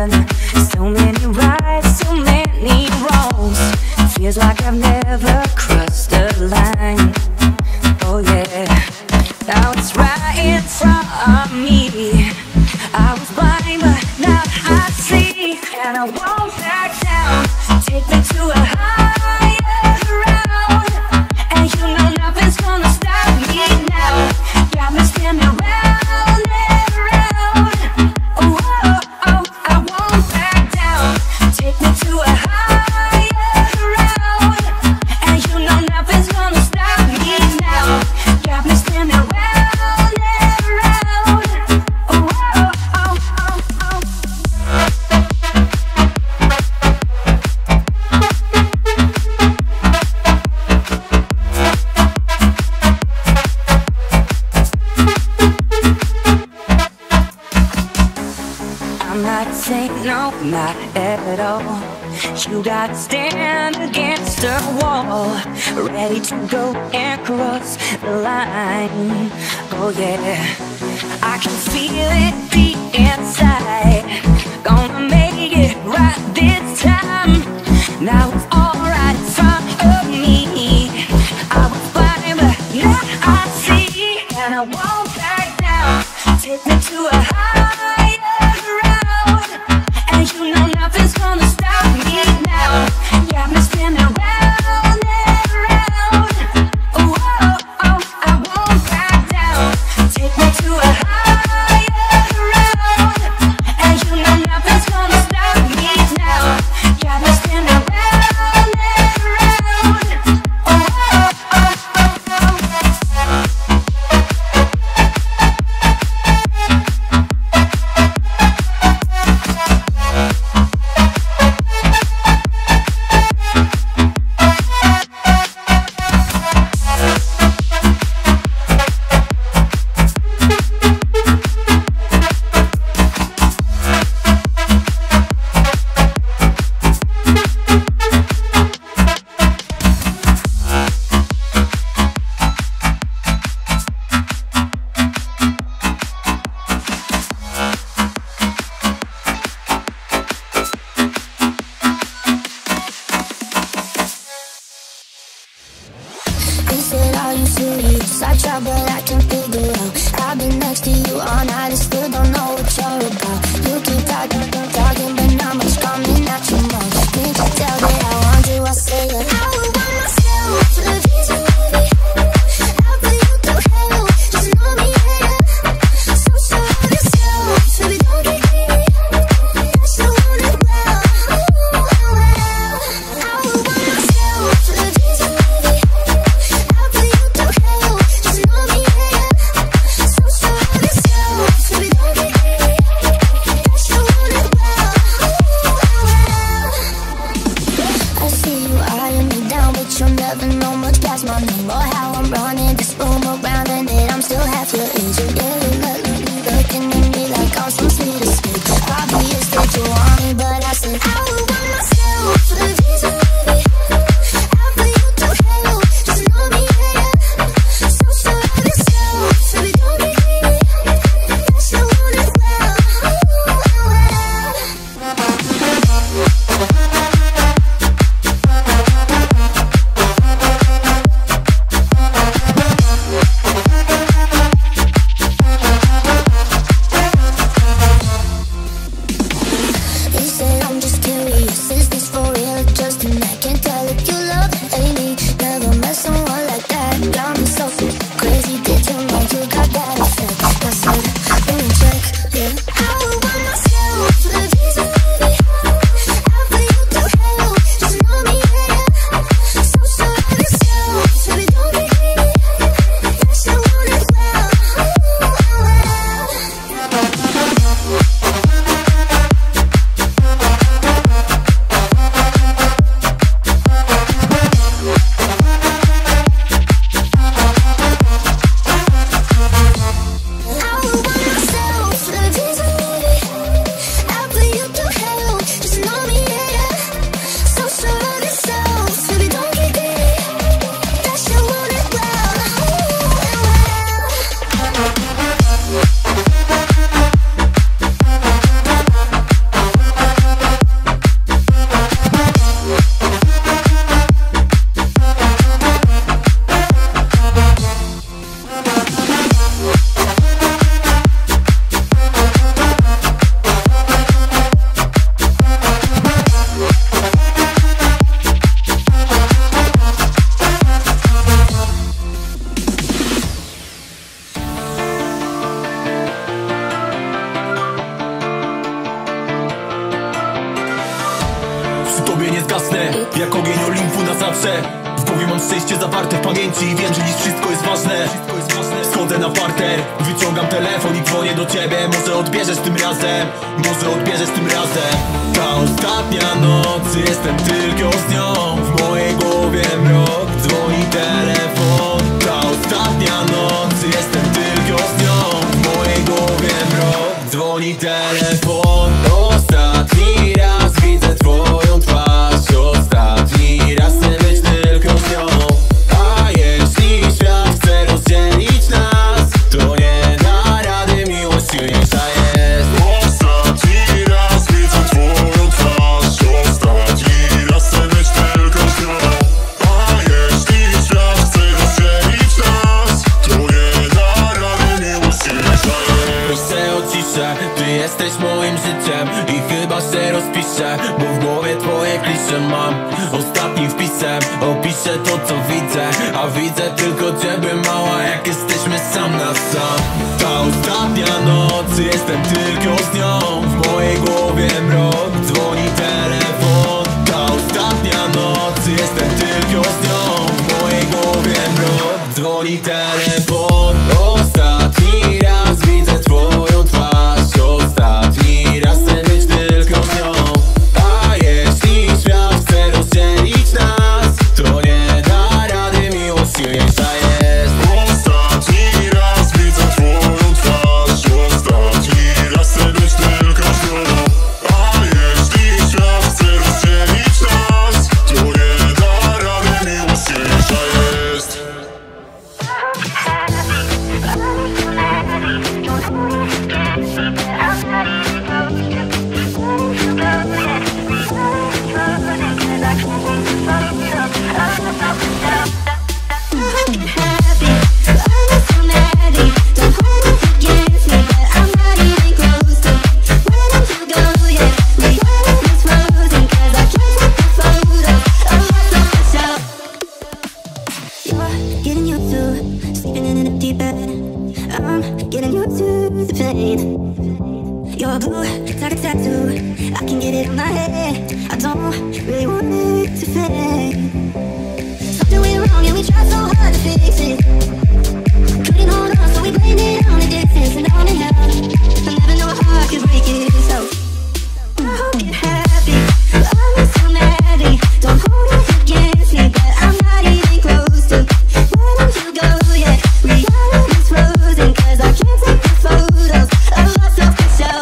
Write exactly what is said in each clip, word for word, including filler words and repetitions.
done so many rights, so many wrongs. Feels like I've never crossed the line. Oh yeah, now it's right in front of me. I was blind but now I see, and I won't back down. Take me to a higher ground, and you know nothing's gonna stop me now. Got me spinning round and round. Oh, oh, oh, I won't back down. Take me to a higher ground, and you know nothing's gonna stop me now. Got me spinning round and round. Oh, oh, oh, oh, oh. I'm not saying no, not at all. You gotta stand against the wall, ready to go and cross the line. Oh yeah, I can feel it deep inside. Gonna make it right this time. Now it's all right in front of me. I was blind but now I see, and I won't back down. Take me to a higher ground, and you know nothing's gonna stop me now. Got me spinning round and round. Oh, oh, oh, I won't back down. Take me to a higher ground, and you know nothing's gonna stop me now. Got me spinning round and round. Oh, oh, oh, oh, oh. They said, are you serious? I tried but I can't figure out. I've been next to you all night and still don't know what you're about. You keep talking, talking, but not much coming out your mouth. Can't you tell that I want you? I say it. I would want myself for the reason, baby. After you do hell, just know me, yeah. So sure of yourself, baby, don't get greedy. Yes, I want it well. I would want myself for the reason, baby. After you do hell, just know me, yeah. So sure of yourself, baby, don't get greedy. Yes, I want it well. I see you eyeing me down, but you'll never know much past my name or how I'm running this room around, and that I'm still half your age. And yeah, you look, looking at me like I'm some sweet escape. Obvious that you want me, but I said I would want myself for the reason, baby. After you do hell, just know me, yeah. So sure of yourself, baby, don't get greedy. Yes, I want it well. They say I'm just curious, is this for real or just a night? Can't tell if you love Amy, never met someone like that. Got me so crazy, did you know you got that effect? I said, let me check, yeah. I would want myself for the reason, baby. After you do hell, just know me, yeah. So sure of yourself, baby, don't get greedy. Yes, I want it well. I would want myself for the reason, baby. After you do hell, just know me, yeah. So sure of yourself, baby, don't get greedy. Yes, I want it well. I nie zgasnę, jak ogień Olimpu na zawsze. W głowie mam szczęście zawarte w pamięci i wiem, że dziś wszystko jest ważne. Schodzę na parter, wyciągam telefon i dzwonię do ciebie. Może odbierzesz tym razem, może odbierzesz tym razem. Ta ostatnia noc, jestem tylko z nią. W mojej głowie mrok, dzwoni telefon. Ta ostatnia noc, jestem tylko z nią. W mojej głowie mrok, dzwoni telefon. Ostatni raz widzę twoją twarz. Ostatni raz chcę być tylko z nią. A jeśli świat chce rozdzielić nas, to nie da rady, miłość silniejsza jest. Ostatni raz widzę twoją twarz. Ostatni raz chcę być tylko z nią. A jeśli świat chce rozdzielić nas, to nie da rady, miłość silniejsza jest. Proszę o ciszę, ty jesteś moim życiem i chyba się rozpiszę, bo w głowie twoje klisze mam. Ostatnim wpisem opiszę to, co widzę, a widzę tylko ciebie, mała, jak jesteśmy sam na sam. Ta ostatnia noc, jestem tylko z nią. W mojej głowie mrok, dzwoni telefon. Ta ostatnia noc, jestem tylko z nią. W mojej głowie mrok, dzwoni telefon. Ostatni raz widzę twoją twarz. Ostatni raz chcę być tylko z nią. A jeśli świat chce rozdzielić nas, to nie da rady, miłość silniejsza jest. Ostatni raz widzę twoją twarz. Ostatni raz chcę być tylko z nią. A jeśli świat chce rozdzielić nas, to nie da rady, miłość silniejsza jest. Getting used to sleeping in an empty bed. I'm getting used to the pain. You're blue, it's like a tattoo. I can get it on my head. I don't really want it to fade. Something went wrong and we tried so hard to fix it. Couldn't hold on, so we blamed it on the distance and on and out. I never know how I could break it, so I hope you're happy. I miss you, Maddie. Don't hold it against me, but I'm not even close to. Why don't you go yet? Reality's frozen, cause I can't take the photos of myself to show.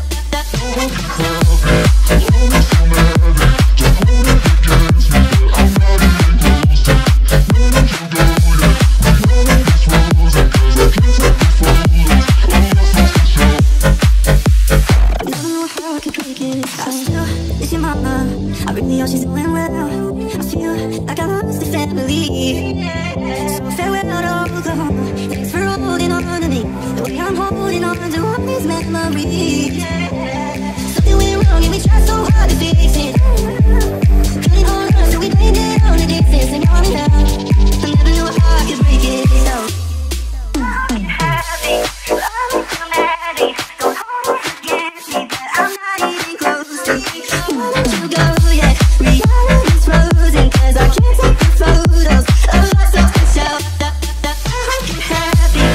I still miss your mama. I really hope she's doing well. I feel like I lost the family. So farewell to Oklahoma. Thanks for holding on to me the way I'm holding on to all these memories. Something went wrong and we tried so hard to fix it. Couldn't hold on, so we blamed it on the distance and on and out. I never knew how I could break it, so I'm happy. I'm so mad. Don't hold it against me, but I'm not even close to you. Why don't you go yet? Reality's frozen, cause I can't take the photos of myself to show. I'm happy.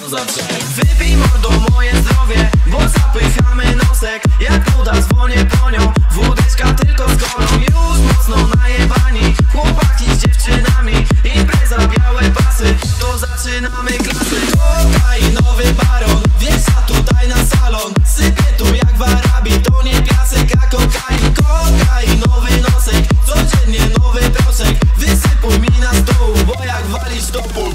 to zawsze. Wypij mordo moje zdrowie, bo zapychamy nosek. Jak nuda dzwonię po nią, wódeczka tylko z kolą. Już mocno najebani, chłopaki z dziewczynami. Impreza, białe pasy, to zaczynamy klasy. Kokainowy baron, wiesza tutaj na salon. Sypie tu jak w Arabii, to nie piasek, a kokain. Kokainowy nosek, codziennie nowy proszek. Wysypuj mi na stół, bo jak walisz to pół.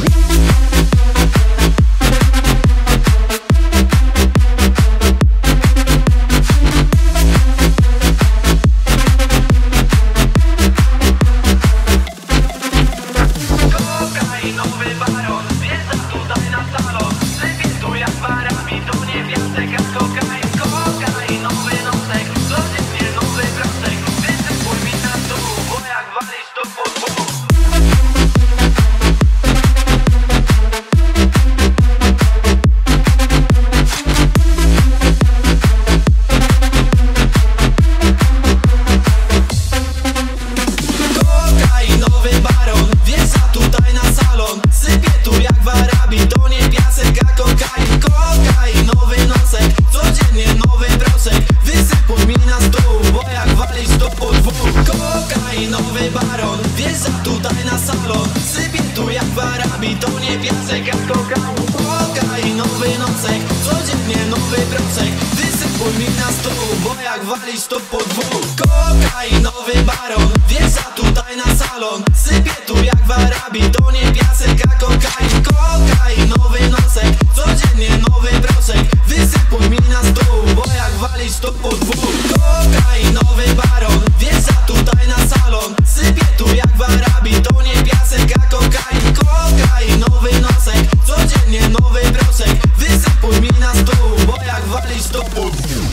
Walić to po dwóch. Kokainowy baron, wjeżdża tutaj na salon. Sypie tu jak w Arabii, to nie piasek, a kokain. Kokainowy nosek, codziennie nowy proszek. Wysypuj mi na stół, bo jak walić to po dwóch. Kokainowy baron, wjeżdża tutaj na salon. Sypie tu jak w Arabii, to nie piasek, a kokain. Kokainowy nosek, codziennie nowy proszek. Wysypuj mi na stół, bo jak walić to po dwóch.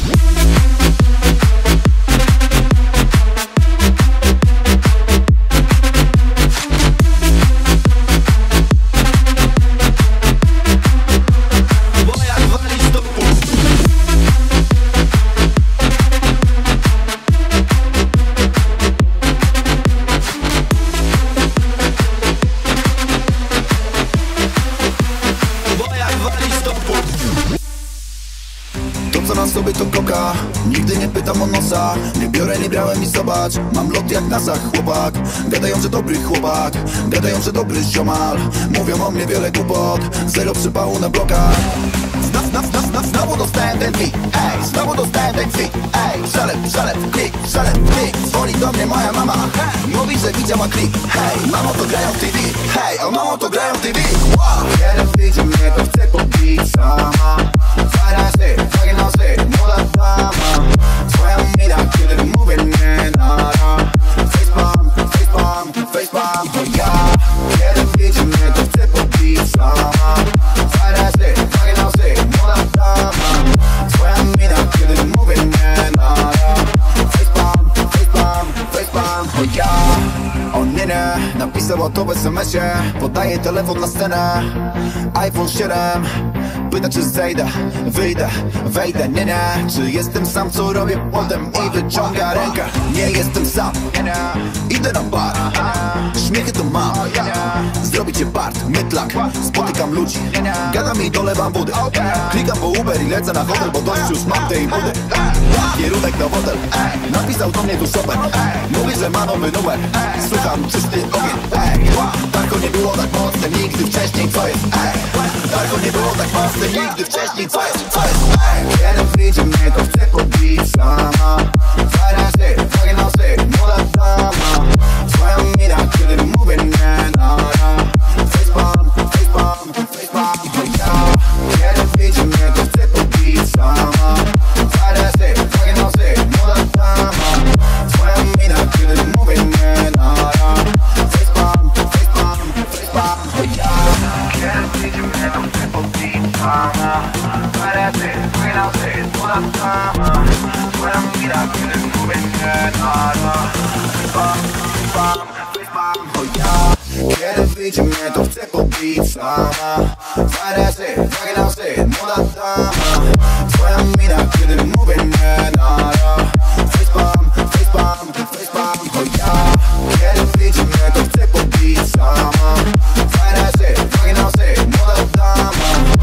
Sobie to koka, nigdy nie pytam o nosa. Nie biorę, nie brałem i zobacz, mam lot jak NASA, chłopak. Gadają, że dobry chłopak, gadają, że dobry ziomal. Mówią o mnie wiele głupot, zero przypału na blokach. Zna, zna, zna, zna, znowu dostałem ten beat, ej, znowu dostałem ten beat, ej. Szalew, szalew, klik, szalew, klik. Dzwoni do mnie moja mama, mówi, że widziała klip. Hej, mamo to grają w T V, hej, o mamo to grają w T V. Wow. Jeden widzi mnie, to chce pobić sama. Zaraz ty, takie nosy, młoda dama. Twoja mina, kiedy mówię nie nara. Facepalm, facepalm, facepalm, to ja. Jeden widzi mnie, to chce pobić sama. Zaraz ty, takie nosy, młoda dama. Twoja mina, kiedy mówię nie nara. Facepalm, facepalm, facepalm, to ja. On nie, nie, napisał o to w es em esie. Podaję telefon na scenę, iPhone siedem. Pyta, czy zejdę, wyjdę, wejdę, nie, nie. Czy jestem sam, co robię potem i wyciąga rękę. Nie jestem sam, nie, nie. Idę na bar, śmiechy to mam. Zrobicie part, mytlak, spotykam ludzi. Gadam i dolewam wody. Klikam po Uber i lecę na hotel, bo dość już mam tej wody. Kierunek na hotel, napisał do mnie tu Chopin. Mówi, że ma nowy numer, słucham czysty ogień. Darko nie było tak mocne nigdy wcześniej, co jest? Darko nie było tak mocne nigdy wcześniej, co jest? Co jest? Jeden widzi mnie, to chce pobić sama. Zaraz ty, takie nosy, młoda dama. Twoja mina, kiedy mówię nie nara. Facepalm, facepalm, facepalm, to ja. Jeden widzi mnie, to chce pobić sama. Zaraz ty, takie nosy, młoda dama. Twoja mina, kiedy mówię nie nara. Facepalm, facepalm, facepalm, to ja. Jeden widzi mnie, to chce pobić sama. Zaraz ty, takie nosy, młoda dama. Twoja mina, kiedy mówię nie nara. Facepalm, facepalm, facepalm, to ja. Kiedy widzi mnie, to chce pobić sama. Zaraz ty, takie nosy, młoda dama. Twoja mina, kiedy mówię nie nara. Facepalm, facepalm, facepalm, to ja. Kiedy widzi mnie, to chce pobić sama. Zaraz ty, takie nosy, młoda dama.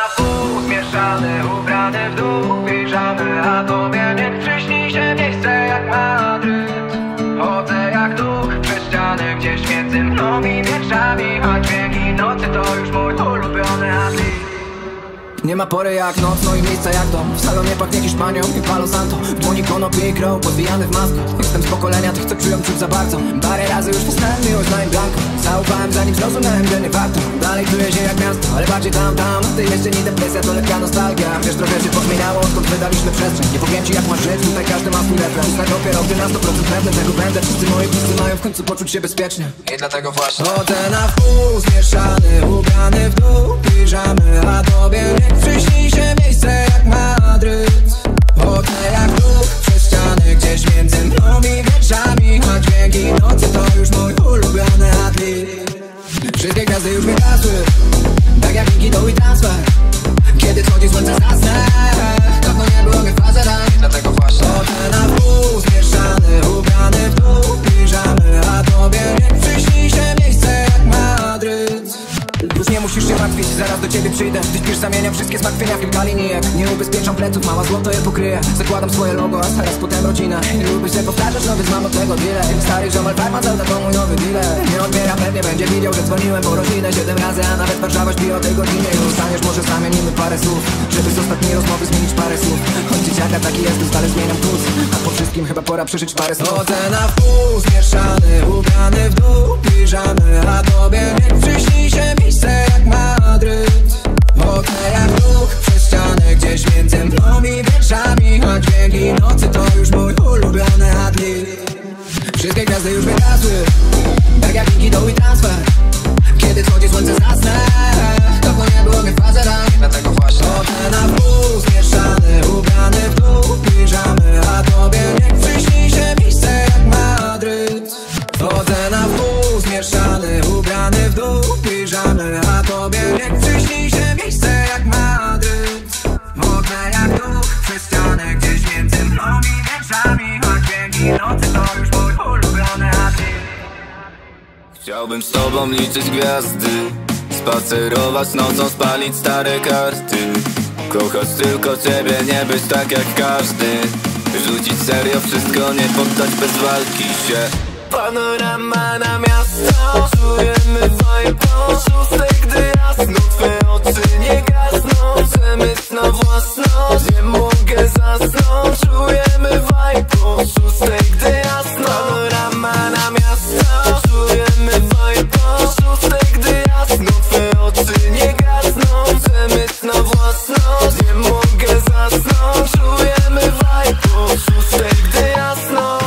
pół zmieszane, ubrane w dół piżamy, a tobie niech przyśni się miejsce jak Madryt. Chodzę jak duch przez ściany, gdzieś między mną i wieczami, a dźwięki nocy to już mój ulubiony atlet. Nie ma pory jak noc, no i miejsca jak dom. W salonie pachnie Hiszpanią i Palo Santo. W dłoni konopie i grow, podwijany w maskot. Jestem z pokolenia tych, co czują czuć za bardzo. Parę razy już poznałem miłość na im blanko. Zaufałem zanim zrozumiałem, że nie warto. Dalej czuję się jak miasto, ale bardziej tam, tam. Ty jeszcze nie depresja, to lekka nostalgia. Wiesz, trochę się pozmieniało, odkąd wydaliśmy przestrzeń. Nie powiem ci jak masz żyć, tutaj każdy ma swój refren. Tak dopiero gdy na sto procent pewny tego będę. Wszyscy moi bliscy mają w końcu poczuć się bezpiecznie. I dlatego właśnie chodzę na wpół zmieszany, ubrany w dół piżamy, a tobie niech przyśni się miejsce jak Madryt. Chodzę jak duch przez ściany, gdzieś między mną i wieczami, a dźwięki nocy to już mój ulubiony atlet. Wszystkie gwiazdy już wygasły, tak jak linki do i transfer. Kiedy wschodzi słońce zasnę, dawno nie było mnie w fazerach. I dlatego właśnie chodzę na wpół zmieszany, ubrany w dół piżamy, a tobie niech przyśni się miejsce jak Madryt. Już nie musisz się martwić, zaraz do ciebie przyjdę. Ty śpisz, zamieniam wszystkie zmartwienia w kilka linijek. Nie ubezpieczam pleców, mała złoto je pokryje. Zakładam swoje logo, a zaraz potem rodzinę. Nie lubię się powtarzać, no więc mam od tego delay. Stary ziomal farma, cały to mój nowy dealer. Nie odbiera, pewnie będzie widział, że dzwoniłem po rodzinę siedem razy, a nawet Warszawa śpi o tej godzinie. Już staniesz, może zamienimy parę słów, żeby z ostatniej rozmowy zmienić parę słów. Od dzieciaka taki jestem, stale zmieniam kurs, a po wszystkim chyba pora przeżyć parę słów. Chodzę na wpół zmieszany, ubrany w dół piżamy, a tobie niech przyśni się miejsce jak Madryt. Chodzę jak duch przez ściany, gdzieś między mną i wieczami, a dźwięki nocy to już mój ulubiony atlet. Wszystkie gwiazdy już wygasły, tak jak linki do i transfer. Kiedy wschodzi słońce zasnę, dawno nie było mnie w fazerach. I dlatego właśnie chodzę na wpół zmieszany, ubrany w dół piżamy, a tobie niech przyśni się miejsce jak Madryt. Chodzę na wpół zmieszany, ubrany w dół piżamy, a tobie niech przyśni się miejsce jak Madryt. Chodzę jak duch przez ściany, gdzieś między mną i wieczami, a dźwięki nocy to już mój ulubiony atlet. Chciałbym z tobą liczyć gwiazdy, spacerować nocą, spalić stare karty, kochać tylko ciebie, nie być tak jak każdy, rzucić serio wszystko, nie poddać bez walki się. Panorama na miasto, czujemy vibe po szóstej, gdy jasno twe oczy nie gasną. Przemysł na własność, nie mogę zasnąć. Czujemy vibe po szóstej, gdy jasno. Panorama na miasto, czujemy vibe po szóstej, gdy jasno twe oczy nie gasną. Przemysł na własność, nie mogę zasnąć. Czujemy vibe po szóstej, gdy jasno.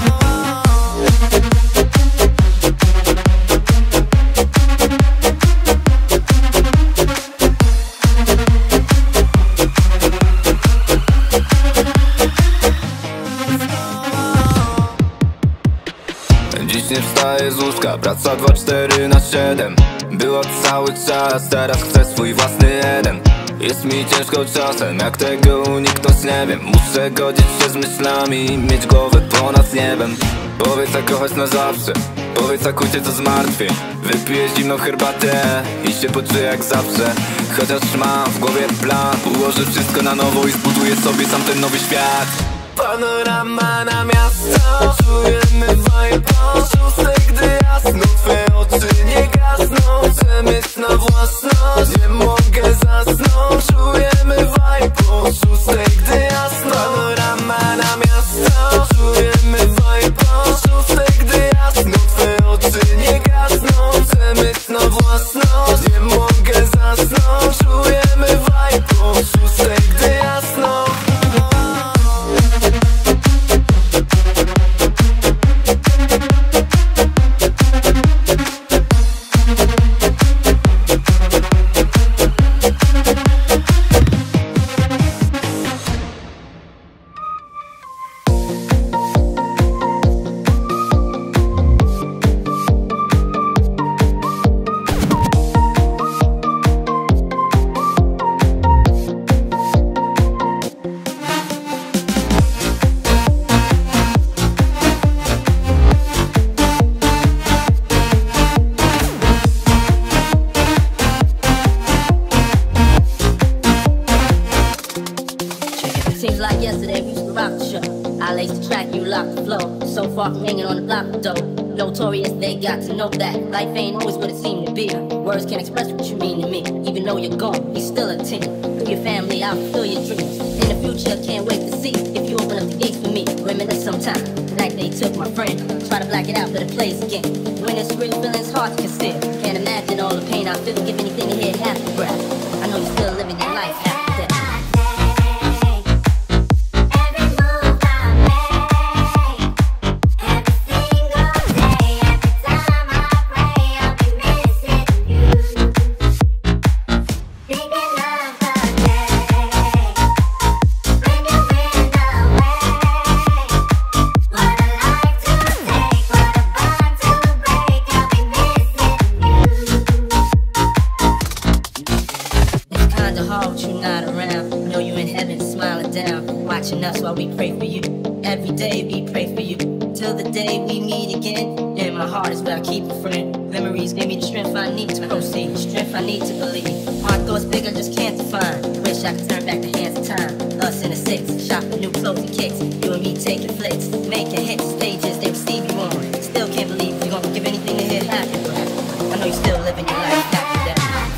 Dziś nie wstaję z łóżka, praca dwa cztery na siedem. Było cały czas, teraz chcę swój własny jeden. Jest mi ciężko czasem, jak tego uniknąć nie wiem. Muszę godzić się z myślami, mieć głowę ponad niebem. Powiedz jak kochać na zawsze, powiedz jak uciec od zmartwień. Wypiję zimną herbatę i się poczuję jak zawsze. Chociaż mam w głowie plan, ułożę wszystko na nowo i zbuduję sobie sam ten nowy świat. Panorama na miasto, czujemy vibe po szóstej, gdy jasno twe oczy nie gasną. Przemysł na własność, nie mogę zasnąć. Czujemy vibe po szóstej, gdy jasno. Panorama na miasto, czujemy vibe po szóstej, gdy jasno twe oczy nie gasną. Przemysł na własność, nie mogę zasnąć. Czujemy vibe po szóstej, gdy jasno. I lace the track, you lock the flow. So far from hanging on the block though. Notorious, they got to know that life ain't always what it seemed to be. Words can't express what you mean to me. Even though you're gone, you're still a team. Through your family, I'll fulfill your dreams. In the future, can't wait to see if you open up the gates for me. Reminisce sometime, like they took my friend. Try to black it out, but it plays again. When it's real, feelings hard to conceal. Can't imagine all the pain I feel. Give anything to hear half the breath. I know you're still living your life after death. Watching us while we pray for you. Every day we pray for you. Till the day we meet again. In my heart is where I keep a friend. Memories give me the strength I need to proceed. Strength I need to believe. My thoughts big, I just can't define. Wish I could turn back the hands of time. Us in the six, shopping new clothes and kicks. You and me taking flicks, making hits, stages they receive you on. Still can't believe you're gonna give anything to hear half your breath. I know you're still living your life after death.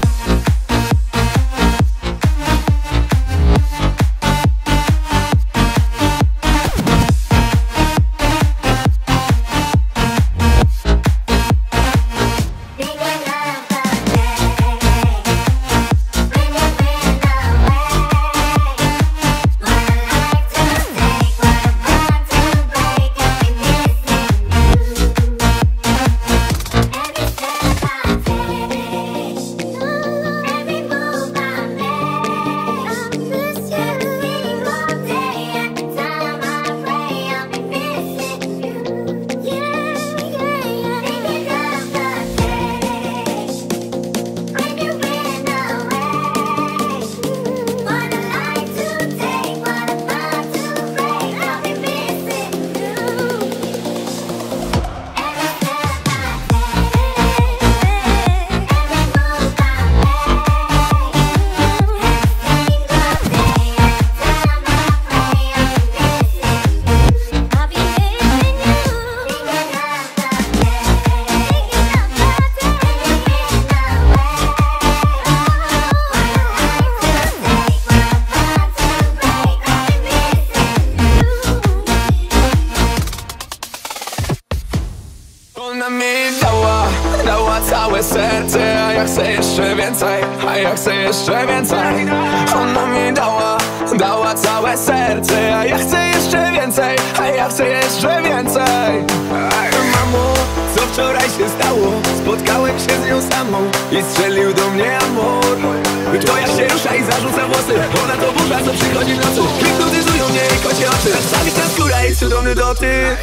Ona mi dała, dała całe serce, a ja chcę jeszcze więcej, a ja chcę jeszcze więcej. Ona mi dała, dała całe serce, a ja chcę jeszcze więcej, a ja chcę jeszcze więcej. Mamo, co wczoraj się stało? Spotkałem się z nią samą i strzelił do mnie amor. Twoja się rusza i zarzuca włosy, ona to burza, co przychodzi w nocy. Hipnotyzują mnie i kocie oczy, zawisza skóra i cudowny dotyk.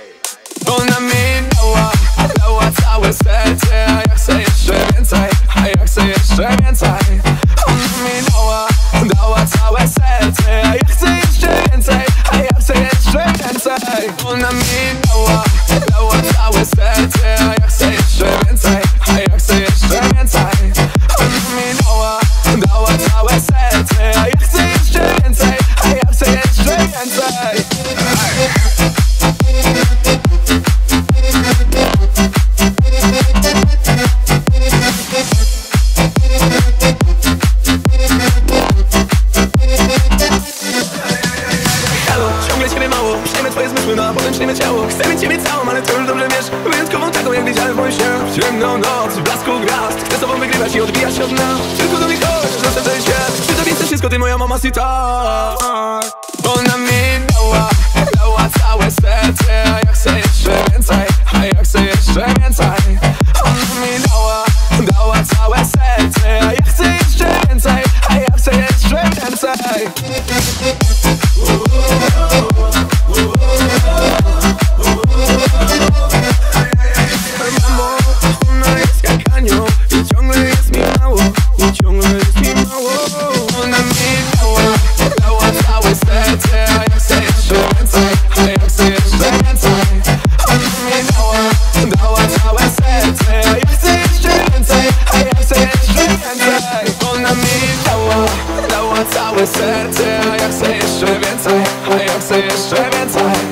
Ona mi dała, dała całe serce, a ja chcę jeszcze więcej, a ja chcę jeszcze więcej. Ona mi dała, dała całe serce, a ja chcę jeszcze więcej, a ja chcę jeszcze więcej. Ona mi dała, dała całe serce, a ja chcę jeszcze więcej, a ja chcę jeszcze więcej. Ona mi dała, dała całe serce, a ja chcę jeszcze więcej, a ja chcę jeszcze więcej. Potem ciało, chcę mieć ciebie całą, ale to już dobrze wiesz. Wyjątkową taką, jak widziałem w moim śnie. W ciemną noc, w blasku gwiazd, chcę z tobą wygrywać i odbijać się od dna. Tylko do mnie chodź, na ten świat. Czy to więcej wszystko, ty moja mama sita. Ona mi dała, dała całe serce, a ja chcę jeszcze więcej, a ja chcę jeszcze więcej. Ona mi dała, dała całe serce, a ja chcę jeszcze więcej, a ja chcę jeszcze więcej. Mamo, ona jest jak anioł i ciągle jest mi mało, i ciągle jest mi mało. Ona mi dała, dała całe serce, a ja chcę jeszcze więcej, a ja chcę jeszcze więcej. Ona mi dała, dała całe serce, a ja chcę jeszcze więcej, a ja chcę jeszcze więcej. Ona mi dała, dała całe serce, a ja chcę jeszcze więcej, a ja chcę jeszcze więcej.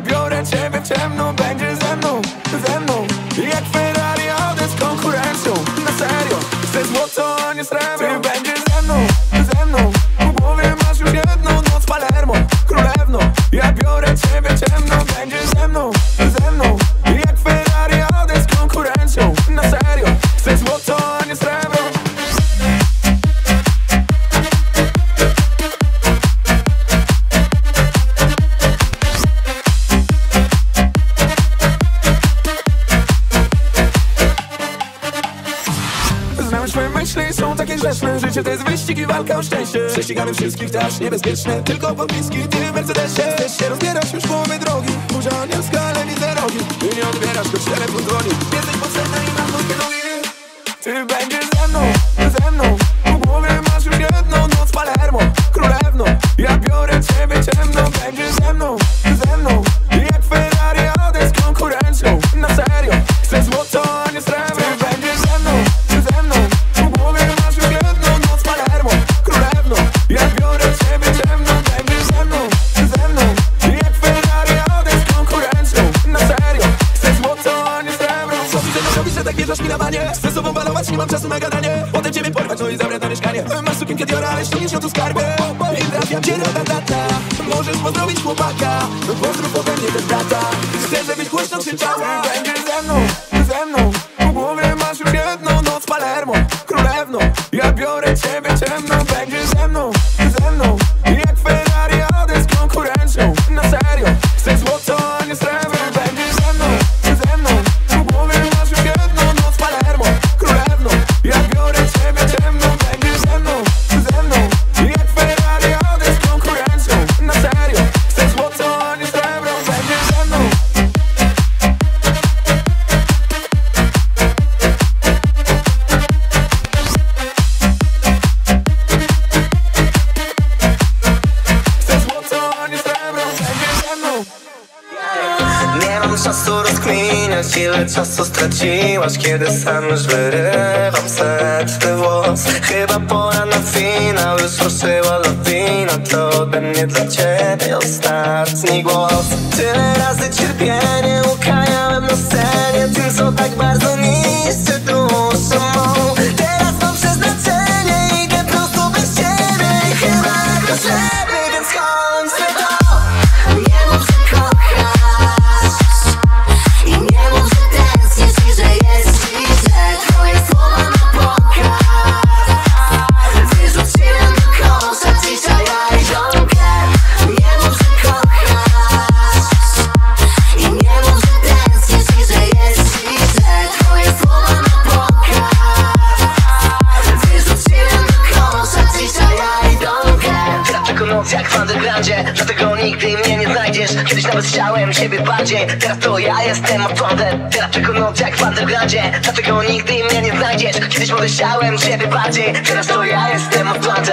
biorę ciebie w ciemno, będziesz ze mną, ze mną. Jak Ferrari, jadę z konkurencją. Na serio, chcę złoto, a nie srebro. Ty będziesz ze mną, ze mną. W głowie masz już jedną noc Palermo, królewno. Ja biorę ciebie w ciemno, będziesz ze mną, ze mną. Jak Ferrari, jadę z konkurencją. Na serio, chcę złoto, a nie srebro. Twoje myśli są takie grzeszne. Życie to jest wyścig i walka o szczęście. Prześcigamy wszystkich, to aż niebezpieczne. Tylko podpiski, ty w Mercedesie. Chcesz się rozbierasz już połowy drogi. Burza anielska, ale widzę rogi. Ty nie odbierasz, choć telefon dzwoni. Jesteś potrzebna i mam krótkie nogi. Ty będziesz ze mną, ze mną. W głowie masz już jedną noc Palermo, królewno. Ja biorę ciebie ciemno, będziesz ze mną, ze mną. Jak Ferrari, jadę z konkurencją. Na serio, chcę złoto, a nie srebro. Ty będziesz ze mną, ze mną. W głowie masz już jedną noc Palermo, królewno. Ja biorę ciebie ciemno, będziesz ze mną, ze mną. Jak Ferrari, jadę z konkurencją. Na serio, chcę złoto, a nie srebro. Co ty tego robisz, że tak wjeżdżasz mi na banie? Chcę z tobą balować, nie mam czasu na gadanie. Potem ciebie porwać, no i zabrać na mieszkanie. Masz sukienkę Diora, ale ściągniesz ją tu skarbę. I trafiam cię ratatata. Możesz pozdrowić chłopaka. Pozdrów ode mnie też brata. Chcę, żebyś głośno krzyczała. Ty będziesz ze mną, ze mną. W głowie masz już jedną noc Palermo, królewno. Ja biorę ciebie ciemno, będziesz ze mną, ze mną. Jak Ferrari, jadę z konkurencją. Na serio, chcę złoto, a nie srebro. Będziesz ze mną, ze mną. W głowie masz już jedną noc Palermo, królewno. Ja biorę ciebie ciemno, będziesz ze mną, ze mną. Jak Ferrari, jadę z konkurencją. Na serio, chcę złoto, a nie srebro. Będziesz ze mną. Nie mam czasu rozkminiać, ile czasu straciłaś, kiedy sam już wyrywam setny włos. Chyba pora na finał, już ruszyła lawina. To ode mnie dla ciebie ostatni głos. Tyle razy cierpienie ukajałem na scenie, tym co tak bardzo niszczy duszę mą. Teraz mam przeznaczenie, idę prosto bez ciebie. Chyba jak do siebie, więc kończę to. Nie mów, że kochasz i nie mów, że tęsknisz i że jest ci źle. Twoje słowa na pokaz wyrzuciłem do kosza dzisiaj, I don't care. Nie mów, że kochasz i nie mów, że tęsknisz i że jest ci źle. Twoje słowa na pokaz wyrzuciłem do kosza dzisiaj, I don't care. Dlaczego noc jak w undergroundzie, dlatego nigdy mnie nie znajdziesz. Kiedyś nawet chciałem siebie bardziej, teraz to ja jestem odtąd. Dlaczego noc jak w undergroundzie, dlatego nigdy mnie nie znajdziesz. Kiedyś może chciałem siebie bardziej, teraz to ja jestem odtąd.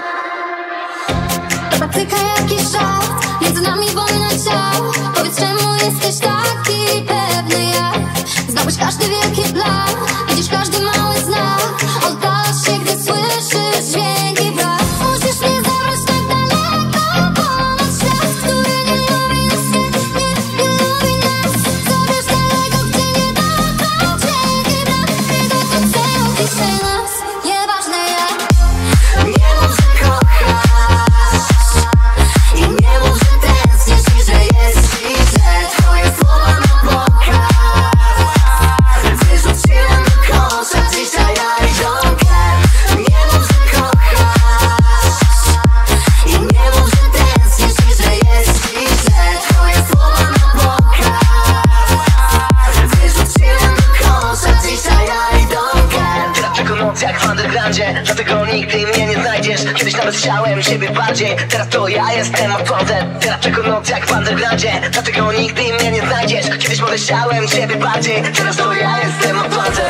Patyka jakiś żart, między nami wojna ciał. Powiedz, czemu jesteś taki pewny jak? Znałeś każdy wielki plan, widzisz każdy mały znak. Oddalasz się, gdy słyszysz dźwięki brak. Musisz mnie zabrać tak daleko, ponad świat, który nie lubi nas, nie, nie, nie lubi nas. Zabierz daleko, gdzie nie dotknął dźwięki brak. Nie dotknął dzisiaj nas, nieważne jak. Nie mów, że kochasz i nie mów, że tęsknisz i że jest ci źle. Twoje słowa na pokaz wyrzuciłem do kosza dzisiaj, I don't care. Nie mów, że kochasz i nie mów, że tęsknisz i że jest ci źle. Twoje słowa na pokaz wyrzuciłem do kosza dzisiaj, I don't care. Dlaczego noc jak w undergroundzie, dlatego nigdy mnie nie znajdziesz. Kiedyś nawet chciałem siebie bardziej, teraz to ja jestem odtąd. Dlaczego noc jak w undergroundzie, dlatego nigdy mnie nie znajdziesz. Kiedyś może chciałem siebie bardziej, teraz to ja jestem odtąd.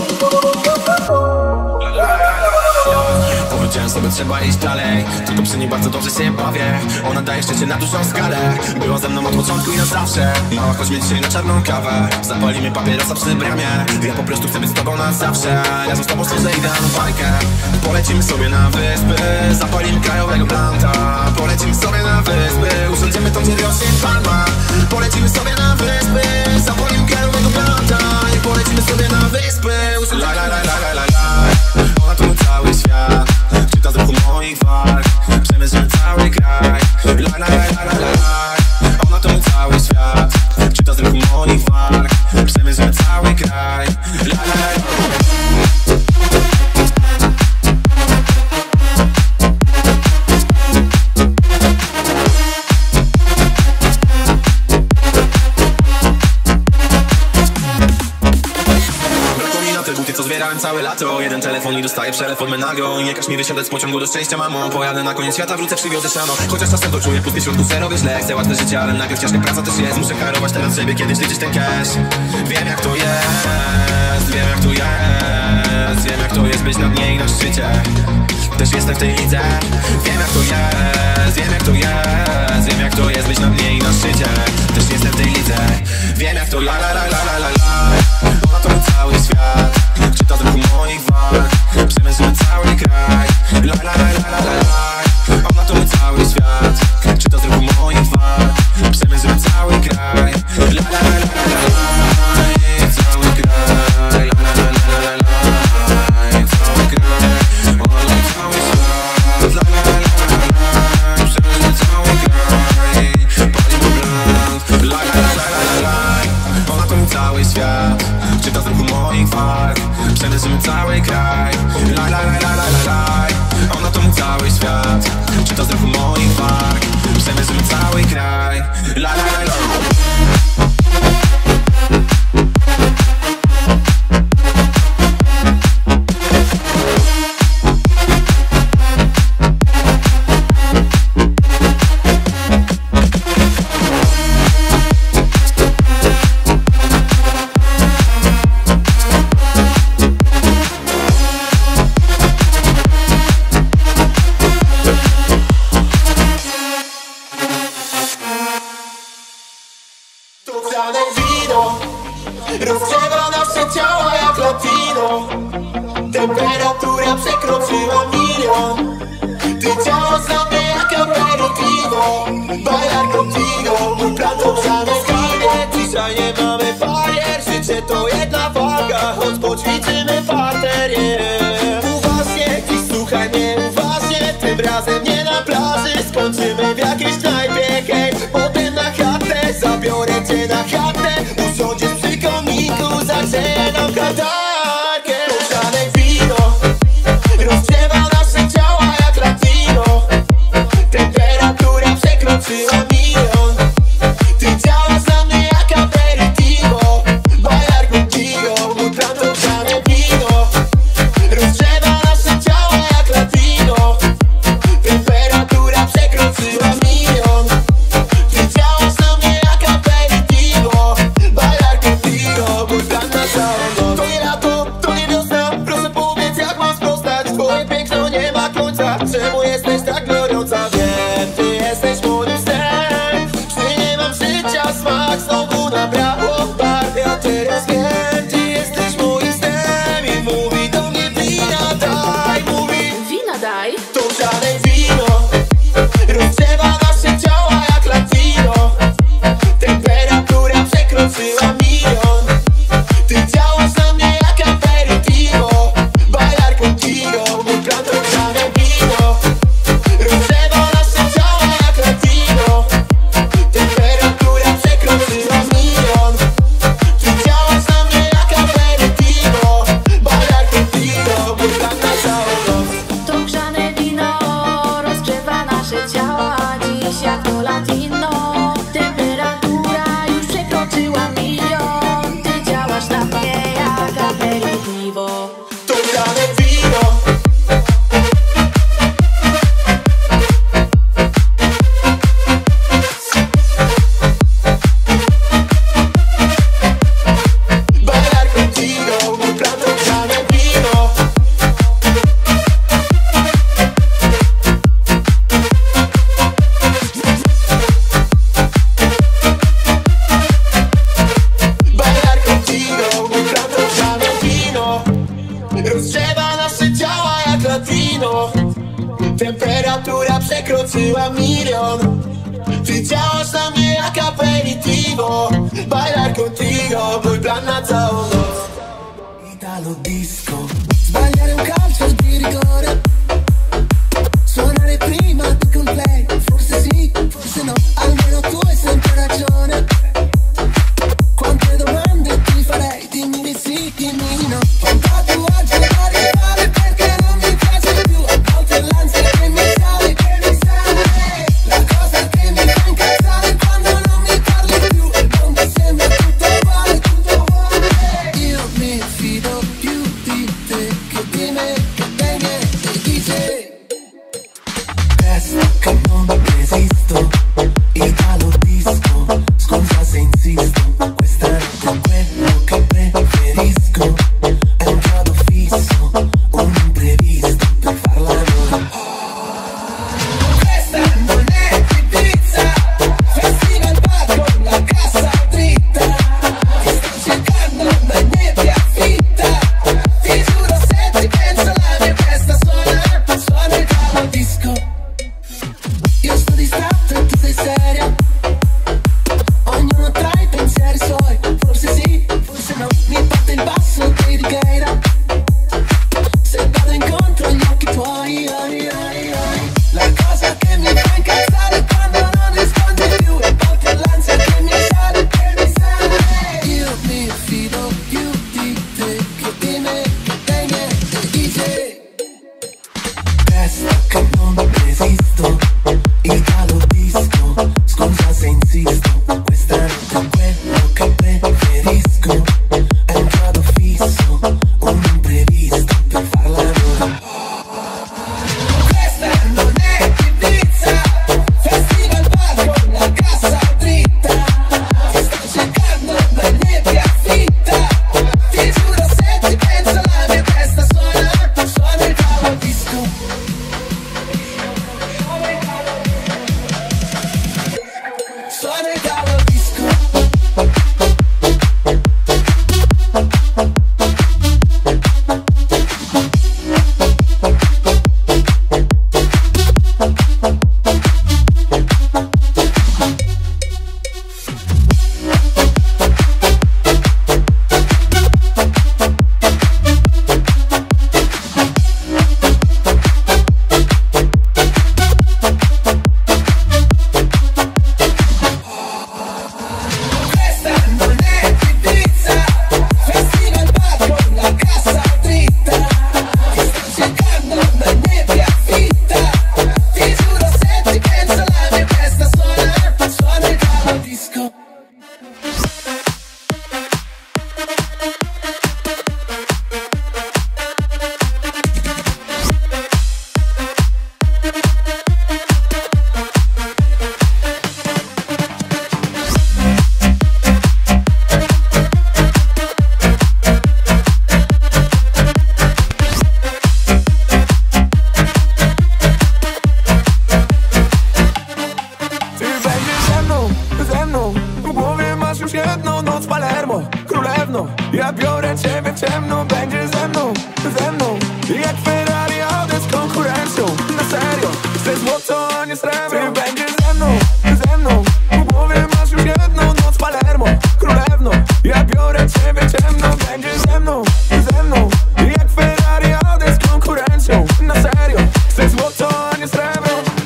Powiedziałem sobie, trzeba iść dalej, tylko psy nie bardzo dobrze się bawię. Ona daje szczęście na dużą skalę. Była ze mną od początku i na zawsze. Mała, chodźmy dzisiaj na czarną kawę. Zapalimy papierosa przy bramie. Ja po prostu chcę być z tobą na zawsze. Razem z tobą stworzę idealną bajkę. Polecimy sobie na wyspy, zapalimy krajowego blanta. Polecimy sobie na wyspy, usiądziemy tam, gdzie rośnie palma. Polecimy sobie na wyspy, zapalimy krajowego blanta. I polecimy sobie na wyspy, usiądziemy. La la la la la la la. Ona to mój cały świat, czyta z ruchu moich warg. Przemierzymy cały kraj. La la la la la la. Ona to mój cały świat, czyta z ruchu moich warg. Przemierzymy cały kraj. La la la la. Co zbierałem całe lato. Jeden telefon i dostaję przelew formę nago. I nie każ mi wysiadać z pociągu do szczęścia, mamo. Pojadę na koniec świata, wrócę, przywiozę siano. Chociaż czasem to czuję, pustkę środku, robię źle. Chcę łatwe życie, ale najpierw ciężka praca też jest. Muszę karować teraz siebie, kiedyś liczyć ten cash. Wiem jak to jest, wiem jak to jest. Wiem jak to jest być na dnie i na szczycie. Też jestem w tej lidze. Wiem jak to jest, wiem jak to jest. Wiem jak to jest być na dnie i na szczycie. Też jestem w tej lidze. Wiem jak to la la la la la la la. Ona to mój cały świat, czyta z ruchu moich warg. Przemierzymy cały kraj. La la la la la la. Ona to mój cały świat, czyta z ruchu moich warg. Przemierzymy cały kraj. La la la la la la. Cały kraj. La la la la la la. Cały kraj. Ona cały świat. La la la la la la. Przemierzymy cały kraj. Palimy blank. La la la la la la. Ona to mój cały świat, czyta z ruchu moich warg. Przemierzymy cały kraj. La la la la la la la. Ona to mój cały świat, czyta z ruchu moich warg. Przemierzymy cały kraj. La la la la. Rozgrzewa nasze ciała jak latino. Temperatura przekroczyła milion. Ty działasz na mnie jak aperitivo. Bailar contigo, mój plan to żadne skarbie. Dzisiaj nie mamy barier, życie to jedna waga. Choć poćwiczymy parter, yeah. Uważnie, dziś słuchaj mnie uważnie. Tym razem nie na plaży, skończymy w jakiejś knajpie, hej. Potem na chatę, zabiorę cię na chatę. Usiądziesz przy komiku, zagrzeję nam katarkę. Podgrane wino rozgrzewa nasze ciała jak latino. Temperatura przekroczyła milion. Ty działasz na mnie jak aperitivo. Bailar contigo, mój plan to podgrane wino rozgrzewa nasze ciała jak latino. Temperatura przekroczyła milion. Ty działasz na mnie jak aperitivo. Bailar contigo, mój plan na całą noc. przekroczyła milion. Ty działasz na mnie jak aperitivo, bailar contigo, mój plan na całą noc. Italo disco. Sbagliare un calcio di rigore, suonare prima tu con play. Forse sì, forse no, almeno tu hai sempre ragione. Quante domande ti farei, dimmi di sì, dimmi di no. Un tatuaggio da rifare perché non mi piace più. A volte l'ansia che mi sale, che mi sale. La cosa che mi fa incazzare quando non mi parli più. E non ti sembra tutto uguale, tutto uguale. Io mi fido più di te che di me, che dei miei D J. Resta che non resisto, Italo disco. Scusa se insisto, questa notte è quello che preferisco. È un chiodo fisso, un imprevisto per farla noi. Questa non è Ibiza, festival bar con la cassa dritta. Ti sto cercando ma è nebbia fitta. Ti giuro se ti penso la mia testa suona, suona il Italo disco. Io sto distratto e tu sei seria. Ognuno tra i pensieri suoi, forse sì, forse no. Mi batte il basso dei Righeira. Se vado incontro agli occhi tuoi, ai, ai, ai. La cosa che mi fa incazzare quando non rispondi più. E volte l'ansia che mi sale, che mi sale. Io mi fido più di te che di me, che dei miei D J. Resta che non resisto, Italo disco. Scusa se insisto, questa notte è quello che preferisco. È un chiodo fisso, un imprevisto per farla noi. Questa non è Ibiza, festival bar con la cassa dritta. Ti sto cercando ma è nebbia fitta. Ti giuro se ti penso la mia testa suona, suona il Italo disco. Suona il Italo disco. Questa non è Ibiza, festival bar con la cassa dritta. Ti sto cercando ma è nebbia fitta. Ti giuro se ti penso la mia testa suona, suona il Italo disco. Ty będziesz ze mną, ze mną. W głowie masz już jedną noc Palermo, królewno. Ja biorę ciebie w ciemno. Będziesz ze mną, ze mną. Jak Ferrari jadę z konkurencją. Na serio, chcę złoto, a nie srebro. Ty będziesz ze mną, ze mną. W głowie masz już jedną noc Palermo, królewno. Ja biorę ciebie w ciemno. Będziesz ze mną, ze mną. Jak Ferrari jadę z konkurencją. Na serio, chcę złoto, a nie srebro.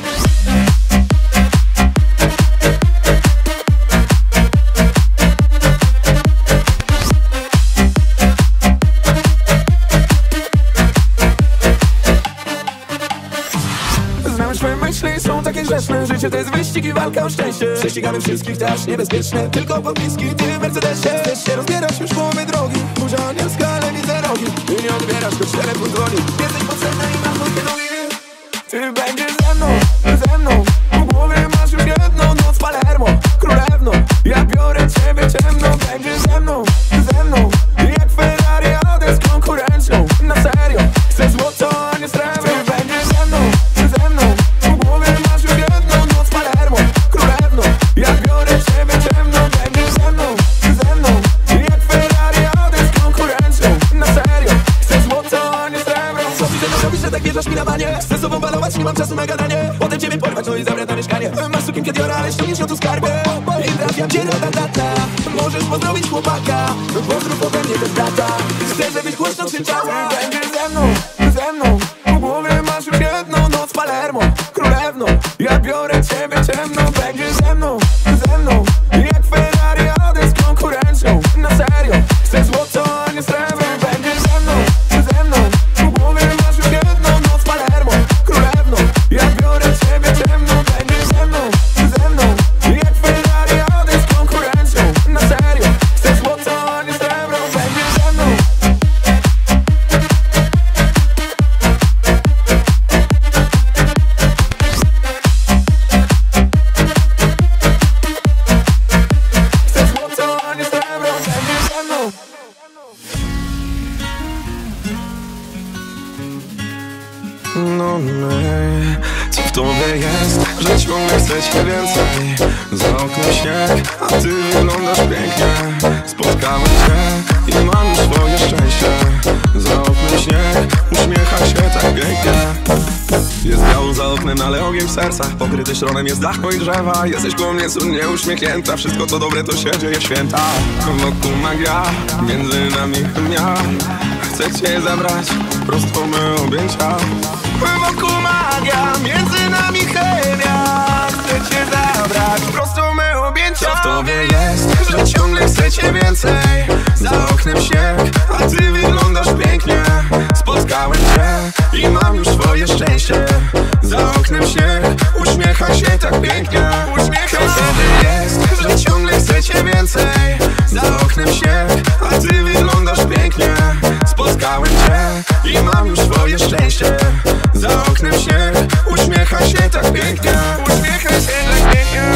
Znam już twoje myśli, są takie grzeszne. Życie to jest wyścig i walka o szczęście. Prześcigamy wszystkich, to aż niebezpieczne. Tylko podpiski, ty w Mercedesie. Chcesz się rozbierać już w połowie drogi. Burza anielska, ale widzę rogi. Ty nie odbierasz, choć telefon dzwoni. Jesteś potrzebna i mam krótkie nogi. Ty będziesz ze mną, ze mną. W głowie masz już jedną noc Palermo, królewno. Ja biorę ciebie ciemno. Będziesz ze mną, ze mną. Jak Ferrari jadę z konkurencją. Na serio, chcę złoto, a nie srebro. Ty będziesz ze mną, ze mną. W głowie masz już jedną noc Palermo, królewno. Ja biorę ciebie ciemno. Będziesz ze mną, ze mną. Jak Ferrari jadę z konkurencją. Na serio, chcę złoto, a nie srebro. Co ty ze mną robisz, że tak wjeżdżasz mi na banie? Chcę z sobą balować, nie mam czasu na gadanie. Potem ciebie porwać auto i zabrać na mieszkanie. Masz sukienkę Diora, ale ściągniesz ją tu skarbę. I trafiam cię ratatata. Możesz pozdrowić chłopaka, pozdrów ode mnie też brata. Chcę, żebyś głośno krzyczała. Będziesz ze mną, ze mną. W głowie masz już jedną noc Palermo. Królewno, ja biorę ciebie ciemno. Będziesz ze mną, ze mną. Jak Ferrari jadę z konkurencją. Na serio, chcę złoto, a nie srebro. Będziesz ze mną, ze mną. W głowie masz już jedną noc Palermo. Królewno, ja biorę ciebie ciemno. Będziesz ze mną, ze mną. Jak Ferrari jadę z konkurencją. Na serio, chcę złoto, a nie srebro. Będziesz ze mną. No my, co w tobie jest, że ciągle chcę cię więcej. Za oknem śnieg, a ty wyglądasz pięknie. Spotkałem cię i mam już swoje szczęście. Za oknem śnieg, uśmiecha się tak pięknie. Jest biało za oknem, ale ogień w sercach. Pokryty szronem jest dach i drzewa. Jesteś koło mnie cudnie uśmiechnięta. Wszystko co dobre to się dzieje w święta. Wokół magia, między nami chemia. Chcę cię zabrać, prosto my objęcia. Wokół magia, między nami chemia. Chcę cię zabrać, prosto my objęcia. Co w tobie jest, że ciągle chcę cię więcej. Za oknem śnieg, a ty wyglądasz pięknie. Spotkałem cię i mam już swoje szczęście. Za oknem śnieg, uśmiecha się tak pięknie. Uśmiecha się jest, że ciągle chcę cię więcej. Za oknem śnieg, a ty wyglądasz pięknie. Spotkałem cię i mam już swoje szczęście. Za oknem śnieg, uśmiecha się tak pięknie. Uśmiecha się tak pięknie.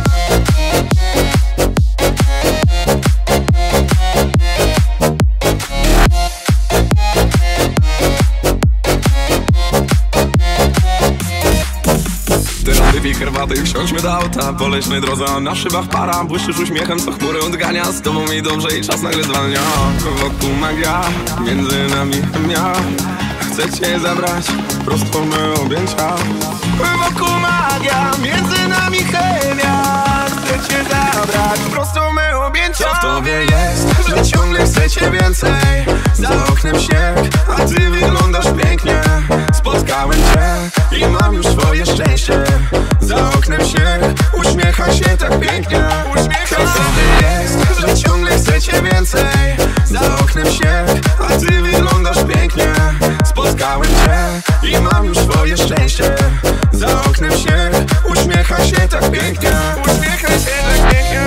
Wypij herbaty i wsiądźmy do auta. Po leśnej drodze, a na szybach para. Błyszczysz uśmiechem, co chmury odgania. Z tobą mi dobrze i czas nagle zwalnia. Wokół magia, między nami chemia. Chcę cię zabrać, prosto my objęcia. Wokół magia, między nami chemia. Chcę cię zabrać, prosto my objęcia. Co w tobie jest, że ciągle chcę cię więcej. Za oknem śnieg, a ty wyglądasz pięknie. Spotkałem cię i mam już swoje szczęście. Za oknem śnieg, uśmiecha się tak pięknie. Uśmiecha się jest, że ciągle chcę cię więcej. Za oknem śnieg, a ty wyglądasz pięknie. Spotkałem cię i mam już swoje szczęście. Za oknem śnieg, uśmiecha się tak pięknie. Uśmiecha się tak pięknie.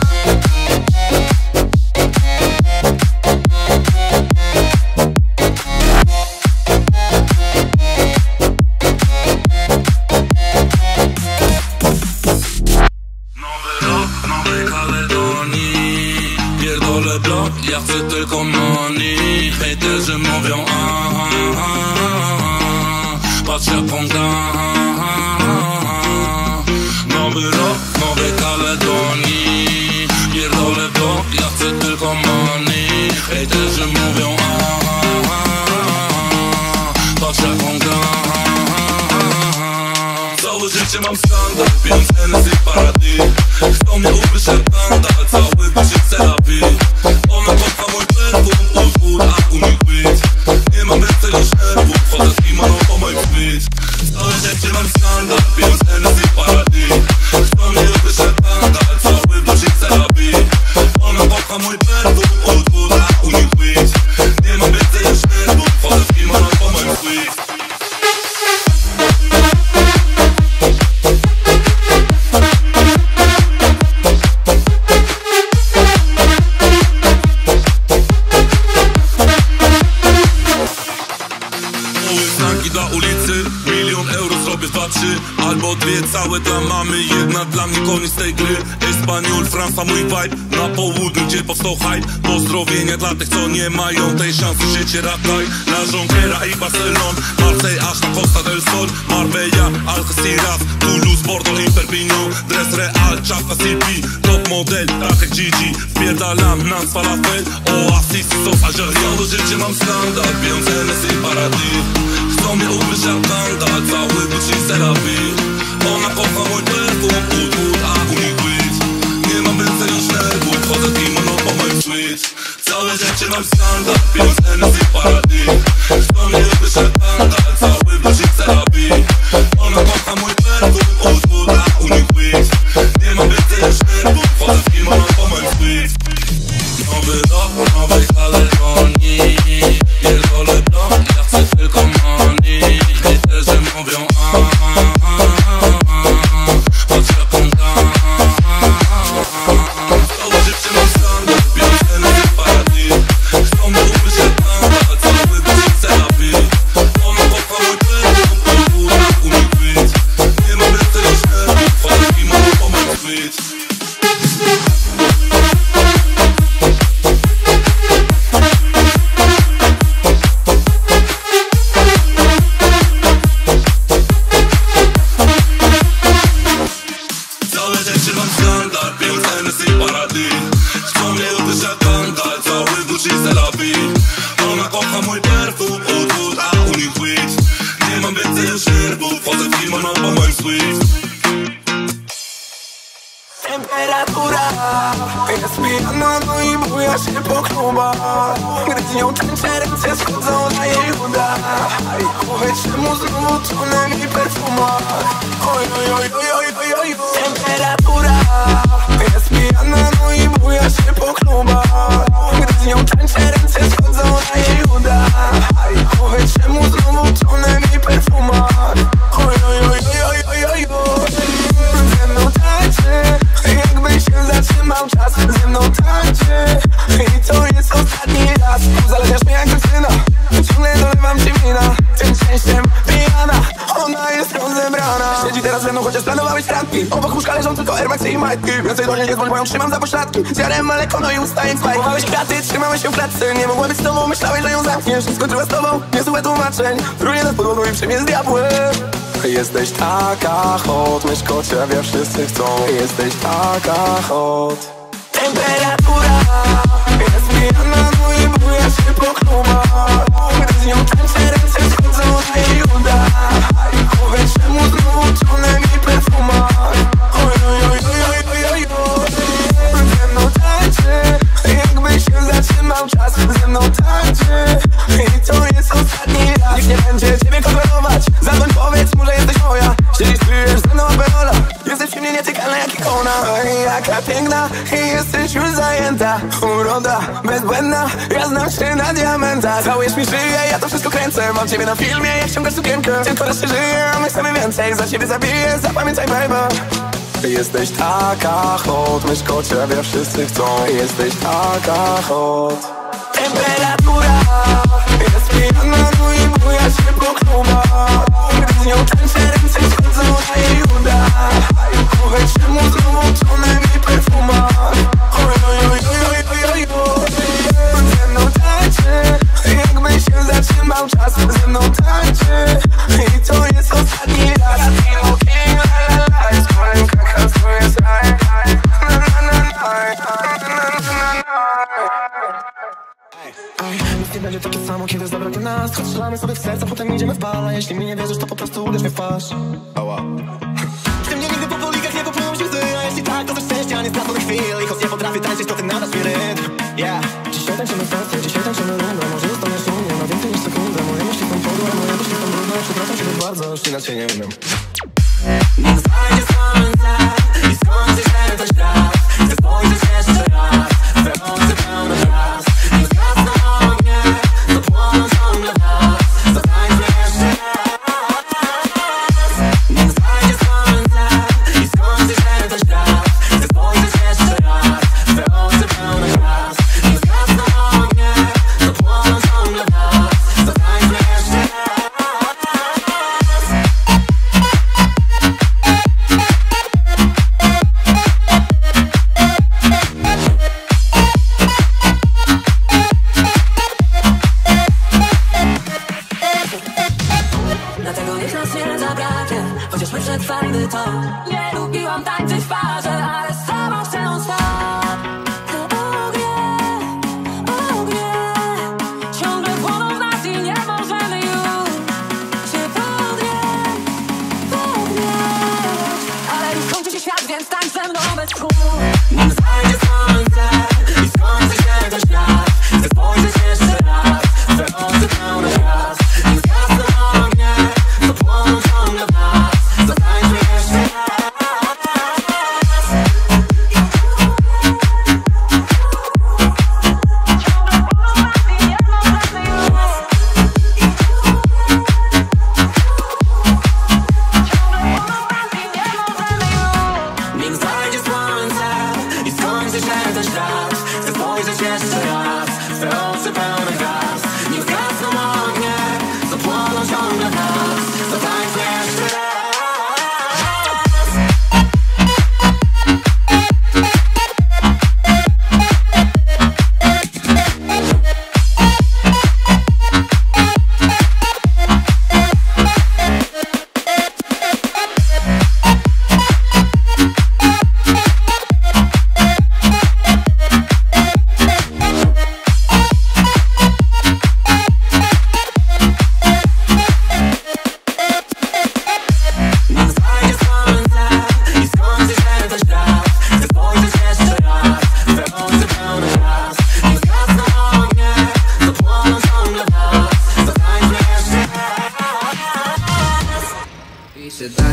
Ja chcę tylko money. Hejterzy mówią aha, aha. Patrz jaką gra. Nowy rok, nowej Kaledonii. Pierdolę blok, ja chcę tylko money. Hejterzy mówią aha, aha. Patrz jaką gra. Całe życie mam skandal, pijąc Hennessy Paradis. Chcą mnie ubyć jak skandal, cały wyżyk terapii. Ona kocha mój perfum, utwór, a u nich beat. Nie mam więcej niż nerwów, chodzę z kimono po moich beat. Całe życie mam skandal, pijąc Hennessy Paradis. Chcą mnie ubyć jak skandal, cały wyżyk terapii. Ona kocha mój perfum, utwór, a u nich beat. Nie mam więcej niż nerwów, chodzę z kimono po moich beat. Albo dwie całe dla mamy, jedna dla mnie, koniec tej gry. Espaniol, Francja, mój vibe. Na południu, gdzie powstał hype. Pozdrowienia dla tych, co nie mają tej szansy. Życie rataj, na Jonquera i Barcelon. Marseille, aż na Costa del Sol. Marbella, Algeciras, Toulouse, Bordeaux i Perpignan. Dres Real, Chaka City, top model, tak jak Gigi. Wpierdalam, Nance, falafel, Oasis, sos Algeria. Całe życie mam skandal, pijąc Hennessy Paradis. Chcą mnie ubyć jak skandal, cały wycisk terapii. Ona kocha mój perfum, ud, ud, a u nich być. Nie mam więcej już nerwów, chodzę kimono po moim sweet. Całe życie mam skandal, pijąc Hennessy Paradis. Kto mnie lubi szakandal, cały blusik terapii. Ona kocha mój perfum, ud, ud, a u nich być. Nie mam więcej już nerwów, chodzę kimono po moim sweet. Nowy rok, nowej Kaledonii. Pierdolę blok, ja chcę tylko money. Hejterzy mówią a, a, a, a, a. Patrz jaką dam. Całe życie mam skandal, pijąc Hennessy Paradis. Chcą mnie ubyszyć skandal, cały blusik terapii. Ona kocha mój perfum, u, u, a u nich być. Nie mam więcej już nerwów, chodzę kimono po moim sweet. Ona kocha mój perfum, ud, ud, a u nich być. Nie mam więcej już nerwów, chodzę w kimono po moim sweet. Temperatura jest pijana, no i buja się po klubach. Gdy z nią tańczę, ręce schodzą na jej udach. I powiedz czemu znowu tonę mi perfumach. Oj, oj, oj, oj, oj, oj, oj. Temperatura jest pijana, no i buja się po klubach. Gdy z nią tańczę, ręce schodzą na jej udach. I powiedz czemu znowu tonę mi perfumach. Oj, oj, oj, oj, oj, oj, oj. Ze mną tańczy, jakby się zatrzymał czas. Ze mną tańczy i to jest ostatni raz. Uzależniasz mnie jak syna, ciągle dolewam ci wina. Tym szczęściem pijana, ona jest rozebrana. Siedzi teraz ze mną, chociaż planowałeś randki. Obok łóżka leżą tylko Air Maxy i majtki. Więcej do niej nie dzwoń, bo ją trzymam za pośladki. Zjarem mleko, no i ustaję z bajki. Małeś kraty, trzymałeś się w klatce. Nie mogła być z tobą, myślałeś, że ją zamkniesz. Skończyła z tobą, nie słuchaj tłumaczeń. Truje nad podłogą i przy mnie z diabłem. Jesteś taka hot, myszko ciebie wszyscy chcą. Jesteś taka hot. Temperatura jest pijana, no i buja się po klubach. Gdy z nią tańczę, ręce schodzą na jej udach. I powiedz czemu znowu tonę mi perfumach. Oj, oj, oj, oj, oj, oj, oj. Ze mną tańczy, jakby się zatrzymał czas. Ze mną tańczy i to jest ostatni raz. Nikt nie będzie ciebie kontrolować. Zadzwoń, powiedz mu, że jesteś moja. Siedzisz, czujesz ze mną aperola. Jesteś przy mnie nietykalna jak ikona. Oj, jaka piękna i jesteś już zajęta. Uroda bezbłędna, ja znam się na diamentach. Całujesz mi szyję, ja to wszystko kręcę. Mam ciebie na filmie, jak ściągasz sukienkę. Tylko raz się żyje, a my chcemy więcej. Za ciebie zabiję, zapamiętaj baby. Jesteś taka hot, myszko ciebie wszyscy chcą. Jesteś taka hot. Temperatura jest pijana, no i buja się po klubach. Gdy z nią tańczę, ręce schodzą na jej udach. I powiedz czemu znowu tonę mi perfumach. Oj, oj, oj, oj, oj, oj, oj. Ze mną tańczy, jakby się zatrzymał czas. Ze mną tańczy i to jest ostatni raz. Jest kolenka, kasuje sraj. Nic nie będzie takie samo, kiedy zabraknie nas. Choć strzelamy sobie w serca, potem idziemy w bal. A jeśli mi nie wierzysz, to po prostu uderz mnie w twarz. Ała. Przy mnie nigdy po polikach nie popłyną się łzy. A jeśli tak, to ze szczęścia nie straconych chwil. I choć nie potrafię tańczyć, to ty nadasz mi rytm. Yeah. Dzisiaj tańczymy festę, dzisiaj tańczymy rundę. Może zostaniesz u mnie na więcej niż sekundę. Moje myśli są podłe, moje myśli są brudne. Przepraszam ciebie bardzo, już inaczej nie umiem. Nim znajdzie słońce i skończy się ten świat. Chcę spojrzeć jeszcze raz, twoje oczy pełne raz. Nim zgasną ognie, to płoną ciągle w nas. Zatańczmy jeszcze raz. Nim znajdzie słońce i skończy się ten świat. Chcę spojrzeć jeszcze raz, twoje oczy pełne raz. Nim zgasną ognie, to płoną ciągle w nas. Zatańczmy jeszcze raz.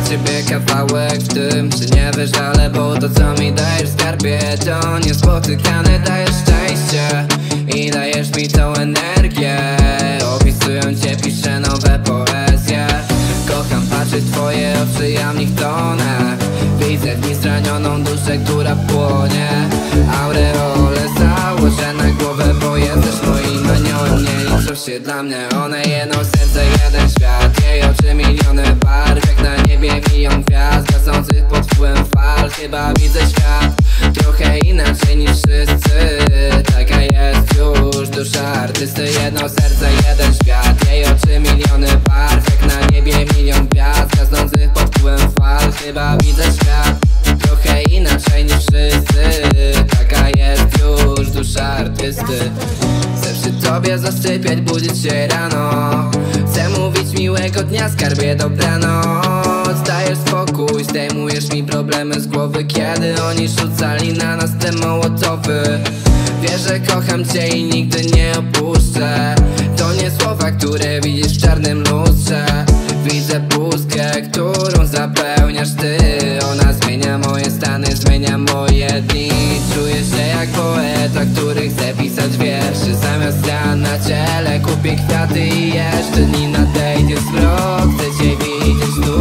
ciebie kawałek w tym, że nie wyżalę, bo to co mi dajesz skarbie to niespotykane, dajesz szczęście i dajesz mi tą energię. Opisując cię piszę nowe poezje. Kocham patrzeć w twoje oczy, ja w nich tonę. Widzę w nich zranioną duszę, która płonie. Aureole założę na głowę, bo jesteś moim aniołem. Nie liczą się dla mnie one, jedno serce, jeden świat. Jej oczy miliony barw, jak na niebie milion gwiazd gasnących pod wpływem fal. Chyba widzę świat trochę inaczej niż wszyscy. Taka jest już dusza artysty. Jedno serce, jeden świat. Jej oczy miliony barw, jak na niebie milion gwiazd gasnących pod wpływem fal. Chyba widzę świat trochę inaczej niż wszyscy. Taka jest już dusza artysty. Chcę przy tobie zasypiać, budzić się rano. Chcę mówić miłego dnia, skarbie dobranoc. Dajesz spokój, zdejmujesz mi problemy z głowy, kiedy oni rzucali na nas te mołotowy. Wiesz, że kocham cię i nigdy nie opuszczę. To nie słowa, które widzisz w czarnym lustrze. Widzę pustkę, którą zapełniasz ty. Ona zmienia moje stany, zmienia moje dni. Czuję się jak poeta, który chce pisać wierszy. Zamiast ran na ciele kupię kwiaty i jeszcze nim nadejdzie zmrok. Chcę cię widzieć tu.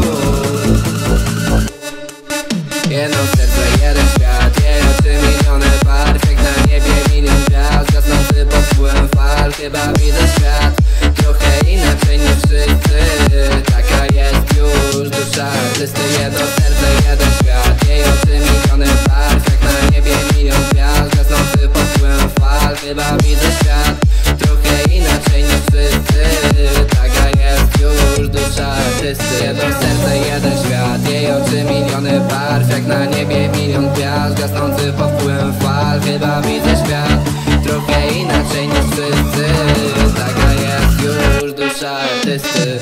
Jedno serce, jeden świat. Jej oczy miliony barw, jak na niebie milion gwiazd gasnący pod wpływem fal. Chyba widzę świat trochę inaczej niż wszyscy. Taka jest już dusza artysty. Jedno serce, jeden świat. Jej oczy miliony barw, jak na niebie milion gwiazd gasnący pod wpływem fal. Chyba widzę świat trochę inaczej niż wszyscy. Taka jest już dusza artysty. Jedno serce, jeden świat. Jej oczy miliony barw, jak na niebie milion gwiazd gasnący pod wpływem fal. Chyba widzę świat trochę inaczej niż wszyscy. Taka jest już dusza artysty.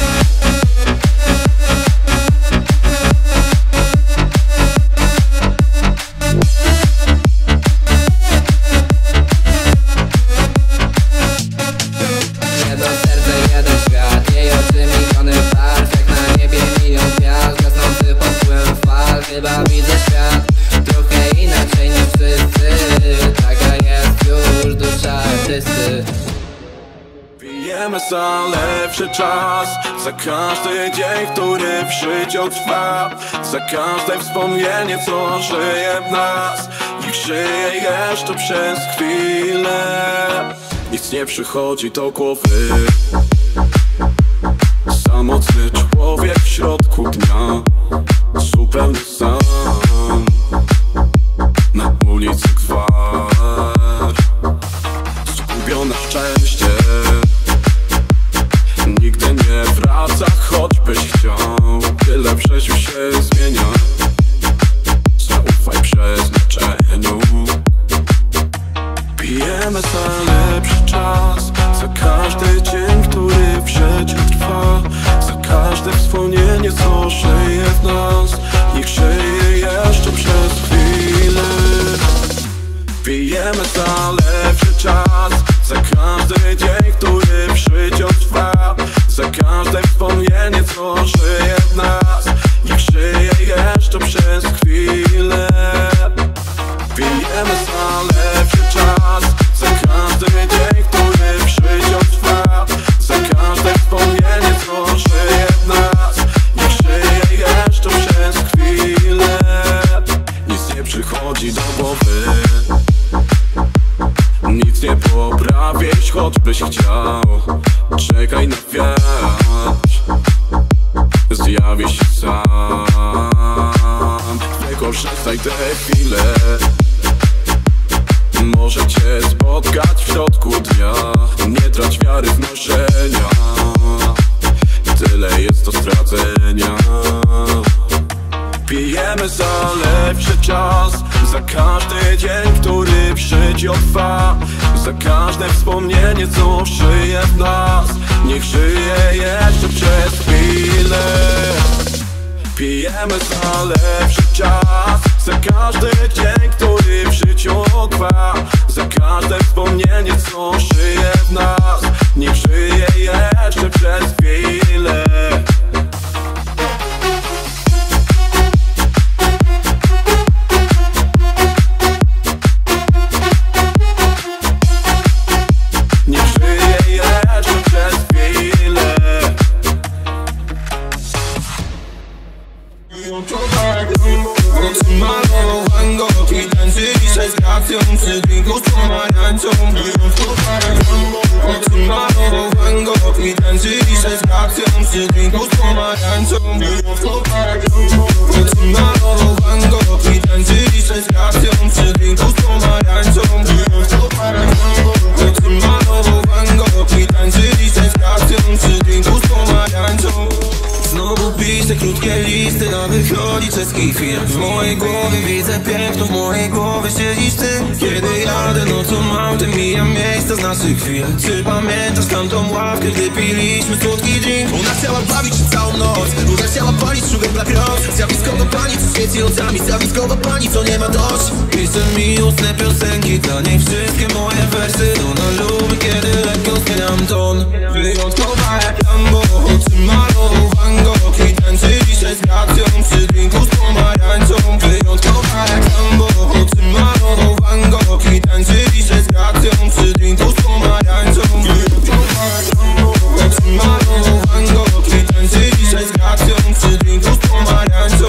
Jedno serce, jeden świat. Jej oczy miliony barw, jak na niebie milion gwiazd gasnący pod wpływem fal. Chyba widzę świat trochę inaczej niż wszyscy. Taka jest już dusza artysty. Pijemy za lepszy czas, za każdy dzień, który w życiu trwa, za każde wspomnienie, co żyje w nas. Niech żyje jeszcze przez chwilę. Nic nie przychodzi do głowy. Samotny człowiek w środku dnia, zupełnie sam. Na ulicy gwar, zgubiona w szczęście. Nigdy nie wraca, choćbyś chciał. Tyle w życiu się zmienia. Zaufaj przeznaczeniu. Pijemy za lepszy czas, za każdy dzień, który w życiu trwa, za każde wspomnienie, co żyje w nas. Niech żyje jeszcze przez chwilę. Pijemy za lepszy czas, za każdy dzień, który w życiu trwa, za każde wspomnienie, co żyje w nas. Niech żyje jeszcze przez chwilę. Pijemy za lepszy czas, za każdy dzień, który w życiu trwa, za każde wspomnienie, co żyje w nas. Niech żyje jeszcze przez chwilę. Nic nie przychodzi do głowy, nic nie poprawisz, choćbyś chciał. Czekaj na wiatr, zjawi się sam. Wykorzystaj te chwile, może cię spotkać w środku dnia. Nie trać wiary w marzenia, tyle jest do stracenia. Pijemy za lepszy czas, za każdy dzień, który w życiu trwa, za każde wspomnienie, co żyje w nas. Niech żyje jeszcze przez chwilę. Pijemy za lepszy czas, za każdy dzień, który w życiu trwa, za każde wspomnienie, co żyje w nas. Niech żyje jeszcze przez chwilę. Trzyma nową Van Gogh i tańczy dzisiaj z akcją przy drinku z pomarańczą. Trzyma nową Van Gogh i tańczy dzisiaj z akcją przy drinku z pomarańczą. Trzyma nową Van Gogh i tańczy dzisiaj z akcją przy drinku z pomarańczą. Znowu piszę krótkie listy, a wychodzi czeski film. W mojej głowie widzę piękno, w mojej głowie siedzisz ty. Kiedy jadę nocą autem, mijam miejsca z naszych chwil. Czy pamiętasz tamtą ławkę, gdy piliśmy słodki drink? Ona chciała bawić się całą noc, ona chciała palić sugar black rose. Zjawiskowa pani, co świeci oczami, zjawiskowa pani, co nie ma dość. Pisze mi ustne piosenki, dla niej wszystkie moje wersy. Ona lubi, kiedy lekko zmieniam ton. Wyjątkowa jak Lambo, trzyma nową Van Gogh i tańczy dzisiaj z gracją przy drinku z pomarańczą. Wyjątkowa jak Lambo, trzyma nową Van Gogh i tańczy dzisiaj z gracją przy drinku z pomarańczą. Trzyma nową Van Gogh i tańczy dzisiaj z gracją przy drinku z pomarańczą.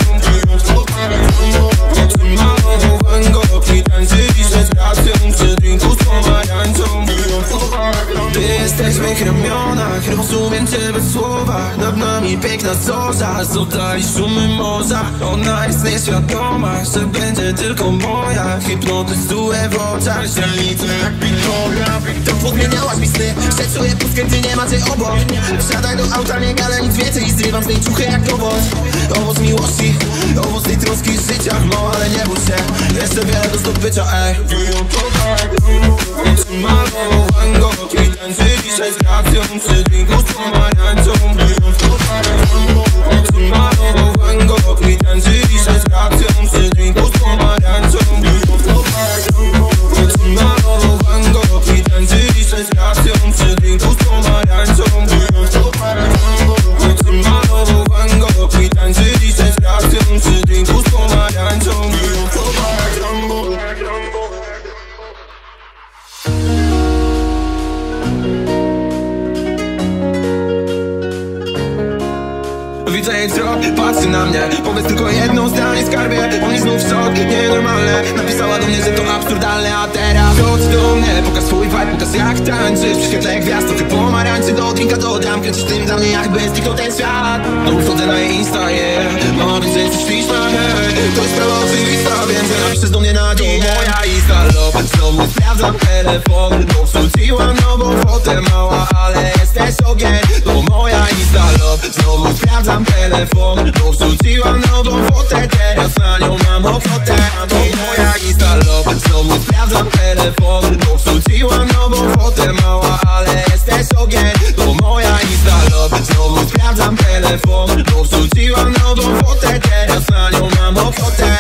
Trzyma nową Van Gogh i tańczy dzisiaj z gracją przy drinku z pomarańczą. Ty jesteś w mych ramionach, rozumiem cię bez słowa. Nad nami piękna zorza, oddali szumy morza. Ona jest nieświadoma, że będzie tylko moja. Hipnotyzuje w oczach źrenice jak Wiktoria. To podmieniałaś mi sny, że czuję pustkę, gdy nie ma cię obok. Wsiadaj do auta, nie galę nic więcej i zrywam z niej ciuchy jak owoc. Owoc miłości, owoc tej troski życia. No ale nie bój się, jeszcze wiele do zdobycia, ej. Trzyma nową Van Gogh i tańczy dzisiaj z gracją przy drinku z pomarańczą. Trzyma nową Van Gogh i tańczy dzisiaj z gracją przy drinku z pomarańczą. Trzyma nową Van Gogh i tańczy dzisiaj z gracją przy drinku z pomarańczą. Trzyma nową Van Gogh i tańczy dzisiaj z gracją przy drinku z pomarańczą. Widzę jej wzrok, patrzy na mnie. Powiedz tylko jedno zdanie, skarbie. On jest znów szok, nienormalne. Napisała do mnie, że to absurdalne. A teraz chodź do mnie, pokaż swój vibe, pokaż jak tańczysz. Przy świetle gwiazd, trochę pomarańczy. Do drinka dodam, kręcisz tym dla mnie, jakby zniknął ten świat. No wchodzę na jej Insta, yeah. Mam widzę, że śliczna, hej. To jest sprawa oczywista, więc napiszesz do mnie na dzień. Moja Insta love, znowu sprawdzam telefon. Bo wrzuciłam nową fotę, mała, ale jesteś ogień. To moja Insta love, znowu sprawdzam telefon, bo wrzuciłam nową fotę. Teraz na nią mam ochotę. To moja Insta love, znowu sprawdzam telefon, bo wrzuciłam nową fotę, mała, ale jesteś ogień. To moja Insta love, znowu sprawdzam telefon, bo wrzuciłam nową fotę. Teraz na nią mam ochotę.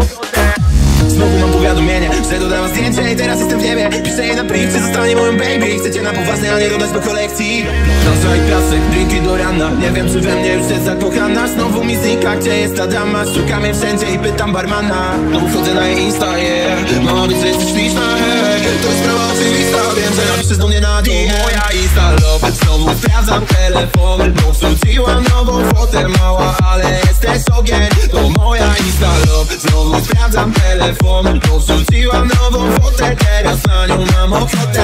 Znowu mam powiadomienie, że dodała zdjęcie i teraz jestem w niebie. Piszę jej na priv, czy zostanie moją baby. Chcecie na poważnie, a nie dodać do kolekcji. Plaża i piasek, drinki do rana. Nie wiem, czy we mnie już jest zakochana. Znowu mi znika, gdzie jest ta dama. Szukam jej wszędzie i pytam barmana. Znowu wchodzę na jej Insta, yeah. Mama wie, że jesteś śliczna, hej. To jest sprawa oczywista, wiem, że napiszesz do mnie na dzień. Moja Insta love, znowu sprawdzam telefon, bo wrzuciłam nową fotę, mała, ale jesteś ogień. To moja Insta love, znowu sprawdzam telefon, bo wrzuciłam nową fotę. Teraz na nią mam ochotę.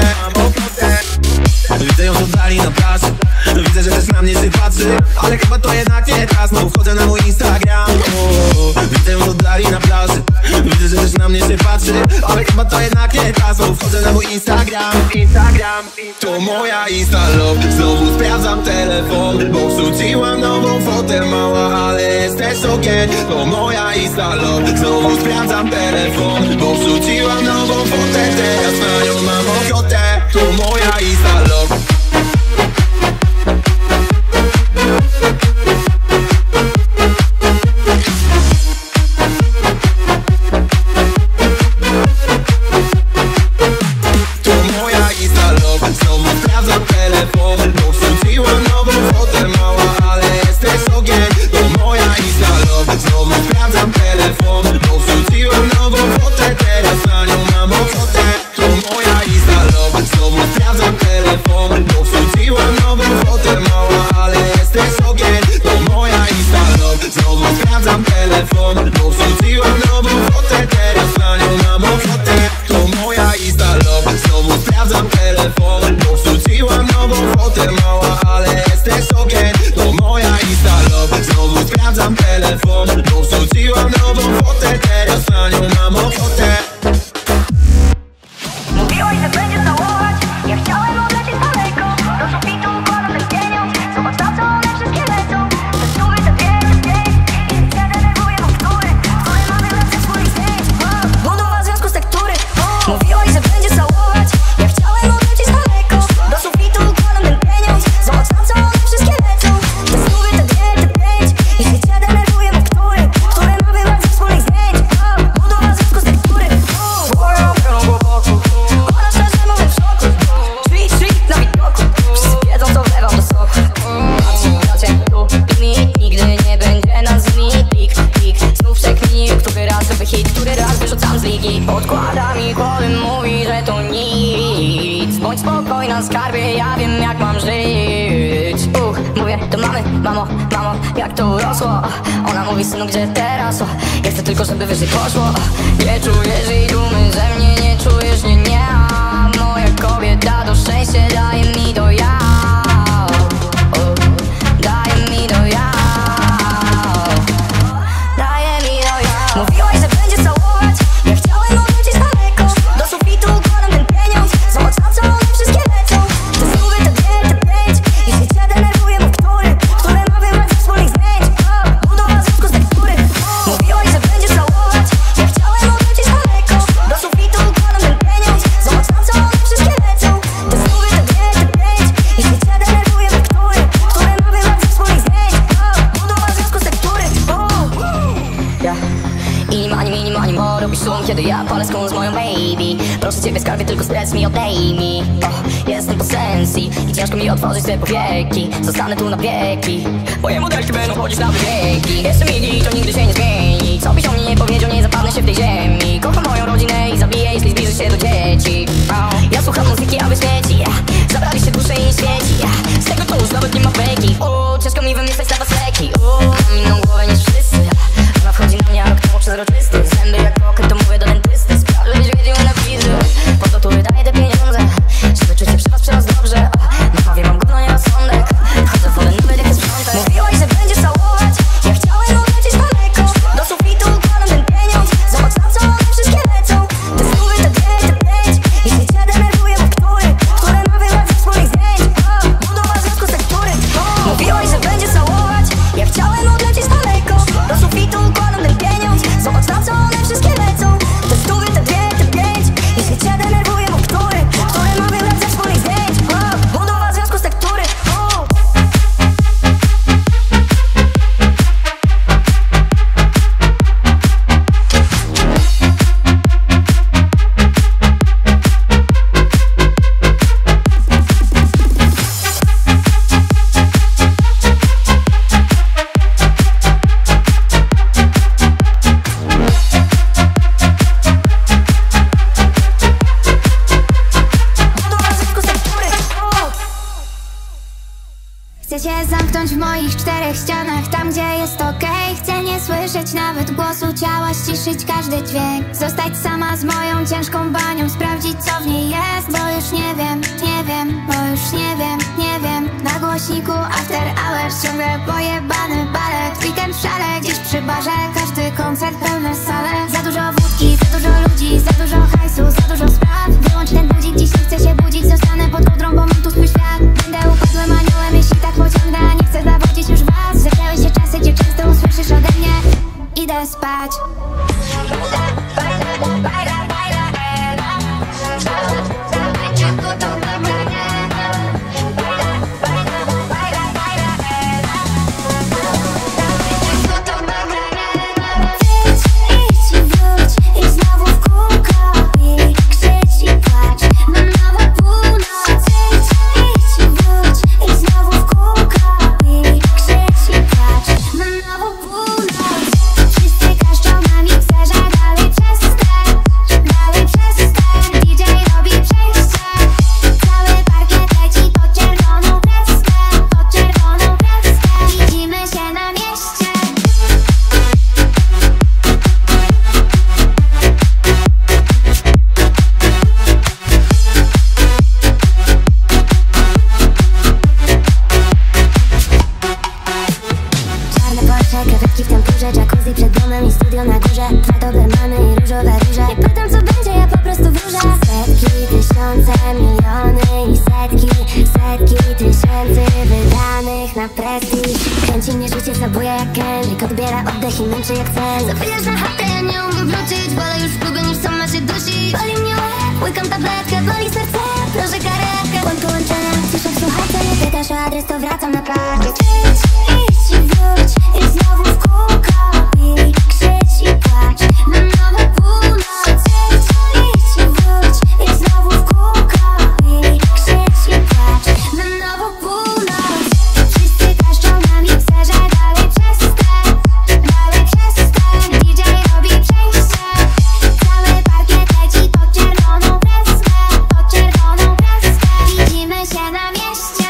Widzę ją z oddali na plaży. Widzę, że też na mnie się patrzy, ale chyba to jednak nie ta. Znowu wchodzę na mój Instagram. O, widzę ją z oddali na plaży. Widzę, że też na mnie się patrzy, ale chyba to jednak nie ta. Znowu wchodzę na mój Instagram. Instagram. To moja Insta love, znowu sprawdzam telefon, bo wrzuciłam nową fotę, mała, ale jesteś ogień. To moja Insta love, znowu sprawdzam telefon, bo wrzuciłam nową fotę. Teraz na nią mam ochotę. To moja Insta love. Znowu sprawdzam telefon. telefon. Bo wrzuciłam nową fotę, mała, ale jesteś ogień. To moja Insta love, znowu sprawdzam telefon. Bo wrzuciłam nową fotę, teraz na nią mam ochotę. Mówiłaś, że będziesz całować. Ja chciałem odlecieć daleko. Do sufitu układam ten pieniądz. Zobacz na co one wszystkie lecą. Te stówy, te dwie, te pięć. I się denerwuję, bo który, który mamy lepsze swoich zdjęć. Budowa związku z tektury. Mówiłaś, że będziesz całować. Ja chciałem odlecieć daleko. Do sufitu układam ten pieniądz. Zobacz na co one wszystkie lecą. Te stówy, te dwie, te pięć. I się denerwuję, bo który, który mamy lepsze swoich zdjęć. Budowa związku z tektury. Ona szczerze mówi w szoku. Street, street na widoku. Wszyscy wiedzą co wlewam do soku. Patrzcie, bracie, tu i mi nigdy nie będzie nas z nimi. Pik, pik, znów przekmini. Który raz robię hit, który raz wyrzucam z ligi. Podkłada mi kłody, mówi, że to nic. Bądź spokojna, skarbie, ja wiem jak mam żyć. Uch, mówię do mamy, mamo, mamo, jak to urosło. Ona mówi, synu, gdzie teraz? O, ja chcę tylko, żeby wyżej poszło. Nie czujesz jej dumy ze mnie, nie czujesz, nie, nie. Moja kobieta to szczęście daje mi to ja. O, daje mi to ja. Daje mi to ja. Mówiłaś, że będziesz całować. Ja chciałem odlecieć daleko. Do sufitu układam ten pieniądz. Zobacz na co one wszystkie lecą. Te stówy, te dwie, te pięć. I się cię denerwuję, bo który, który ma wybrać ze swoich zdjęć. Budowa związku z tektury. Mówiłaś, że będziesz całować. Ja chciałem odlecieć daleko. Do sufitu układam ten pieniądz. Zobacz na co one wszystkie lecą. Te stówy, te dwie, te pięć. I się cię denerwuję, bo który, który ma wybrać ze swoich zdjęć. Budowa związku z tektury. Ja. I mani, mini, mani, mo, robisz szum, kiedy ja palę skąd z moją baby. Proszę ciebie, skarbie, tylko stres mi odejmij mi. Oh, jestem po sensji i ciężko mi otworzyć te powieki. Zostanę tu na wieki. Moje modelki będą chodzić na wybiegi. Jestem mini, to nigdy się nie zmieni. Co byś o mnie nie powiedział, nie zapadnę się w tej ziemi. Kocham moją rodzinę i zabiję, jeśli zbliżysz się do dzieci. Oh, ja słucham muzyki, aby śmieci. Zabraliście duszę i świeci. Z tego to już nawet nie ma beki. O, ciężko mi wymyślać dla was leki. O, mam inną głowę niż wszyscy. Ona wchodzi na mnie, ale kto przezroczysty. Zęby jak koket, to mówię do dentysty. Spraw, żebyś wiedział na widzę. Po to tu wydaję te pieniądze, żeby czuć się przy was, przy was dobrze. Na prawie mam gówno, nie rozsądek. Chodzę w wodę, nawet jak jest sprzątek. Mówiłaś, że będziesz całować. Ja chciałem odlecieć daleko. Do sufitu układam ten pieniądz. Zobacz na co one wszystkie lecą. Te stówy, te dwie, te pięć. I się cię denerwuję, bo który, który ma wybrać ze swoich zdjęć. Budowa związku z tektury. Mówiłaś, że będziesz całować. Ja chciałem odlecieć daleko. Do sufitu układam ten pieniądz. Zobacz na co one wszystkie lecą. Te stówy, te dwie, te pięć. I się cię denerwuję, bo który, który ma wybrać ze swoich zdjęć. Budowa związku z tektury. Chcę cię zamknąć w moich czterech ścianach, tam gdzie jest okej. Chcę nie słyszeć nawet głosu ciała, ściszyć każdy dźwięk. Zostać sama z moją ciężką banią, sprawdzić co w niej jest. Bo już nie wiem, nie wiem, bo już nie wiem, nie wiem. Na głośniku after hours, ciągle pojebany balet. Weekend w szale, gdzieś przy barze, każdy koncert, pełne sale. Za dużo wódki, za dużo ludzi, za dużo hajsu, za dużo spraw. Wyłącz ten budzik, dziś nie chcę się budzić. Zostanę pod kołdrą, bo mam tu swój świat. Będę upadłym aniołem, jeśli tak pociągnę. Nie chcę zawodzić już was. Zaczęły się czasy, gdzie często usłyszysz ode mnie: idę spać. Idź i wróć i znowu w kółko i krzycz i płacz. Mam innych na prestiż. Kręci mnie życie, zabuja jak Henryk. Odbiera oddech i męczy jak cel. Zapijasz na chatę, ja nie umiem wrócić. Wolę już w klubie niż sama się dusić. Boli mnie łeb, łykam tabletkę, boli serce, proszę karetkę. Błąd połączenia, cisza w słuchawce. Nie pytasz o adres, to wracam na parkiet. Idź i wróć, i znowu w kółko. I krzycz i płacz na nowe północ. Idź i wróć, i znowu w kółko. I krzycz i płacz na nową północ. Wszyscy klaszczą na mikserze, dalej przestań, dalej przestań. D J robi przejście, cały parkiet leci pod czerwoną kreskę, pod czerwoną kreskę. Widzimy się na mieście.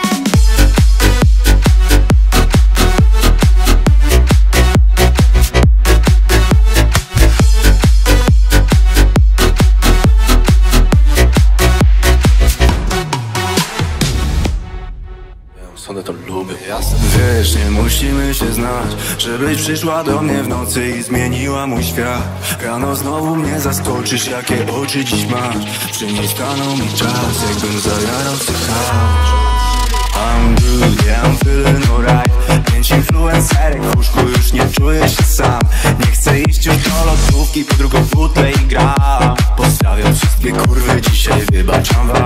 Sądzę, to lubię, jasne. Wiesz, nie musimy się znać, żebyś przyszła do mnie w nocy i zmieniła mój świat. Rano znowu mnie zaskoczysz, jakie oczy dziś masz. Przy niej stanął mi czas, jakbym zajarał się chaos. I'm good, yeah, I'm feeling alright. Pięć influencerek w łóżku, już nie czuję się sam. Nie chcę iść już do lodówki, po drugą butlę i gram. Pozdrawiam wszystkie kurwy, dzisiaj wybaczam wam.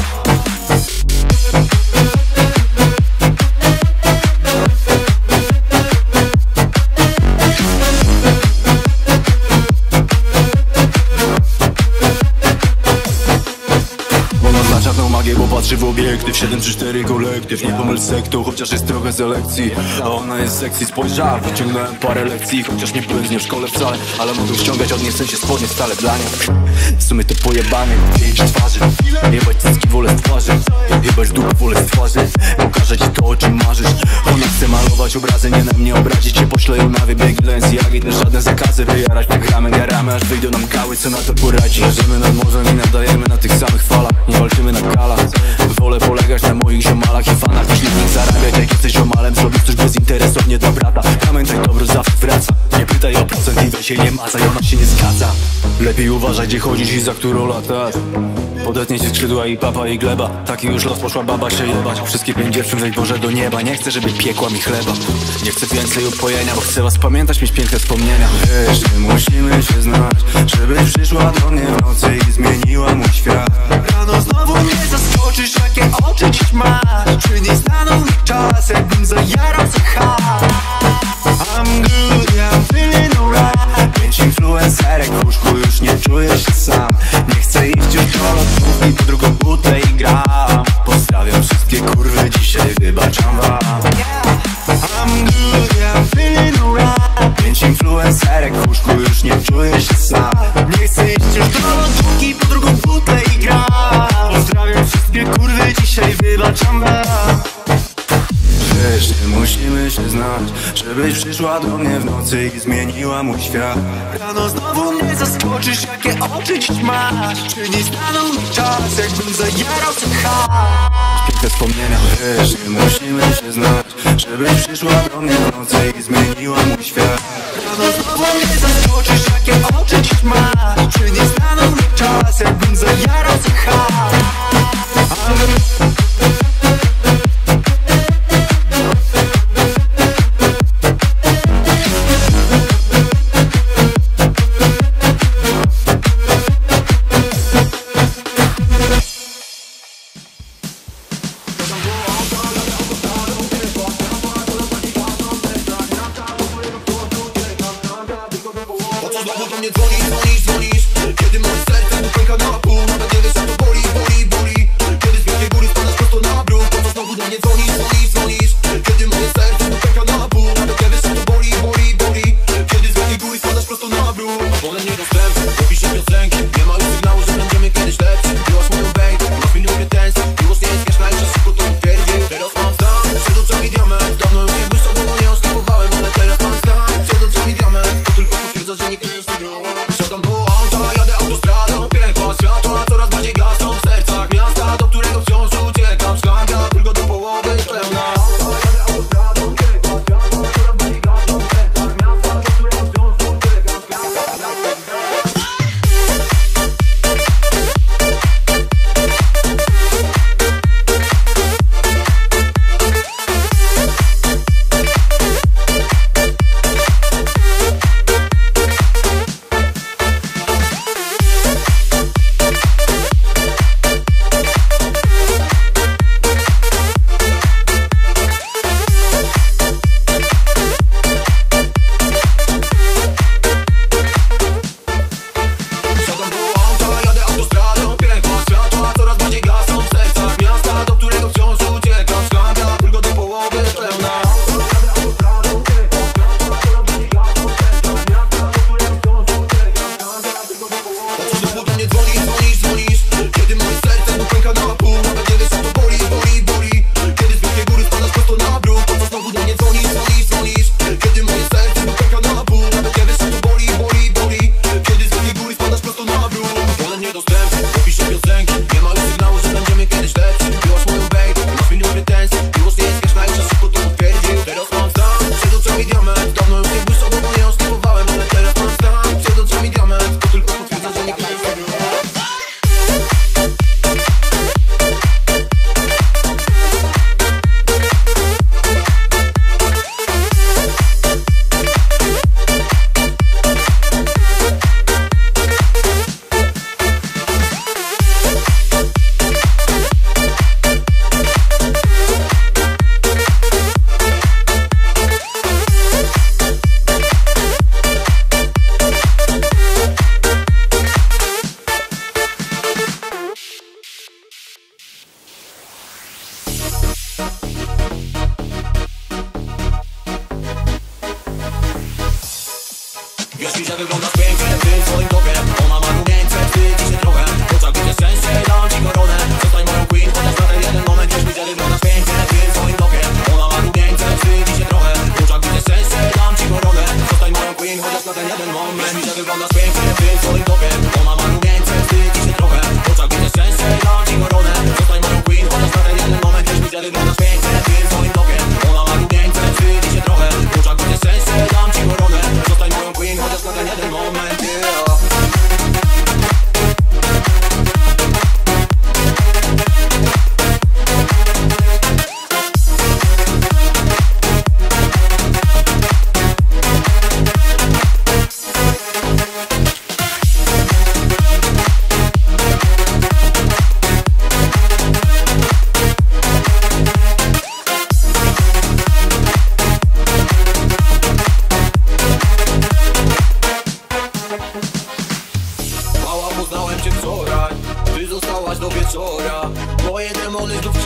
Bo patrzy w obiektyw, siedem trzy cztery kolektyw. Nie pomyl sektą, chociaż jest trochę selekcji. A ona jest sexy, spójrz żal. Wyciągnąłem parę lekcji, chociaż nie byłem z nią w szkole wcale. Ale mogę ściągać od niej, w sensie spodnie stale dla niej. W sumie to pojebane, pięć twarzy. Jebać cycki wolę z twarzy, jebać dupę wolę z twarzy. Pokażę ci to, o czym marzysz. Ona chce malować obrazy, nie na mnie obrazić się. Poślę ją na wybiegi, lens jak i też żadne zakazy. Wyjarać nagramy, garamy, aż wyjdą nam kały. Co na to poradzi? Leżymy nad morzem i nadajemy na tych samych falach. Nie walczymy na galach. Wolę polegać na moich ziomalach i fanach niż nikt zarabiać. Jak jesteś ziomalem, zrobisz coś bezinteresownie dla brata. Pamiętaj, dobro zawsze wraca. Nie pytaj o procent i weź się nie macaj, ona się nie zgadza. Lepiej uważaj, gdzie chodzisz i za którą latasz. Podetnie ci skrzydła i papa i gleba. Taki już los, poszła baba się jebać. Wszystkie pięć dziewczyn weź Boże do nieba. Nie chcę, żeby piekła mi chleba. Nie chcę więcej upojenia, bo chcę was pamiętać, mieć piękne wspomnienia. Wiesz, nie musimy się znać, żebyś przyszła do mnie w nocy i zmieniła mój świat. Rano znowu mnie zaskoczysz, jakie oczy dziś masz. Czy nie stanął mi czas, jakbym zajarał se hard. I'm good, yeah, I'm feeling alright. Pięć influencerek w łóżku, już nie czuję się sam. Nie chcę iść już do lodówki, po drugą butlę i gram. Pozdrawiam wszystkie kurwy, dzisiaj wybaczam wam. I'm good, yeah, I'm feeling alright. Pięć influencerek w łóżku, już nie czuję się sam. Nie chcę iść już do lodówki, po drugą butlę i gram. Pozdrawiam wszystkie kurwy, dzisiaj wybaczam wam. Wiesz, nie musimy się znać, żebyś przyszła do mnie w nocy i zmieniła mój świat. Rano znowu mnie zaskoczysz, jakie oczy dziś masz. Czy nie stanął mi czas, jakbym zajarał się hard. Piękne wspomnienia. Wiesz, nie musimy się znać, żebyś przyszła do mnie w nocy i zmieniła mój świat. Rano znowu mnie zaskoczysz, jakie oczy dziś masz. Czy nie stanął mi czas, jakbym zajarał się hard. Siadam do auta, jadę autostradą, piękła światła.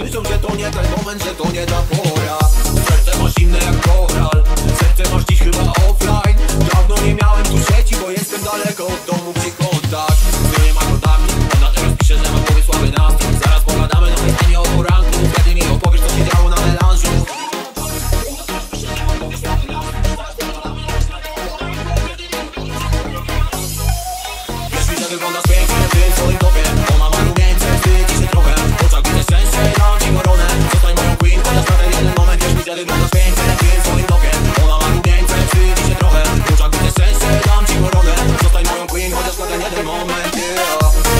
krzyczą, że to nie ten moment, że to nie ta pora. Serce masz zimne jak koral, serce masz dziś chyba offline. Dawno nie miałem tu sieci, bo jestem daleko od domu, gdzie kontakt z tymi akordami. Ona teraz pisze, że ma głowie słaby nastrój. Zaraz pogadamy na fejmie o poranku. Wtedy mi opowiesz, co się działo na melanżu. Wiesz mi, że wyglądasz pięknie w tym swoim topie. Ona ma rumieńce, wstydzi się trochę. W oczach widzę szczęście, dam ci koronę. Zostań moją queen, chociaż na ten jeden moment. Wiesz mi, że wyglądasz pięknie w tym swoim topie. Ona ma rumieńce, wstydzi się trochę. W oczach widzę szczęście, dam ci koronę. Zostań moją queen, chociaż na ten jeden moment, yeah.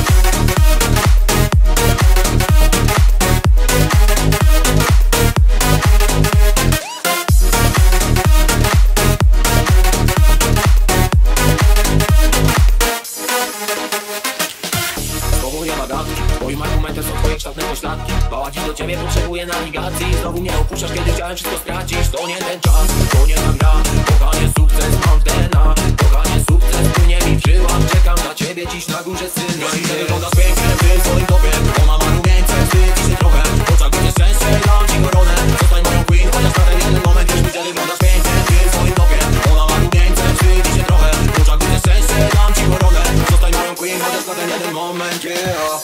Moim argumentem są twoje kształtne pośladki. Bała dziś do ciebie, potrzebuję nawigacji. Znowu mnie opuszczasz, kiedy chciałem wszystko stracić. To nie ten czas, to nie ta gra. Kochanie, sukces, antena. Kochanie, sukces, płynie mi w żyłach. Czekam na ciebie dziś na górze syna. Wiesz, że wyglądasz pięknie w tym swoim topie. Ona ma rumieńce, wstydzi się trochę. W oczach widzę szczęście, dam ci koronę. Zostań moją queen, chociaż na ten jeden moment. Wiesz, że wyglądasz pięknie w tym swoim topie. Ona ma rumieńce, wstydzi się trochę. W oczach widzę szczęście, dam ci koronę. Zostań moją queen, chociaż na ten jeden moment, yeah.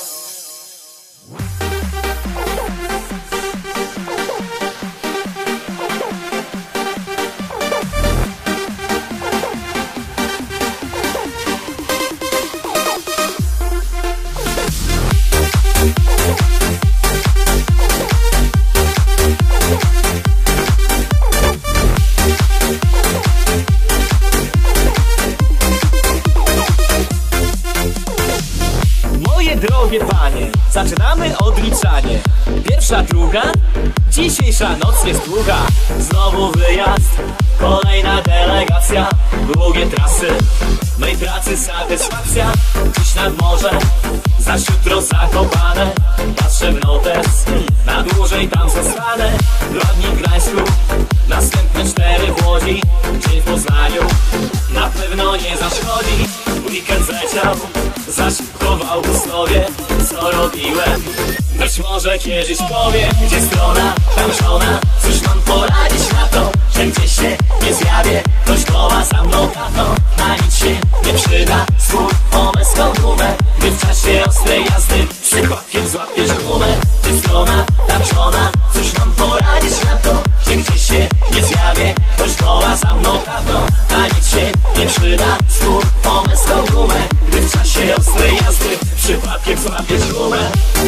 Drogie panie, zaczynamy odliczanie. Pierwsza, druga, dzisiejsza noc jest długa. Znowu wyjazd, kolejna delegacja. Długie trasy, mej pracy satysfakcja. Dziś nad morze, zaś jutro Zakopane. Patrzę w notes, na dłużej tam zostanę. Dwa dni w Gdańsku, następne cztery w Łodzi. Dzień w Poznaniu, na pewno nie zaszkodzi. Weekend zleciał, zaś w Augustowie. Co robiłem? Być może kiedyś powiem. Gdzie strona, tam żona. Cóż mam poradzić na to, że gdzieś się nie zjawię. Ktoś woła za mną tato, na nic się nie przyda. Swój pomysł gumę, gdy w czasie ostrej jazdy przykładkiem złapiesz gumę. Gdzie strona, tam żona. Cóż mam poradzić na to, że gdzieś się nie zjawię. Ktoś woła za mną tato, na nic się nie przyda. Swój pomysł gumę, gdy w czasie ostrej jazdy przypadkiem złapiesz gumę.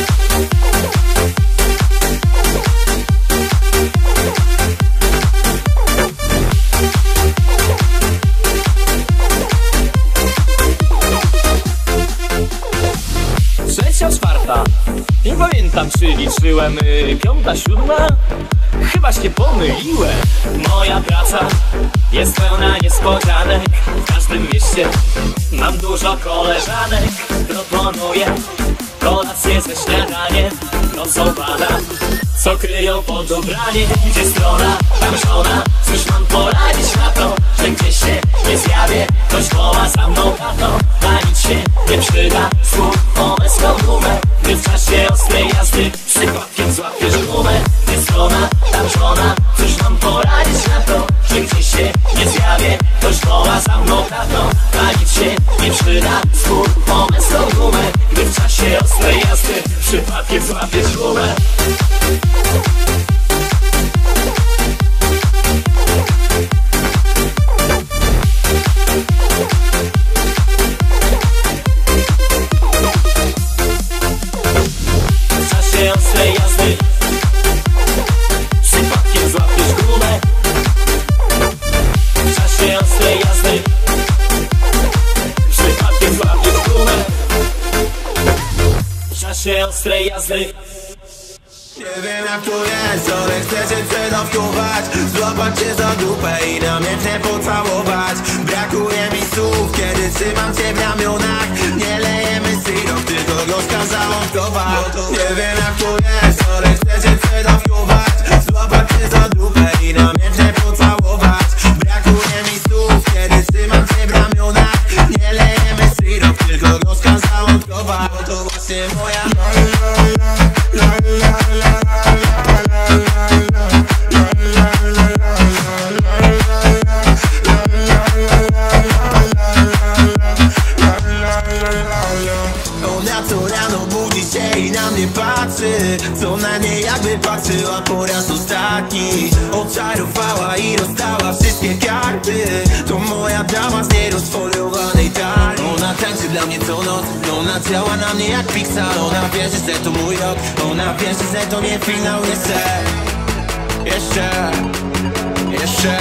Trzecia, czwarta, nie pamiętam czy liczyłem. y, Piąta, siódma, chyba się pomyliłem. Moja praca jest pełna niespodzianek. W każdym mieście mam dużo koleżanek. Proponuję kolację ze śniadaniem. Nocą badam, co kryją pod ubraniem. Gdzie strona, tam żona. Cóż mam poradzić na to, że gdzieś się nie zjawię. Ktoś woła za mną tato, na nic się nie przyda. Swój pomysł gumę, gdy w czasie ostrej jazdy przykładkiem złapiesz gumę. Gdzie strona, tam żona. Cóż mam poradzić na to, że gdzieś się nie zjawię. Ktoś woła za mną tato, na nic się nie przyda. Swój pomysł gumę, gdy w czasie ostrej jazdy przypadkiem złapiesz gumę. W czasie ostrej jazdy przypadkiem złapiesz gumę. W czasie ostrej jazdy przypadkiem złapiesz gumę. W czasie ostrej jazdy. Nie wiem jak to jest, ale chcę cię przedawkować. Złapać cię za dupę i namiętnie pocałować. Brakuje mi słów, kiedy trzymam cię w ramionach. Nie lejemy syrop, tylko gorzka załąkowa. Nie wiem jak to jest, ale chcę cię przedawkować. Złapać cię za dupę i namiętnie pocałować. Brakuje mi słów, kiedy trzymam cię w ramionach. Nie lejemy syrop, tylko gorzka załąkowa. To właśnie moja la la la la la la. mnie, jakby patrzyła po raz ostatni. Oczarowała i rozdała wszystkie karty. To moja dama z nierozfoliowanej talii. Ona tańczy dla mnie co noc, ona działa na mnie jak Pixar. Ona wierzy, że to mój rok, ona wierzy, że to nie finał. Jeszcze, jeszcze, jeszcze.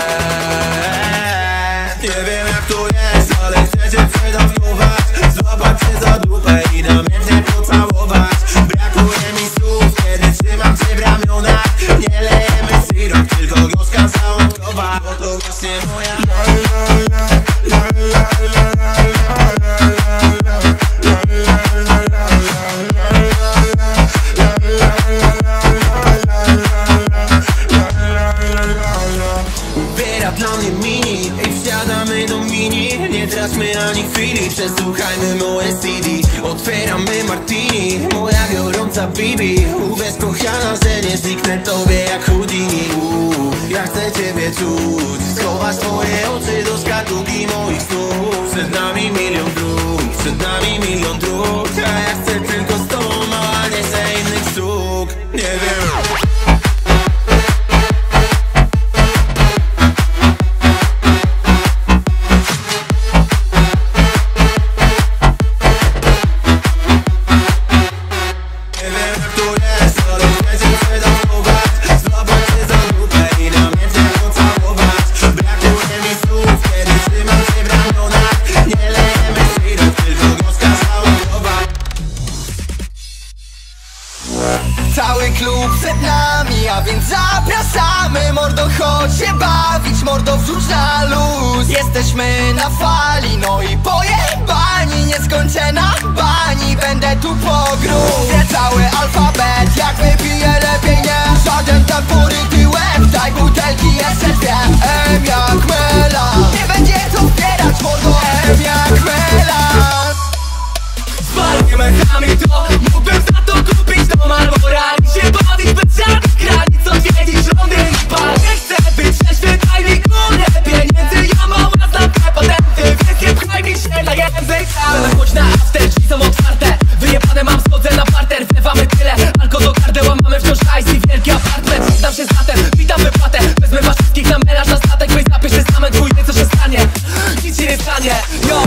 Nie wiem jak to jest, ale chcę cię przedawkować. Złapać cię za dupę i namiętnie pocałować. Brakuje mi słów, kiedy trzymam cię w ramionach. Nie lejemy syrop, tylko gorzka załąkowa. Bo to właśnie moja ubiera dla mnie mini i wsiadamy do mini. Nie traćmy ani chwili, przesłuchajmy moje C D. Otwieramy martini, moja gorąca bibi. Uwierz kochana, że nie zniknę tobie jak Houdini. Uuu, ja chcę ciebie czuć, schować twoje oczy do szkatułki moich snów. Przed nami milion dróg, przed nami milion dróg. A ja chcę tylko z tobą, a nie za innych sztuk. Nie wiem. Cały klub przed nami, a więc zapraszamy. Mordo, chodź się bawić, mordo, wrzuć na luz. Jesteśmy na fali, no i pojebani. Nieskończona bani, będę tu po grób. Cały alfabet, jak wypiję lepiej nie. Żaden ten poryty łeb, daj butelki jeszcze dwie. M jak Mela, nie będzie co zbierać, mordo. M jak Mela. Zwalnie mechami to, mógłbym za to kupić dom albo rali się bawić bez żadnych granic, odwiedzić Londyn i Paryż. Nie chcę być trzeźwy, daj mi górę pieniędzy, ja mam własne patenty, więc nie pchaj mi się na język. Ale chodź na after, drzwi są otwarte, wyjebane mam, schodzę na parter. Wlewamy tyle, alko do gardeła, mamy wciąż hajs i wielki apartment. Witam się z latem, witam wypłatę, wezmę was wszystkich na melarz na statek. Weź zapisz testament, chuj wie co się stanie, nic się nie stanie, yo.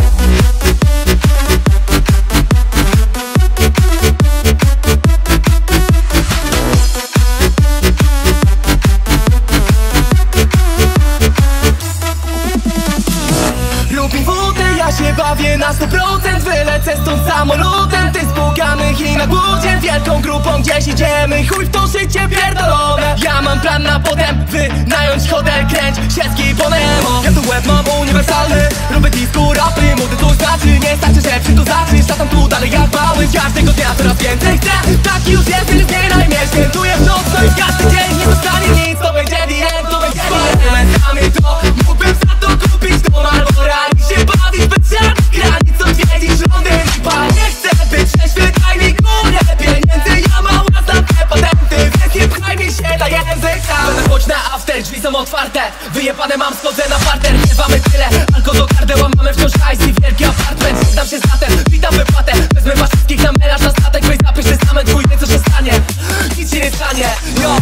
Ja się bawię na sto procent, wylecę stąd samolotem. Ty z buganych i na głodzie, wielką grupą gdzieś idziemy. Chuj w to życie pierdolone. Ja mam plan na potem, wynająć hotel, kręć siecki po Nemo. Ja tu łeb mam uniwersalny, robię disco, rapy, młody to znaczy. Nie starczy, że przy to zaczniesz, latam tu dalej jak mały. Każdego dnia coraz więcej chcę, taki już jest, więc zmieniaj mnie. Świętuję w noc, no i każdy dzień nie zostanie nic. To będzie the end, to będzie the end. To mógłbym za to kupić dom albo rali się bawić bez żadnych granic, odwiedzić Londyn i Paryż. Nie chcę być trzeźwy, daj mi górę pieniędzy, ja mam własne patenty, więc nie pchaj mi się na język. Będę chodź na after, drzwi są otwarte, wyjebane mam, schodzę na parter. Wlewamy tyle, alko do gardeła, mamy wciąż hajs i wielki apartment. Witam się z latem, witam wypłatę, wezmę was wszystkich na melarz na statek. Weź zapisz testament, chuj wie co się stanie, nic się nie stanie, yo.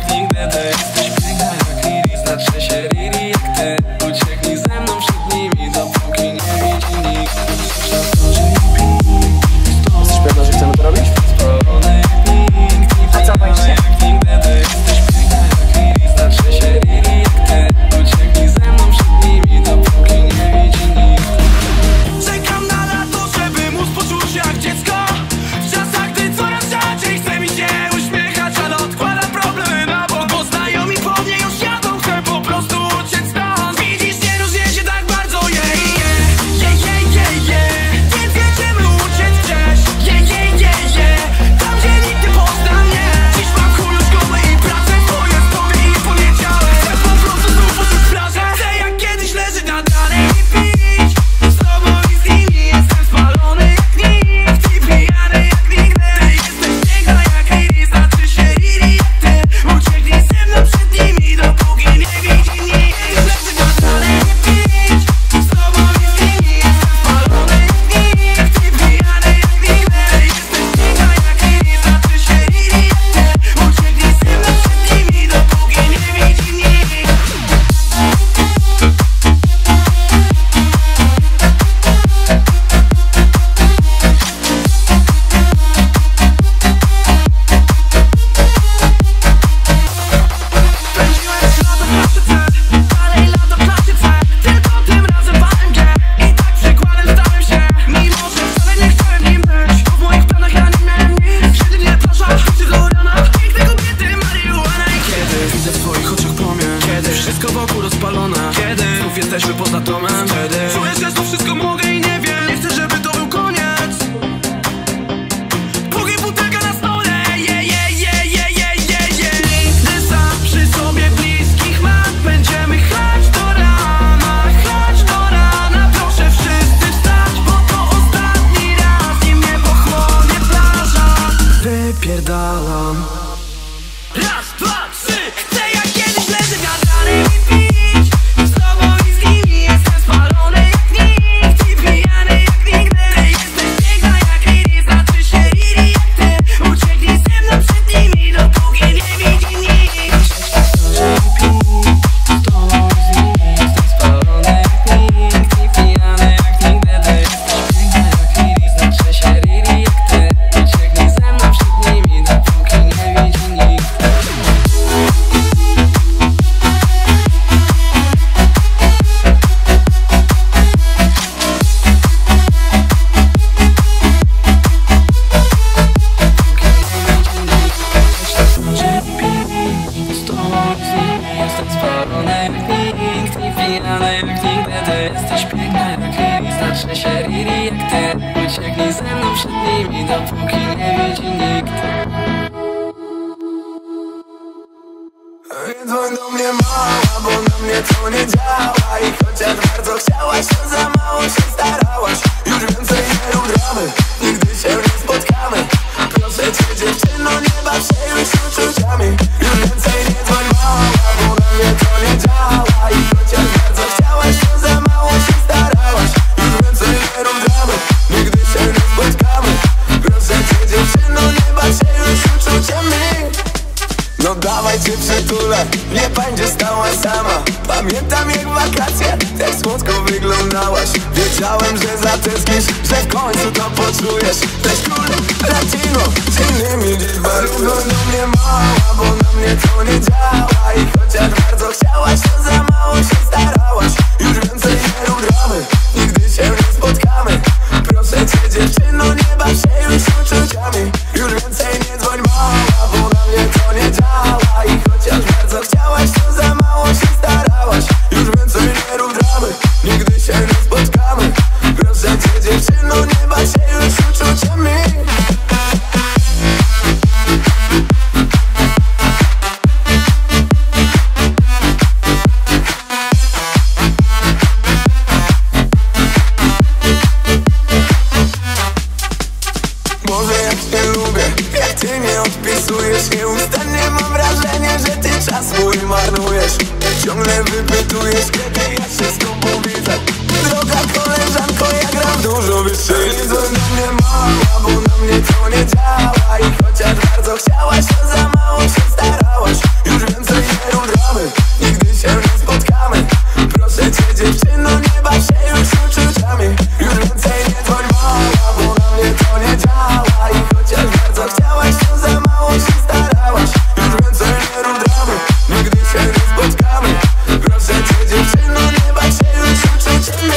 Ucieknij ze mną przed nimi, taki jak ty. Ucieknij ze mną przed nimi, dopóki nie widzi nikt. Nie dzwoń do mnie mała, bo na mnie to nie działa. I chociaż bardzo chciałaś, to za mało się starałaś. Już więcej nie rób dramy, nigdy się nie spotkamy. Proszę cię dziewczyno, nie baw się już uczuciami. Już więcej nie dzwoń mała, bo na mnie to nie działa. I chociaż bardzo chciałaś, to za mało się starałaś. Już więcej nie rób dramy, nigdy się nie spotkamy. Proszę cię dziewczyno, nie baw się już uczuciami. No dawaj cię przytulę, nie będzie stała sama. Pamiętam jak wakacje, tak słodko wyglądałaś. Wiedziałem, że zatęsknisz, że w końcu to poczujesz. Też kul, latino, z innymi liczbami. Do mnie mała, bo na mnie to nie działa. I chociaż bardzo chciałaś, to za mało się starałaś. Już więcej nie rób dramy, nigdy się nie spotkamy. Proszę cię dziewczyno, nie baw się już uczuciami. Już więcej nie dzwoń mała, bo na mnie to nie działa. I chociaż bardzo chciałaś, to za mało się starałaś. Już więcej nie rób dramy, nigdy się nie spotkamy. Proszę cię dziewczyno, nie baw się już uczuciami. Boże jak cię lubię, jak ty nie odpisujesz. Nieustannie mam wrażenie, że ty czas mój marnujesz. Ciągle wypytujesz, kiedy ja się z tobą widzę. Droga koleżanko, ja gram dużo wyżej. Nie dzwoń do mnie mała, bo na mnie to nie działa. I chociaż bardzo chciałaś, to za mało się starałaś. Już więcej nie rób dramy, nigdy się nie spotkamy. Proszę cię dziewczyno, nie baw się już uczuciami. Już więcej nie dzwoń mała, bo na mnie to nie działa. I chociaż bardzo chciałaś, to za mało się starałaś. Już więcej nie rób dramy, nigdy się nie spotkamy. Proszę cię dziewczyno, nie baw się już uczuciami.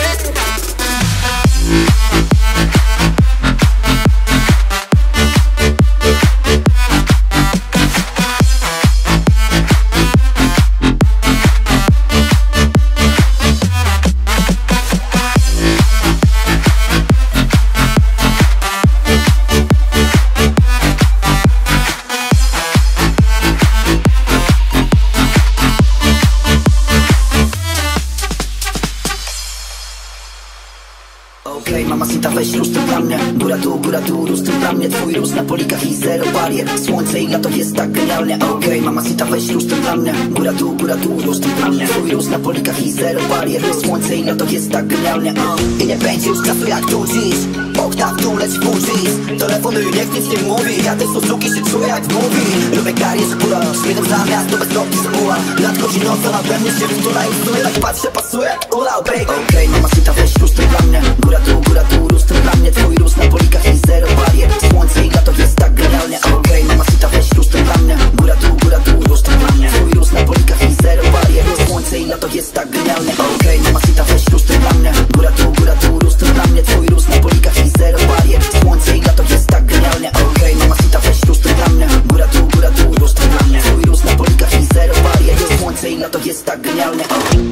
Okej, mamacita, weź lustro dla mnie. Góra tu, góra tu, lustro dla mnie. Twój rósł na polikach i zero barier. Słońce i lato jest tak genialnie. Okej, mamacita, weź lustro dla mnie. Góra tu, góra tu, lustro dla mnie. Twój rósł na polikach i zero barier. Słońce i lato jest tak genialnie. I nie będzie już czasu jak tu dziś. Okna w dół leci full cheese. Telefony niech nic nie mówi. Ja też Suzuki się czuję jak w movie. Lubię karierze góra, śmietam za miasto bez kropki z muła. Lat godzin noca nade mnie się wtula i wtula. Jak patrzę, pasuje, ula, baby. Okej, mamacita, weź lustro dla mnie. Góra tu, góra tu, lustro dla mnie. Twój rósł na polikach i zero barier. Słońce i lato jest tak genialnie. Okej, mamacita, weź lustro dla mnie. Góra tu, góra tu, lustro dla mnie. Twój rósł na polikach i zero barier. Słońce i lato jest tak genialnie. Okej, mamacita, weź lustro dla mnie. Góra tu, góra tu, lustro dla mnie. Twój rósł na polikach i zero barier. Słońce i lato jest tak genialnie. Okej, mamacita, weź lustro dla mnie. Góra tu, góra tu, lustro dla mnie. Twój rósł na polikach i zero barier. Słońce i lato jest tak genialnie.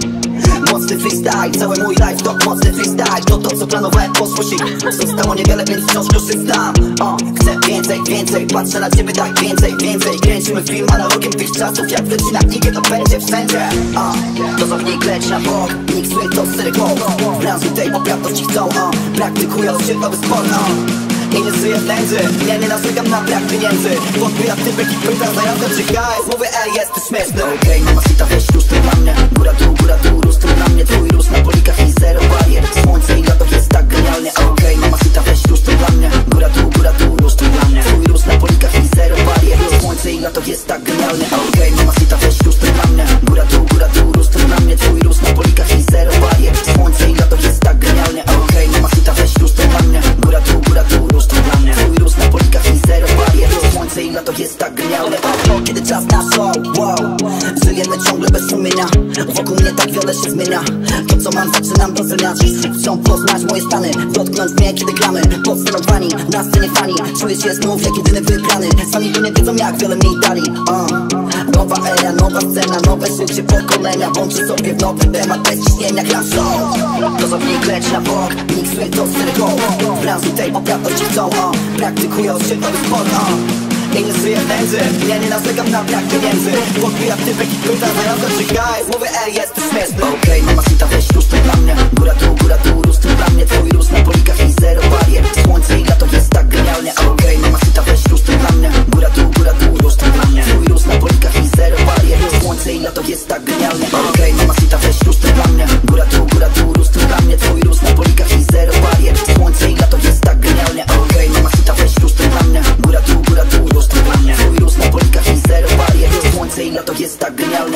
Mocny freestyle, cały mój life to mocny freestyle. To to co planowałem poszło się. Zostało niewiele, więc wciąż korzystam. O, chcę więcej, więcej, patrzę na ciebie tak więcej, więcej. Kręcimy film analogiem tych czasów. Jak wleci na knigę to będzie wszędzie. O, dozownik leci na bok, nikt swój to sery głów. W branży tej poprawności chcą, o, praktykując się nowy sport, o. I nie żyję w nędzy, ja nie narzekam na brak pieniędzy. Podbijam typek i pytam zajadę czy K S. Mówię ej, jesteś śmieszny. Okej, mamacita, weź lustro dla mnie. Góra tu, góra tu, lustro dla mnie. Twój rósł na polikach i zero barier. Słońce i lato jest tak genialnie. Okej, mamacita, weź lustro dla mnie. Góra tu, góra tu, lustro dla mnie. Twój rósł na polikach i zero barier. Słońce i lato jest tak genialnie. Okej, mamacita, weź lustro dla mnie. Góra tu, góra tu, lustro dla mnie. Twój rósł na polikach i zero barier. Słońce i lato jest tak genialnie. Okej, mamacita, weź lustro dla mnie. Góra tu, góra tu, lustro dla mnie. Twój rósł na polikach i zero barier. Słońce i lato jest tak genialne. O, kiedy czas na show, wow. Żyjemy ciągle bez sumienia. Wokół mnie tak wiele się zmienia. To co mam, zaczynam doceniać. Chcą poznać moje stany, dotknąć mnie, kiedy gramy. Podcelowani, na scenie fani, czuję się znów jak jedyny wybrany. Sami to nie wiedzą jak wiele mi dali. uh. Nowa era, nowa scena, nowe życie pokolenia. Włączę sobie w nowy temat, bez ciśnienia gram show. Dozownik leci na bok, miksuję to z seryką. W branży tej poprawności chcą, uh. praktykują się nowy sport. uh. Inny żyje w nędzy, ja nie narzekam na brak pieniędzy. Podbija typek i pyta, zaraz czy guys. Mówię ej, jesteś śmieszny. Okej, okay, mama sita, weź róż dla mnie. Góra tu, góra tu, róż dla mnie. Twój róż na polikach i zero barier. Słońce i lato jest tak genialnie. Okej, okay, mama sita, weź róż dla mnie. Góra tu, góra tu, róż dla mnie. Twój róż na polikach i zero barier. Słońce i lato jest tak genialnie. Okej, okay, mama sita, weź róż dla mnie. Góra tu, góra tu, róż dla mnie. Twój róż na polikach i zero barier. Słońce i lato jest tak genialnie. Okej, okay, mama sita, weź róż dla mnie. Góra tu, góra tu, róż dla mnie. Twój róż na polikach i zero barier. Słońce i lato jest tak genialnie.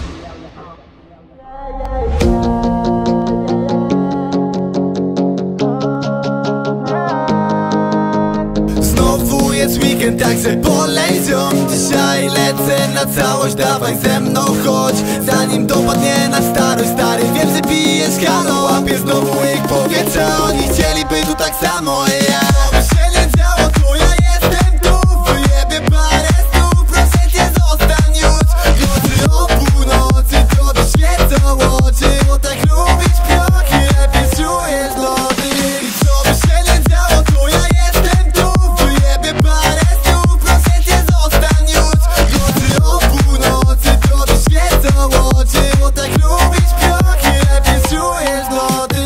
Znowu jest weekend, także polej ziom. Dzisiaj lecę na całość, dawaj ze mną chodź. Zanim dopadnie na starość, stary, wiem, że pijesz halo. Łapię znowu ich powietrza, oni chcieliby tu tak samo. Ja się nie działo, to ja jestem tu. Wyjebię parę snów, proszę cię zostań już. Nocy o północy, to świecą oczy. Bo tak lubić piochy, lepiej czujesz lody. I co by się nie działo, to ja jestem tu. Wyjebię parę snów, proszę cię zostań już. Nocy o północy, to świecą oczy. Bo tak lubić piochy, lepiej czujesz lody.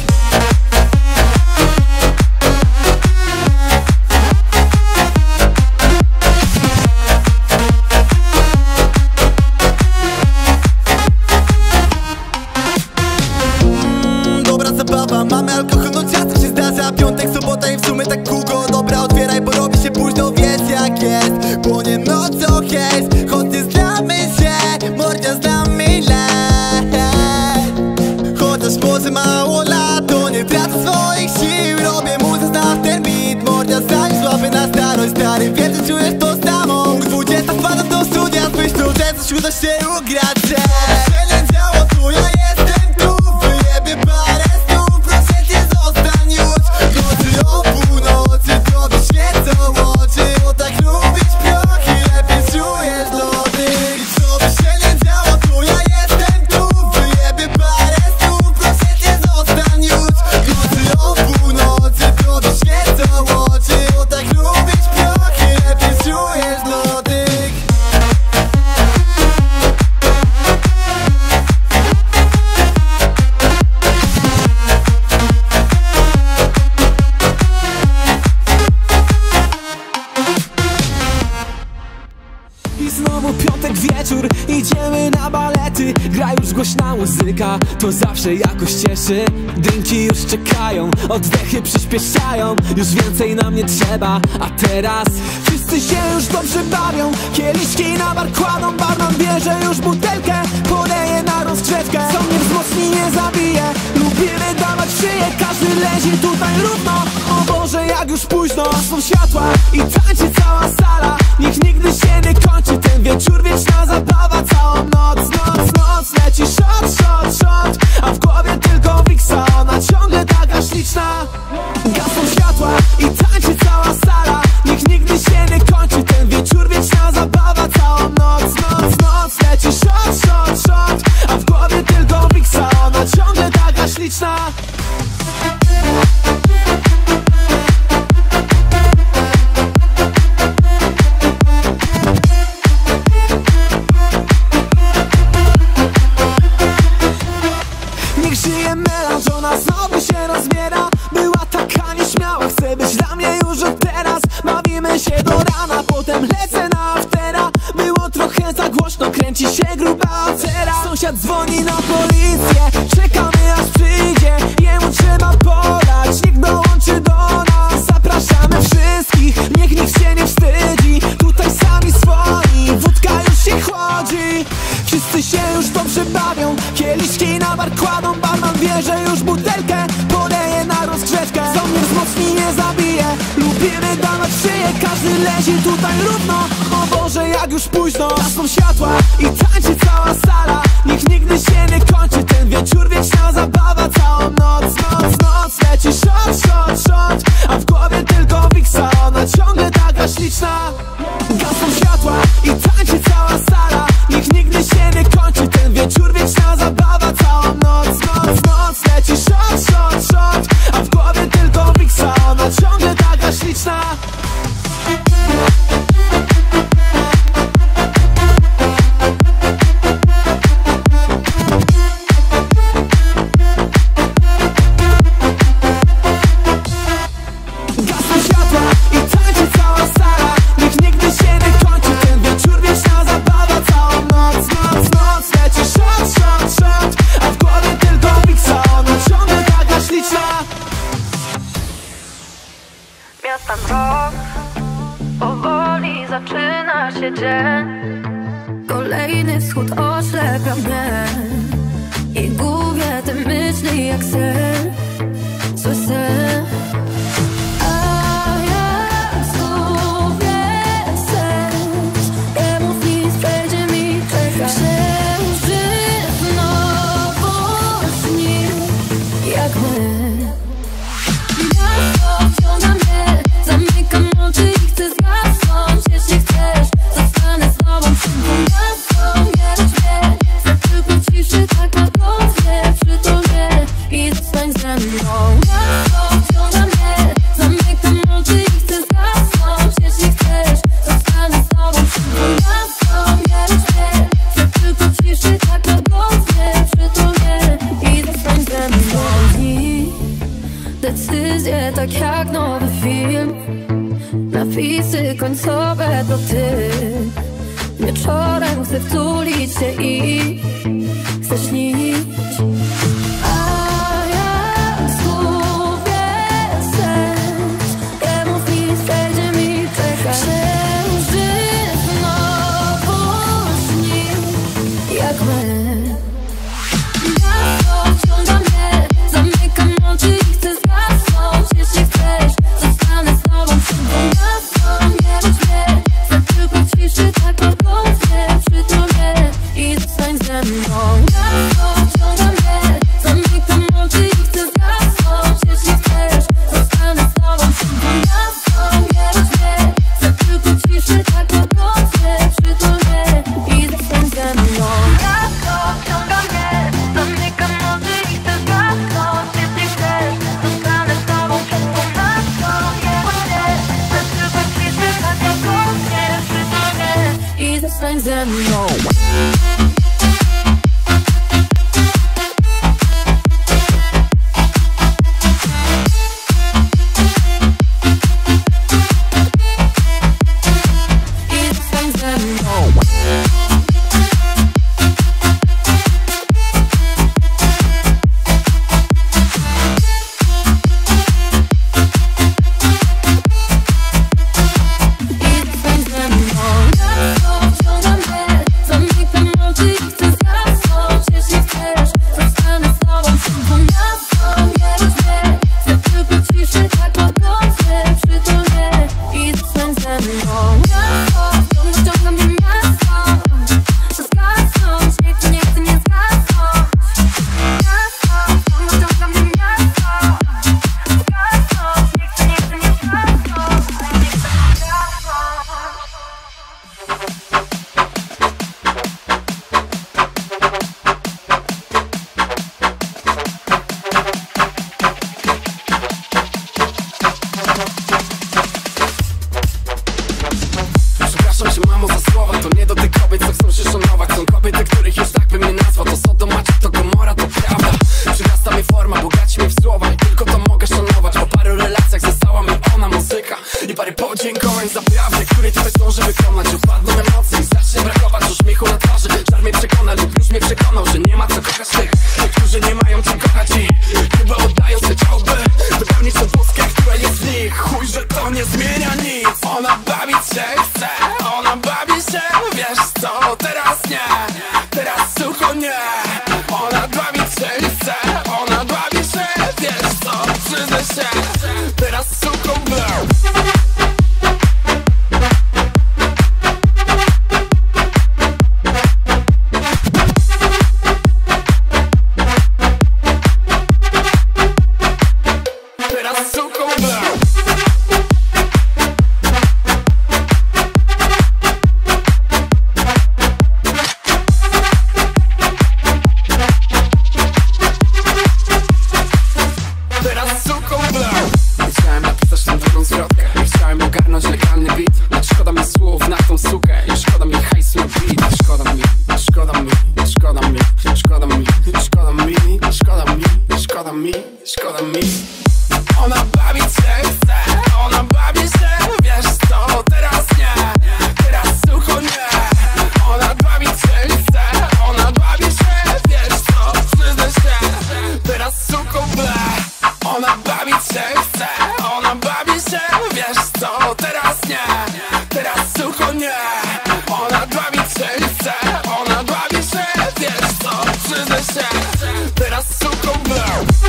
Dobra zabawa, mamy alkohol, no czasem się zdarza. Piątek, sobota i w sumie tak kółko. Dobra, otwieraj, bo robi się późno, wiesz jak jest. Płonie nocą hejs, choć nie znamy się. Mordzia znamy lat. Chociaż może mało lat, to nie tracę swoich sił. Robię muzę, znam ten beat. Mordzia zanim złapę na starość, stary, wiem, że czujesz to samo. Dwudziesta wpadam do studia z myślą, że coś uda się ugrać. Że się nie działo, to ja jestem tu. Wyjebię parę snów, proszę cię zostań już. Nocy o północy, to świecą oczy. Bo tak lubić piochy, lepiej czujesz lody. I co by się nie działo, to ja jestem tu. Wyjebię parę snów, proszę cię zostań już. Nocy o północy, to świecą oczy. Bo tak lubić piochy, lepiej czujesz lody. I znowu piątek wieczór, idziemy na balety. Gra już głośna muzyka, to zawsze jakoś cieszy. Drinki już czekają, oddechy przyspieszają. Już więcej nam nie trzeba, a teraz wszyscy się już dobrze bawią. Kieliszki na bar kładą, barman bierze już butelkę. Poleje na rozgrzewkę, co mnie wzmocni, nie zabije. Lubimy dawać w szyję, każdy lezi tutaj równo. O Boże, jak już późno, są światła i tańczy cała sala. Niech nigdy się nie kończy ten wieczór, wieczna zabawa. Całą noc, noc, noc leci shot, shot, shot. A w głowie tylko Wiksa, ona ciągle taka śliczna. Gasną światła i tańczy cała sala. Niech nigdy się nie kończy ten wieczór, wieczna zabawa. Całą noc, noc, noc leci shot, shot, shot. A w głowie tylko Wiksa, ona ciągle taka śliczna. Niech żyje melanż, ona znowu się rozbiera. Była taka nieśmiała, chce być dla mnie już od teraz. Bawimy się do rana, potem lecę na aftera. Było trochę za głośno, kręci się gruba afera. Sąsiad dzwoni na policję, czekamy aż przyjdzie. Jemu trzeba podać, niech dołączy do nas. Zapraszamy wszystkich, niech nikt się nie wstydzi. Tutaj sami swoi, wódka już się chłodzi. Wszyscy się już dobrze bawią, kieliszki na bar kładą. Barman bierze już butelkę, poleje na rozgrzewkę. Co mnie wzmocni, nie zabije. Lubimy dawać w szyję, każdy lezi tutaj równo. O Boże, jak już późno, gasną światła i tańczy cała sala. Niech nigdy się nie kończy ten ten wieczór wieczna zabawa. Całą noc, noc, noc leci shot, shot, shot, a w głowie tylko wiksa, ona ciągle taka śliczna. Gasną światła i tańczy cała sala, nikt nigdy się nie kończy, ten wieczór wieczna zabawa. Całą noc, noc, noc leci shot, shot, shot, a w głowie tylko wiksa, ona ciągle taka śliczna. Tam rok, powoli zaczyna się dzień. Kolejny wschód oślepia mnie i gubię te myśli jak sen, zły sen. A jak zgubię sens, nie mów nic, przejdzie mi, czeka. Księżyc znowu śni jak my. Miasto wciąga mnie, zamykam oczy i chcę zgasnąć. Jeśli chcesz, zostanę z tobą przed gwiazdą. Wierz mnie, chcę tylko ciszy, tak łagodnie przytul mnie i zostań ze mną. Miasto wciąga mnie, zamykam oczy i chcę zgasnąć. Jeśli chcesz, zostanę z tobą przed gwiazdą. Wierz mnie, chcę tylko ciszy, tak łagodnie przytul mnie i zostań ze mną. Decyzje tak jak nowy film, napisy końcowe to ty. Wieczorem chcę wtulić się i chcę śnić. A jak zgubię sens, nie mów nic, przejdzie mi, czeka. Księżyc znowu śni jak my. Miasto wciąga mnie, zamykam oczy i chcę zgasnąć. Jeśli chcesz, zostanę z tobą przed gwiazdą. Wierz mnie, chcę tylko ciszy, tak łagodnie przytul mnie i zostań ze mną. Miasto wciąga mnie, zamykam oczy i chcę zgasnąć. Jeśli chcesz, zostanę z tobą przed gwiazdą. Wierz mnie, chcę tylko ciszy, tak łagodnie przytul mnie i zostań ze mną. Miasto wciąga mnie, zamykam oczy i chcę zgasnąć. Jeśli chcesz, zostanę z tobą przed gwiazdą. Wierz mnie, chcę tylko ciszy, tak łagodnie przytul mnie i zostań ze mną. się, wiesz co, teraz nie. Teraz sucho nie. Ona dławi serce, ona dławi się, wiesz co, przyznaj się. Teraz sucho nie.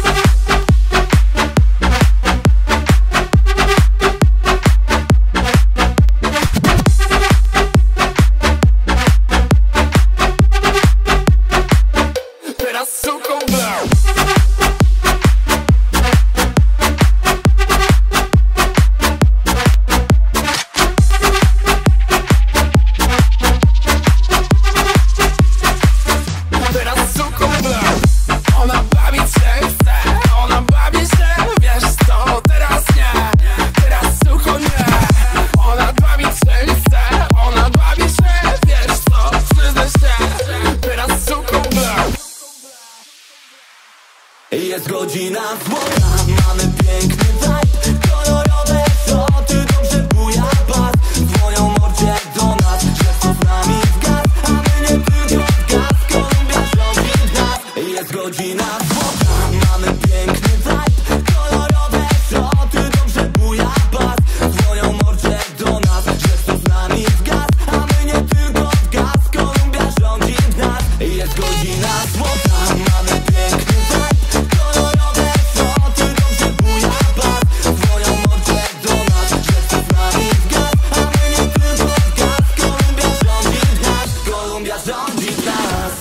Jest godzina złota, mamy piękny vibe, kolorowe szoty, dobrze buja bas. Dzwonią mordzie do nas, że chcą z nami w gaz, a my nie tylko w gaz, Kolumbia rządzi nas. Jest godzina złota, mamy piękny vibe, kolorowe szoty, dobrze buja bas. Dzwonią mordzie do nas, że chcą z nami w gaz, a my nie tylko w gaz, Kolumbia rządzi nas. Jest godzina złota, mamy piękny vibe, kolorowe szoty, dobrze buja bas. Dzwonią mordzie do nas, że chcą z nami w gaz, a my nie tylko w gaz, Kolumbia rządzi nas, Kolumbia rządzi nas.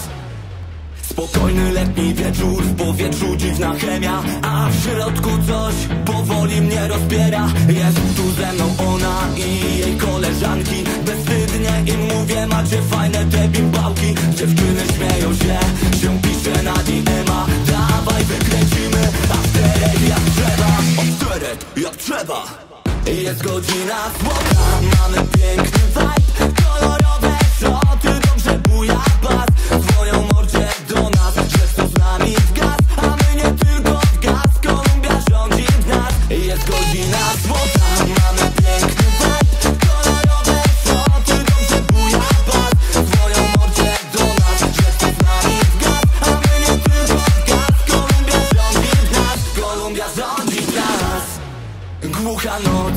Spokojny letni wieczór, w powietrzu dziwna chemia, a w środku coś powoli mnie rozbiera. Jest tu ze mną ona i jej koleżanki, bezwstydnie im mówię, macie fajne te bimbałki. Dziewczyny śmieją się, się pisze na D M-a, dawaj wykręcimy, a wterek jak trzeba, o wterek jak trzeba. Jest godzina złota, mamy piękny vibe, kolorowe szoty, dobrze buja bas. Dzwonią mordzie do nas, że chcą z nami w gaz, a my nie tylko w gaz, Kolumbia rządzi nas. Jest godzina złota, mamy piękny vibe, kolorowe szoty, dobrze buja bas. Dzwonią mordzie do nas, że chcą z nami w gaz, a my nie tylko w gaz, Kolumbia rządzi nas, Kolumbia rządzi nas. Głucha noc,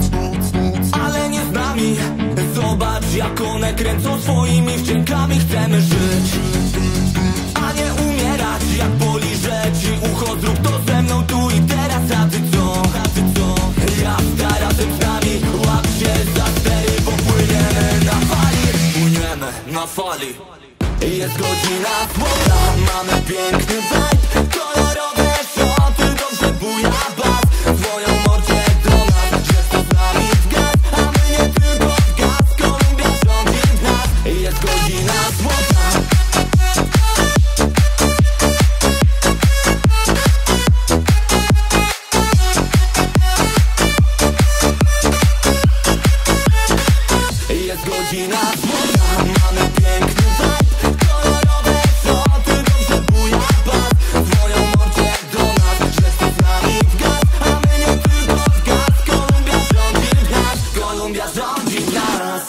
ale nie z nami. Zobacz jak one kręcą swoimi wdziękami. Chcemy żyć, a nie umierać. Jak boli rzeci ucho, zrób to ze mną tu i teraz. A ty co, a ty co? Jazda razem z nami, łap się za stery, bo płyniemy na fali. Płyniemy na fali. Jest godzina złota, mamy piękny vibe, kolorowe szoty, dobrze buja bas. Dzwonią mordzie do nas, że chcą z nami w gaz, a my nie tylko w gaz, Kolumbia rządzi nas. Jest godzina złota. Jest godzina złota, mamy piękny vibe, kolorowe szoty, dobrze buja bas. Dzwonią mordzie do nas, że chcą z nami w gaz, a my nie tylko w gaz, Kolumbia rządzi nas, Kolumbia rządzi nas.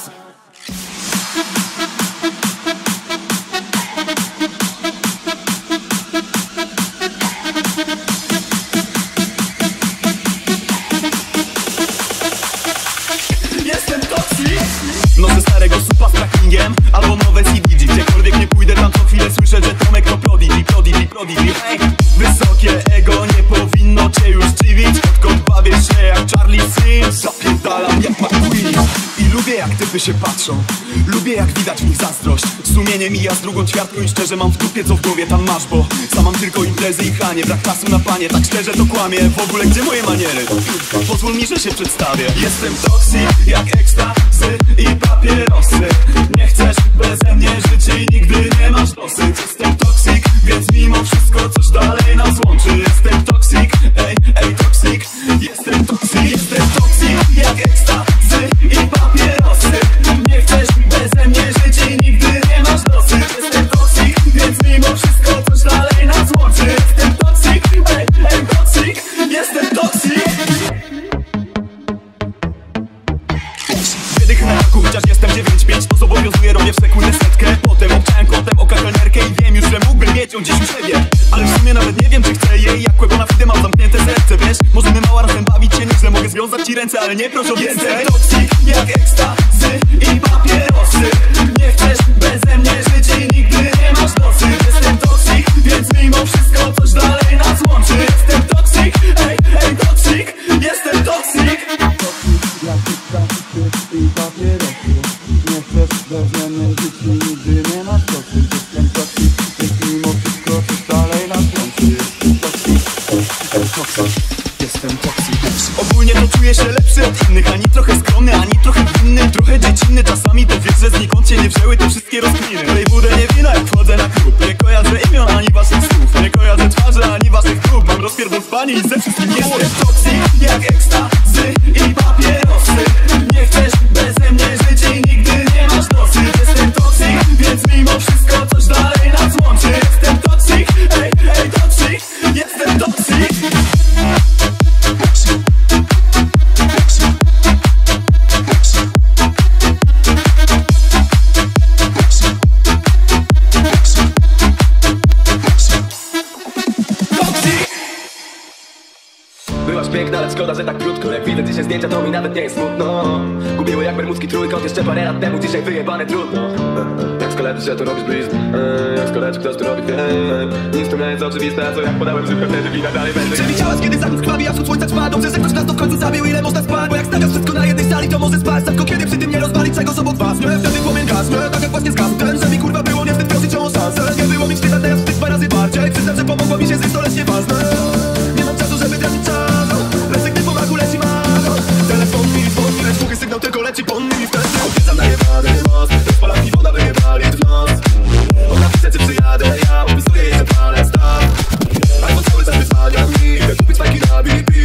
Jestem toksik. Noszę starego supa z trackingiem, albo nowe C D G. Gdziekolwiek nie pójdę, tam co chwilę słyszę, że Tomek to prodigy, prodigy, prodigy. Hey. Wysokie ego nie powinno cię już dziwić. Odkąd bawię się jak Charlie Sims, zapierdalam jak McQueen. I lubię jak typy się patrzą, lubię jak widać w nich zazdrość. Sumienie mija z drugą ćwiartką i szczerze mam w dupie co w głowie tam masz. Bo sam mam tylko imprezy i chanie, brak czasu na panie, tak szczerze to kłamie. W ogóle gdzie moje maniery? Pozwól mi, że się przedstawię. Jestem toksik jak ekstazy i papierosy. Nie chcesz beze mnie żyć i nigdy nie masz dosyć. Jestem toksik, więc mimo wszystko coś dalej nas łączy. Jestem toksik, ej, ej toksik. Jestem toksik, jestem toksik jak ekstazy i papierosy. Nie chcesz beze mnie żyć i nigdy nie masz dosyć. Jestem toksik, więc mimo wszystko coś dalej nas łączy. Jestem toksik, ej, ej toksik. Jestem toksik. Wydych na raku, chociaż jestem dziewięć pięć, to zobowiązuję, robię w sekundę setkę. Potem obczałem kątem oka kelnerkę i wiem już, że mógłbym mieć ją gdzieś u siebie. Ale w sumie nawet nie wiem, czy chcę jej, jak kłego na fide mam zamknięte serce, wiesz. Możemy mała razem bawić się, nieźle mogę rozwiązać ci ręce, ale nie proszę o więcej. Jestem toksik jak ekstazy i papierosy. Nie chcesz beze mnie żyć i nigdy nie masz dosyć. Jestem toksik, więc mimo wszystko coś dalej nas łączy. Jestem toksik, ej, ej toksik, jestem toksik. Jak ekstazy i papierosy. Nie chcesz beze mnie żyć i nigdy nie masz dosyć. Jestem toksik, więc mimo wszystko coś dalej nas łączy. Jestem toksik, ej toksik, jestem toksik. Ogólnie to czuję się lepszy od innych. Ani trochę skromny, ani trochę winny. Trochę dziecinny, czasami to wiesz, że znikąd cię nie wzięły te wszystkie rozkminy. Lej budę nie wina, jak wchodzę na klub. Nie kojarzę imion, ani waszych słów. Nie kojarzę twarzy, ani waszych prób. Mam rozpierdol w pani i ze wszystkim jestem toksik jak ekstazy i papierosy. Nie chcesz beze mnie żyć i nigdy nie masz dosyć. Jestem toksik, więc mimo wszystko coś dalej nas łączy. Jestem toksik, ej, ej toksik, jestem toksik. Byłaś piękna, lecz szkoda, że tak krótko. Jak widzę dzisiaj zdjęcia, to mi nawet nie jest smutno. Gubiły jak bermudzki trójkąt jeszcze parę lat temu. Dzisiaj wyjebane trudno. Jak z koledzy się to robisz blizn. Jak z koledzy ktoś to robi wiem. Nic to nie jest oczywiste, co jak podałem żywkę wtedy wina dalej będę. Czy widziałaś kiedy zachód krwawi, a wschód słońca trwa? Dobrze, że ktoś nas to w końcu zabił, ile można spać? Bo jak stawiasz wszystko na jednej sali, to może spać. Tylko kiedy przy tym nie rozwalić czego z obok was. Nie, wtedy płomień gasnę, tak jak właśnie zgasł ten, że mi kurwa było nie wstyd prosić o szansę. Nie było mi wstyd, a teraz wstyd dwa razy bardziej. Przyznam, że pomogło mi się zjeść, to lecz nieważne. Nie mam czasu, żeby tracić czas. Lecę, gdy po magu leci mago. Telefon mi dzwoni, lecz głuchy sygnał tylko leci po mnie i wtedy odwiedzam najebany most. Rozpala mi woda, wyjebali w nos. Ona pisze, czy przyjadę, ja opisuję jej, że palę staw. Albo cały czas wyzwania mi, idę kupić fajki na B B.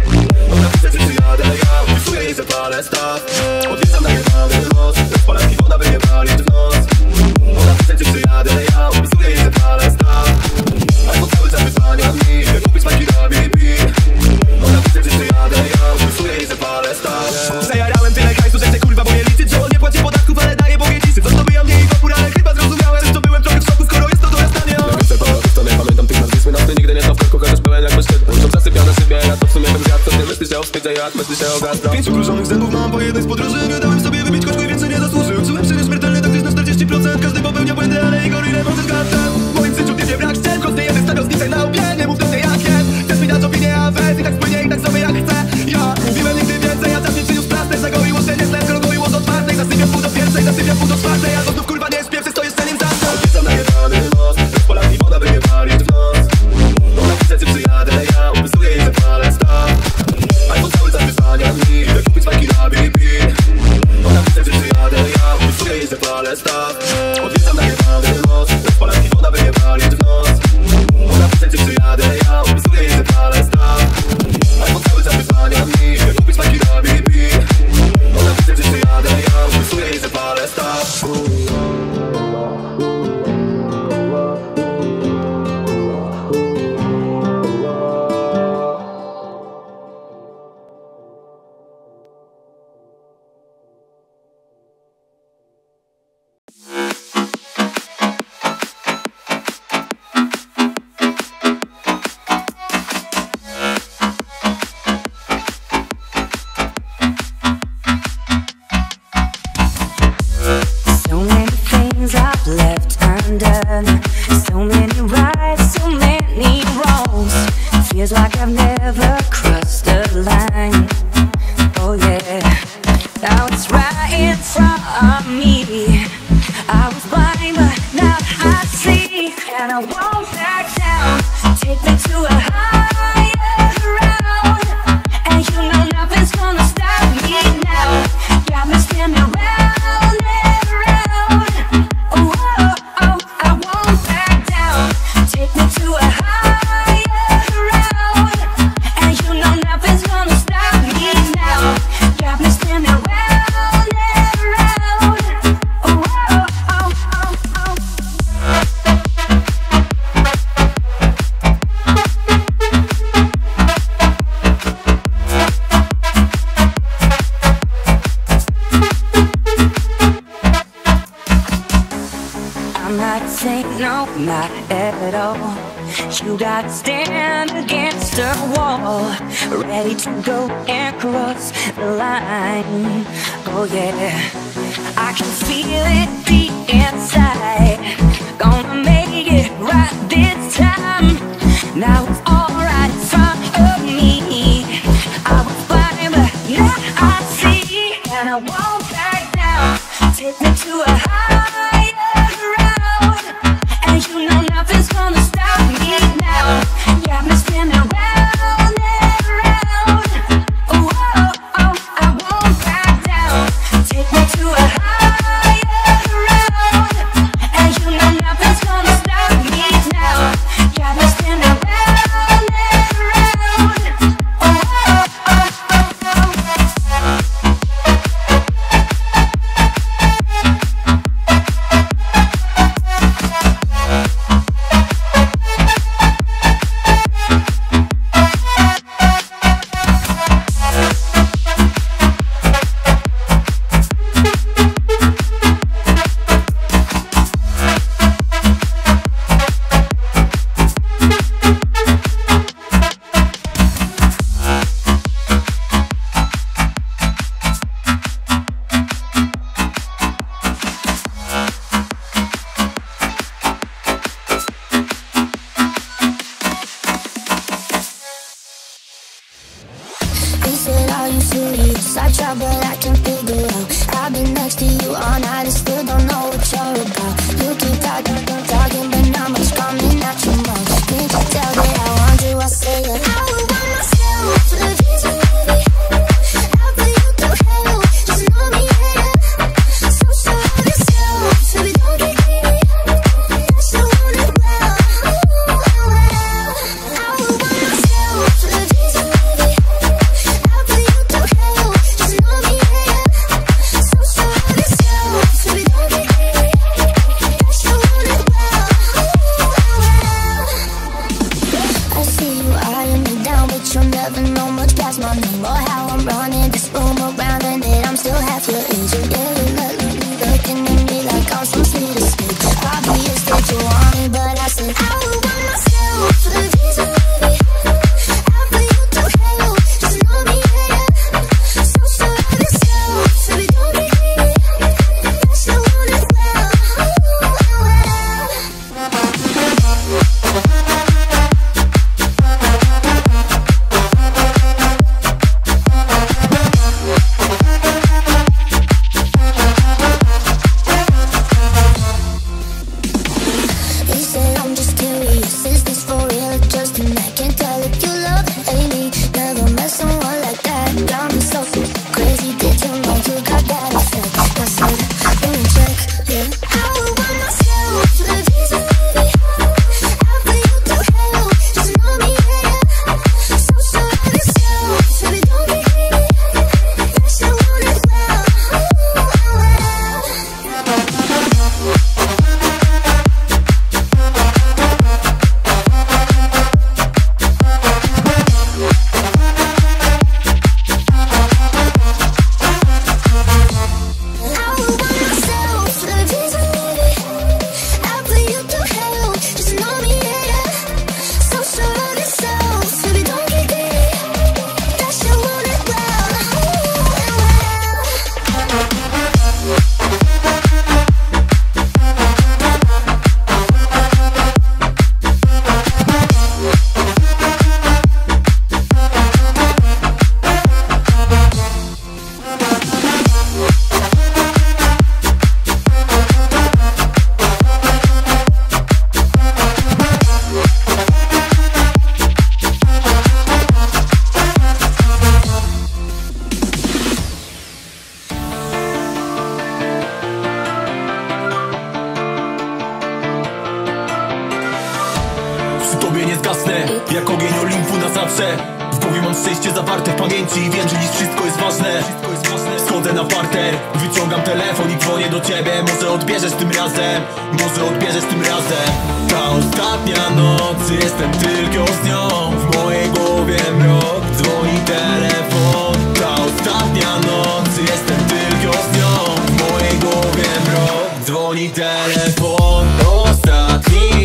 Ona pisze, czy przyjadę, ja opisuję jej, że palę staw. Odwiedzam najebany most. Rozpala mi woda, wyjebali w nos. Ona pisze, czy przyjadę, ja opisuję jej, że palę staw. Albo cały czas wyzwania mi, idę kupić fajki na B B. Ona pisze, czy przyjadę, ja opisuję jej, że palę staw. Przejarałem tyle hajsu, że chcę kurwa moje liczyć, że on nie płaci podatków, ale daje Bogie ciszy. Zostawiam mnie i opór, ale chyba zrozumiałem, że to byłem trochę w szoku, skoro jest to dorastanie. To nie pamiętam tych nazwismy, nas ty nigdy nie stał w korku, chociaż pełen jak bezszczytny. Są zasypiane szybie, ja to w sumie bym zjadł. Co ty myślisz, że o wstydzie, jak myślisz, że o gazda? Pięciu kruszonych zębów mam po jednej z podróży. Nie dałem sobie wybić kościół i więcej nie zasłużył. Czułem się nieśmiertelny, tak gdzieś na czterdzieści procent. Każdy popełnia błędy, ale Igor ile możesz gadać. W moim życiu ty nie brak szczęk, rozstejemy stawiał zniczek na łbie. Nie mów do mnie jak jest, chcesz mi dać opinię, a weź i tak spłynie i tak sobie jak chcę. Ja mówiłem nigdy więcej, a czas mi przyniósł prasne. Zagoiło się nie zlem, zagoiło z otwartej. Zasypiam pół do pierwszej, zasypiam pół do czwartej. A to znów kurwa nie śpię, przez to jeszcze nim zacznę. Odwiedzam najebany most, rozpala mi woda, wyjebali w nos. Ona pisze, czy przyjadę, ja opisuję jej, że palę staw. Albo cały czas wyzwania mi, idę kupić fajki na B B. Ona pisze, czy przyjadę, ja opisuję jej, że palę staw. Odwiedzam najebany most, rozpala mi woda, wyjebali w nos. no, not at all. You gotta stand against the wall, ready to go and cross the line. Oh yeah, I can feel it deep inside. Gonna make it right this time. Now it's all right in front of me. I was blind, but now I see, and I won't back down. Take me to a higher ground, and you know nothing's gonna stop me now. Got me spinning round and round. Oh, oh, oh, I won't back down. Take me to a higher ground, and you know nothing's gonna stop me now. Got me spinning round and round. Oh, oh, oh, oh, oh. He said, are you serious? I try, but I can't figure out. I've been next to you all night and still don't know what you're about. You keep talking, talking, but not much coming out your mouth. Can't you tell that I want you? I say it. I would want myself for the reason, baby. I'll put you through hell, just know me, yeah. So sure of yourself, so we don't get greedy. That's the one that well, well, well. I would want myself for the reason, baby. I'll put you through hell, just know me, yeah. So sure of yourself, so we don't get greedy. That's the one that well, well, well. I see you eyeing me down, but you'll never know much past my name or how I'm running this room around, and that I'm still half your age. Yeah, you let me be looking at me like I'm some sweet escape. Obvious that you want me, but I said I would want myself for the reason, baby. I'll put you through hell, just know me, yeah. So sure of yourself, so we don't get greedy. That's the one that well, well, He said, I'm just curious, is this for real or just an act? Can't tell if you love Amy, never met someone like that. Got me so crazy, did you know you got that effect? I said, let me check, yeah. I would want myself for the reason, baby. I'll put you through hell, just know me, yeah. So sure of yourself, so we don't get greedy. That's the one that well, well, well. I would want myself for the reason, baby. I'll put you through hell, just know me, yeah. So sure of yourself, so we don't get greedy. That's the one that well, Przy tobie nie zgasnę, jak ogień Olimpu na zawsze. W głowie mam szczęście zawarte w pamięci i wiem, że dziś wszystko jest ważne. Schodzę na parter, wyciągam telefon i dzwonię do ciebie. Może odbierzesz tym razem, może odbierzesz tym razem. Ta ostatnia noc, jestem tylko z nią. W mojej głowie mrok, dzwoni telefon. Ta ostatnia noc, jestem tylko z nią. W mojej głowie mrok, dzwoni telefon. Ostatni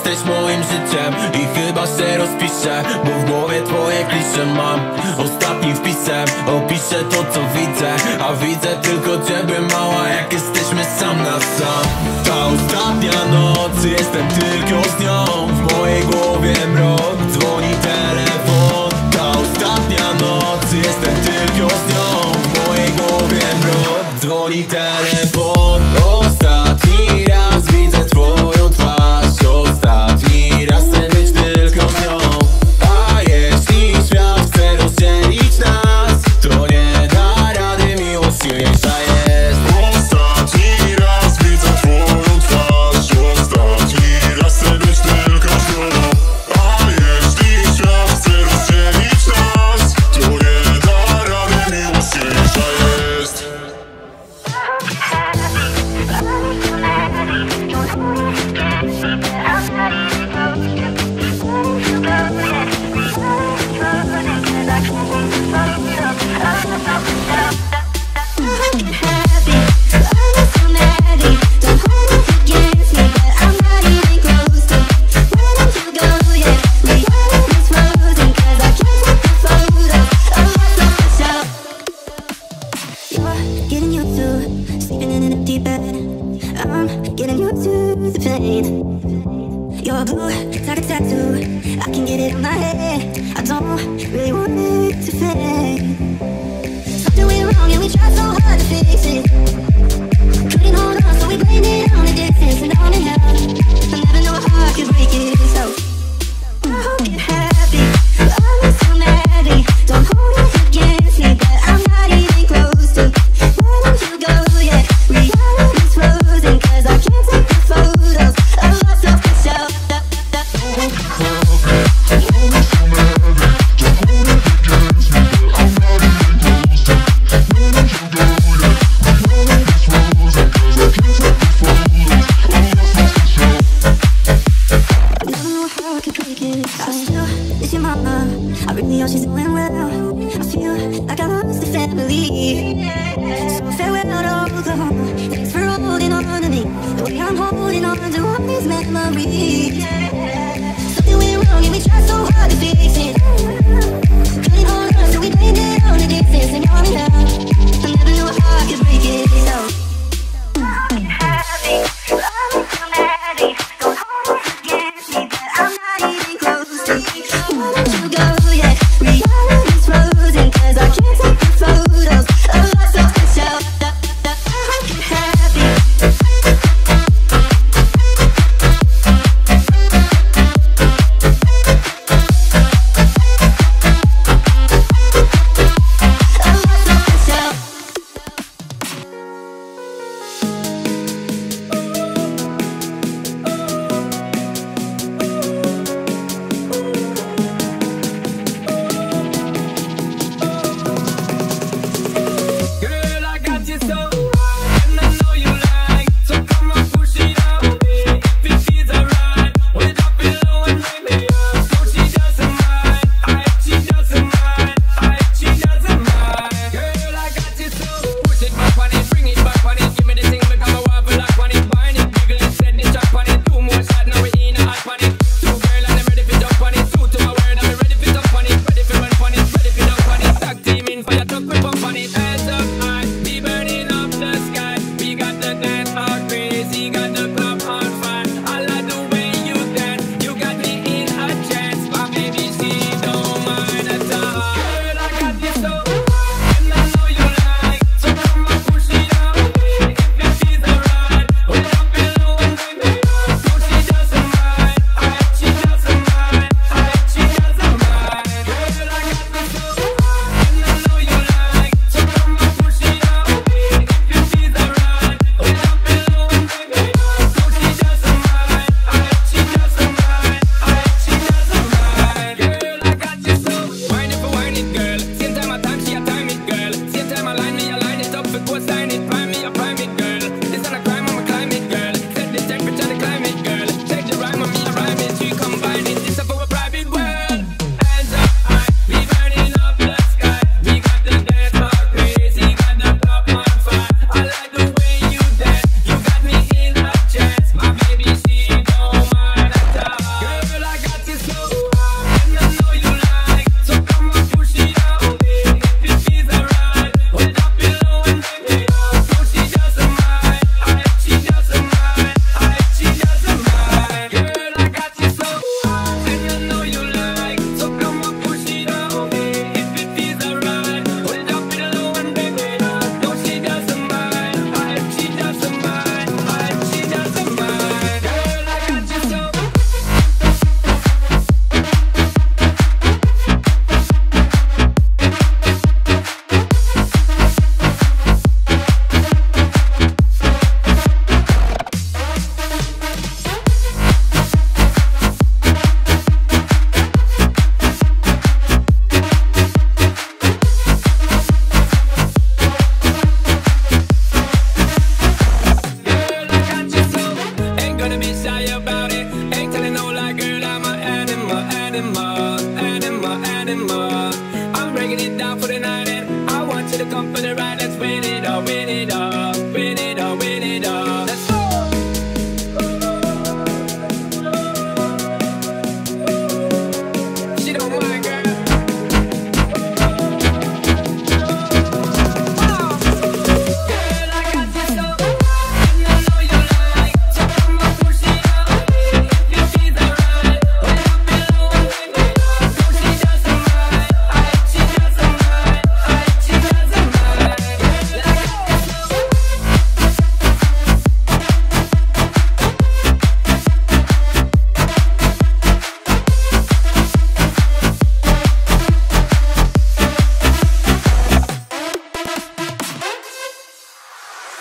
jesteś moim życiem i chyba się rozpiszę, bo w głowie twoje klisze mam. Ostatnim wpisem opiszę to co widzę, a widzę tylko ciebie mała, jak jesteśmy sam na sam. Ta ostatnia noc, jestem tylko z nią, w mojej głowie mrok, dzwoni telefon. Ta ostatnia noc, jestem tylko z nią, w mojej głowie mrok, dzwoni telefon. Ostatni raz widzę twoją twarz, ostatni raz chcę być tylko z nią. A jeśli świat chce rozdzielić nas, to nie da rady, miłość silniejsza jest. Ostatni raz widzę twoją twarz, ostatni raz chcę być tylko z nią. A jeśli świat chce rozdzielić nas, to nie da rady, miłość silniejsza jest. Getting used to sleeping in an empty bed. I'm getting used to the pain. You're blue, like a tattoo. I can get it on my head. I don't really want it to fade. Something went wrong and we tried so hard to fix it. Couldn't hold on, so we blamed it on the distance. And now I'm in hell. I never know how I could break it. So I hope you're happy. I'm so mad. Don't hold it against me, but I'm not even close to. Where don't you go yet? Reality's frozen, cause I can't take the photos of myself to show. I still miss your mama. I really hope she's doing well. I feel like I lost a family. So farewell to the home. Thanks for holding on to me. The way I'm holding on to all these memories. Something went wrong and we tried so hard to fix it. Couldn't hold on, so we blamed it on the distance. And now I'm in hell. I never knew how I could break it. So I'm happy. I'm so mad. Don't hold it against me, but I'm not even close to. Why don't you go yet? Reality's frozen, cause I can't take the photos of myself to show. I hope you're happy.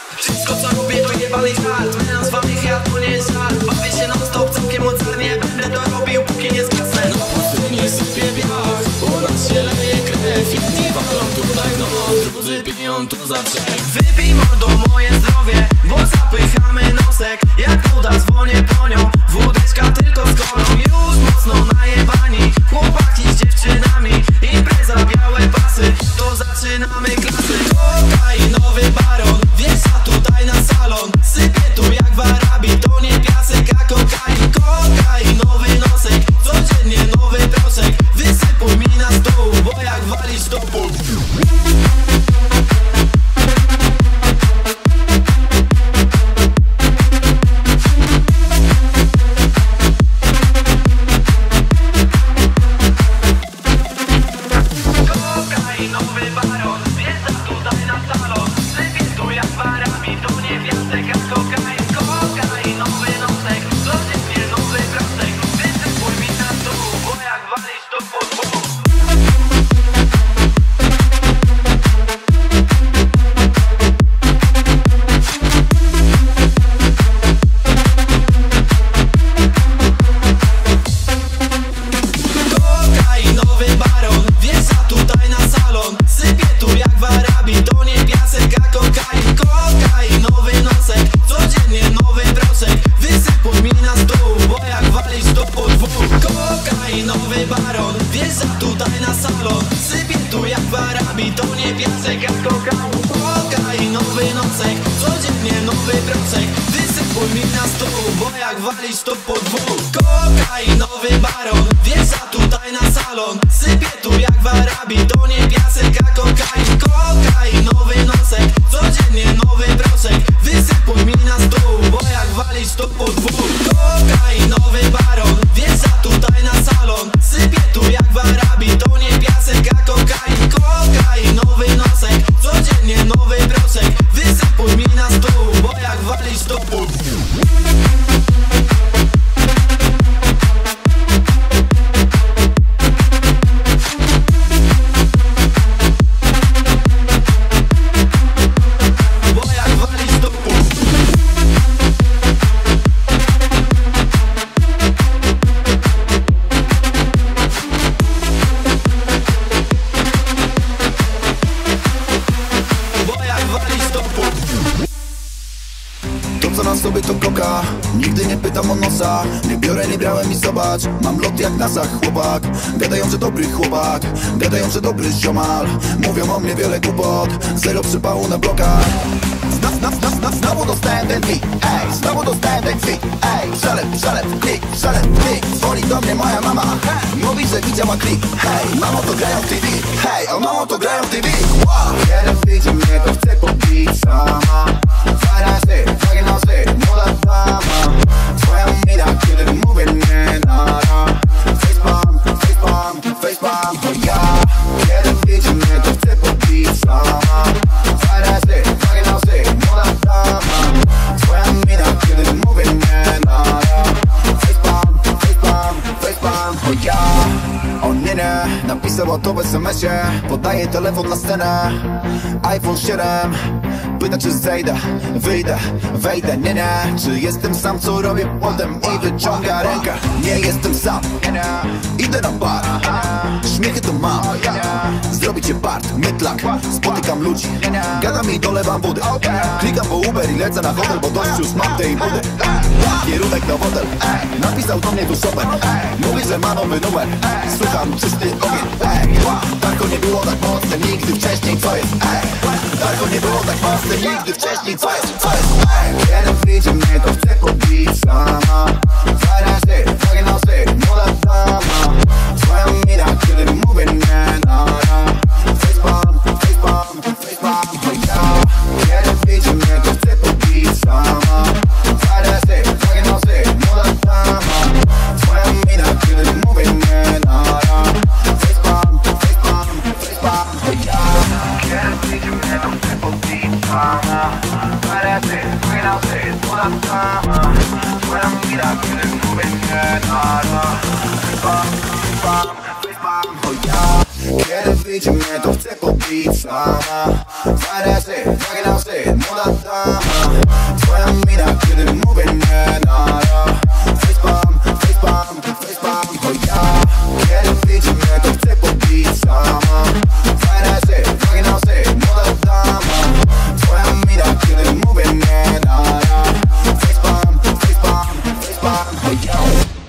Wszystko co robię to jebany żart. Nie nazwam ich ja, to nie jest żart. Bawię się non stop całkiem mocarnie. Będę to robił póki nie zgasnę. Na pustyni sypie piach, u nas się leje krew. Inni walą tutaj no, drudzy piją tu za trzech. Wypij mordo moje zdrowie, bo zapychamy nosek. Jak woda dzwonię po nią, wódeczka tylko z kolą. Już mocno najebani, chłopaki z dziewczynami. Impreza, białe pasy, to zaczynamy klasy. Kokainowy baron, wjeżdża tutaj na salon. Sypie tu jak w Arabii, to nie piasek, a kokain. Kokainowy nosek, codziennie nowy proszek. Wysypuj mi na stół, bo jak walisz to pół. Chłopak, gadają, że dobry chłopak, gadają, że dobry ziomal. Mówią o mnie wiele głupot, zero przypału na blokach. Zna, zna, zna, zna, znowu dostałem ten klik, ej, znowu dostałem ten klik, ej. Szalep, szalep, klik, szalep, klik. Dzwoni do mnie moja mama, mówi, że widziała klik. Hej, mamo to grają w T V, hej, o mamo to grają w T V. Wow. Jeden widzi mnie, to chce pobić sama. Zaraz ty, takie nosy, młoda dama. Twoja mina, kiedy mówię nie nara. Facepalm, facepalm, facepalm, to ja. Jeden widzi mnie, to chce pobić sama. Zaraz ty, takie nosy, młoda dama. Twoja mina, kiedy mówię nie nara. Facepalm, facepalm, facepalm, to ja. On nie, nie, napisał to w es em esie. Podaję telefon na scenę, iPhone siedem. Pyta, czy zejdę, wyjdę, wejdę, nie, nie. Czy jestem sam, co robię potem i wyciąga rękę. Nie jestem sam, idę na bar. Śmiechy to mam, zrobicie part, mydlak. Spotykam ludzi, gadam i dolewam wody. Klikam po Uber i lecę na hotel, bo dość już mam tej budy. Kierunek na hotel, napisał do mnie tu szoper. Mówi, że ma nowy numer, słucham czysty ogień. Darko nie było tak mocne nigdy wcześniej, co jest? Darko nie było tak mocne nigdy wcześniej, co jest? Co jest? Jeden widzi mnie, to chce pobić sama. Zaraz ty, takie nosy, młoda dama. Twoja mina, kiedy mówię nie nara. Facepalm, facepalm, facepalm, to ja. Jeden widzi mnie, to chce pobić sama. Zaraz ty, takie nosy, młoda dama. Twoja mina, kiedy mówię nie nara. Facepalm, facepalm, facepalm, to ja. Jeden widzi mnie, to chce pobić sama. Zaraz ty, takie nosy, młoda dama. Twoja mina, kiedy mówię nie nara. Facepalm, facepalm, facepalm, to ja. Kiedy widzi mnie, to chce pobić sama. Dwa razy, dwa razy, młoda dama. Twoja mina, kiedy mówię nie, nara. Facepalm, facepalm, facepalm, to ja. Kiedy widzi mnie, to chce pobić sama. Dwa razy, dwa razy, młoda dama. Twoja mina, kiedy mówię nie, nara. Facepalm, facepalm, facepalm, to ja.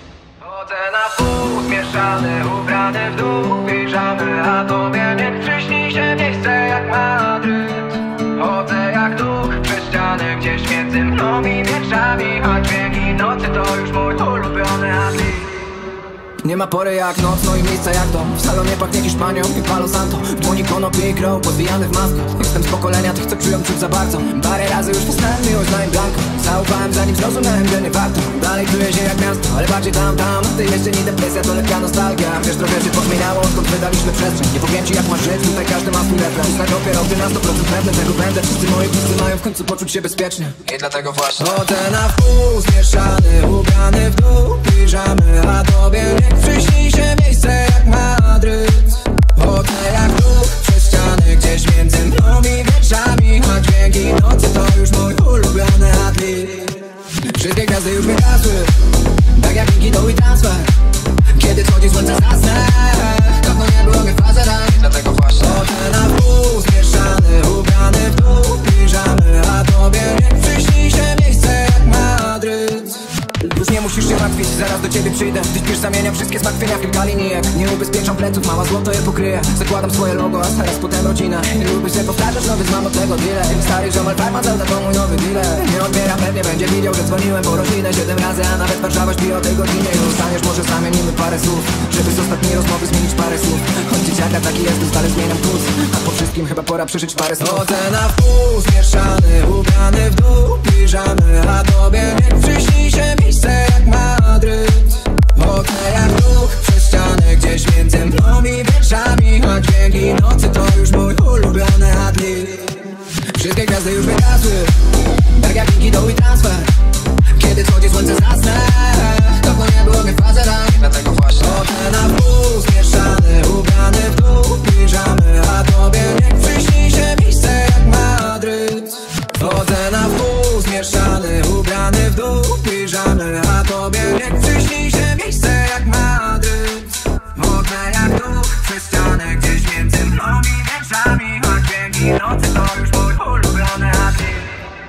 Chodzę na pół zmieszany, ubrany w dół piżamy, a tobie nie przyśni się miejsce jak Madryt. Chodzę jak duch przez ściany, gdzieś między mną i wieczami, a dźwięki nocy to już mój ulubiony atlet. Nie ma pory jak noc, no i miejsca jak dom. W salonie pachnie Hiszpanią i Palo Santo. W dłoni konopie i grow, podwijany w masku. Jestem z pokolenia tych, co czują czuć za bardzo. Parę razy już poznałem miłość na im blanko. Zaufałem zanim zrozumiałem, że nie warto. Dalej czuję się jak miasto, ale bardziej tam, tam. Tej jesieni depresja to lekka nostalgia. Wiesz, trochę się pozmieniało, odkąd wydaliśmy przestrzeń. Nie powiem ci jak masz żyć, tutaj każdy ma swój refren. Na kopie robię na sto procent pewny, tego będę. Wszyscy moi bliscy mają w końcu poczuć się bezpiecznie. I dlatego właśnie chodzę na wpół zmieszany, ubrany w dół piżamy, a tobie niech przyśni się miejsce jak Madryt. Chodzę jak duch przez ściany, gdzieś między mną i wieczami, a dźwięki nocy to już mój ulubiony atlet. Wszystkie gwiazdy już wygasły, tak jak Niki to i transfer. Kiedy wchodzi słońce zasnę, dawno nie było mnie w fazę tak. Dlatego właśnie chodzę na wpół zmieszany, ubrany w dół piżamy, a tobie niech przyśni się miejsce jak Madryt. Już nie musisz się martwić, zaraz do ciebie przyjdę. Ty śpisz, zamieniam wszystkie zmartwienia w kilka linijek. Nie ubezpieczam pleców, mała złoto je pokryje. Zakładam swoje logo, a zaraz potem rodzina. Nie lubię się powtarzać, no więc mam od tego tyle. Stary ziomal Farma, Zelda to mój nowy dealer. Nie odbiera, pewnie będzie widział, że dzwoniłem po rodzinę siedem razy, a nawet Warszawa śpi o tej godzinie. Już zostaniesz, może zamienimy parę słów, żeby z ostatniej rozmowy zmienić parę słów. Od dzieciaka taki jestem, stale zmieniam kurs, a po wszystkim chyba pora przeżyć parę słów. Chodzę na wpół zmieszany, ubrany w dół piżamy, a tobie niech przyśni się miejsce jak Madryt. Chodzę jak duch przez ściany, gdzieś między mną i wieczami, a dźwięki nocy to już mój ulubiony atlet. Wszystkie gwiazdy już wygasły, tak jak Niki to i transfer. Kiedy wchodzi słońce zasnę, dawno nie było mnie w fazę tak. Dlatego właśnie chodzę na wpół zmieszany, ubrany w dół piżamy, a tobie niech przyśni się miejsce jak Madryt. Chodzę na wpół zmieszany, ubrany w dół piżamy, a tobie niech przyśni się miejsce jak Madryt. Chodzę jak duch przez ścianę, gdzieś między mną i wieczami, a dźwięki nocy to już mój ulubiony atlet.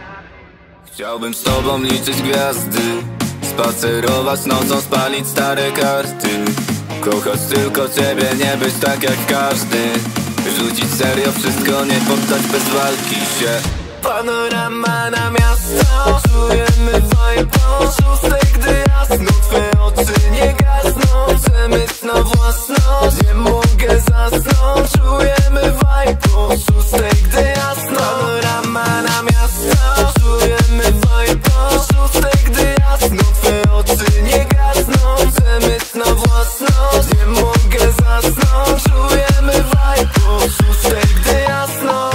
Chciałbym z tobą liczyć gwiazdy, spacerować nocą, spalić stare karty, kochać tylko ciebie, nie być tak jak każdy, rzucić serio wszystko, nie poddać bez walki się. Panorama na miasto, czujemy vibe po szóstej, gdy jasno twe oczy nie gasną. Przemysł na własność, nie mogę zasnąć, czujemy vibe po szóstej, gdy jasno. Panorama na miasto, czujemy vibe po szóstej, gdy jasno twe oczy nie gasną. Przemysł na własność, nie mogę zasnąć, czujemy vibe po szóstej, gdy jasno.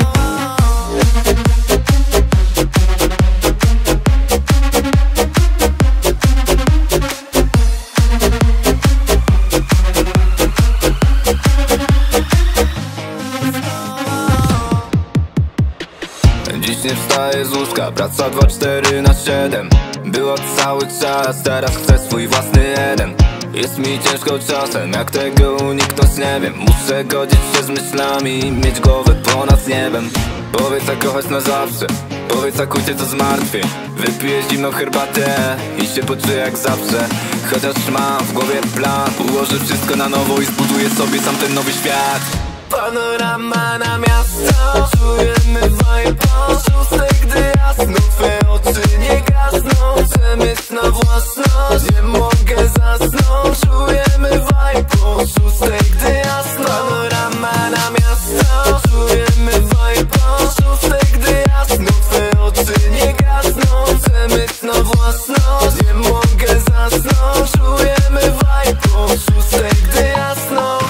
Dziś nie wstaję z łóżka, praca dwa cztery na siedem. Było cały czas, teraz chcę swój własny jeden. Jest mi ciężko czasem, jak tego uniknąć nie wiem. Muszę godzić się z myślami, mieć głowę ponad niebem. Powiedz jak kochać na zawsze, powiedz jak uciec od zmartwień. Wypiję zimną herbatę i się poczuję jak zawsze. Chociaż mam w głowie plan, ułożę wszystko na nowo i zbuduję sobie sam ten nowy świat. Panorama na miasto, czujemy vibe po szóstej, gdy jasno twe oczy nie gasną. Przemysł na własność, nie mogę zasnąć, czujemy vibe po szóstej, gdy jasno. Panorama na miasto, czujemy vibe po szóstej, gdy jasno twe oczy nie gasną. Przemysł na własność, nie mogę zasnąć, czujemy vibe po szóstej, gdy jasno.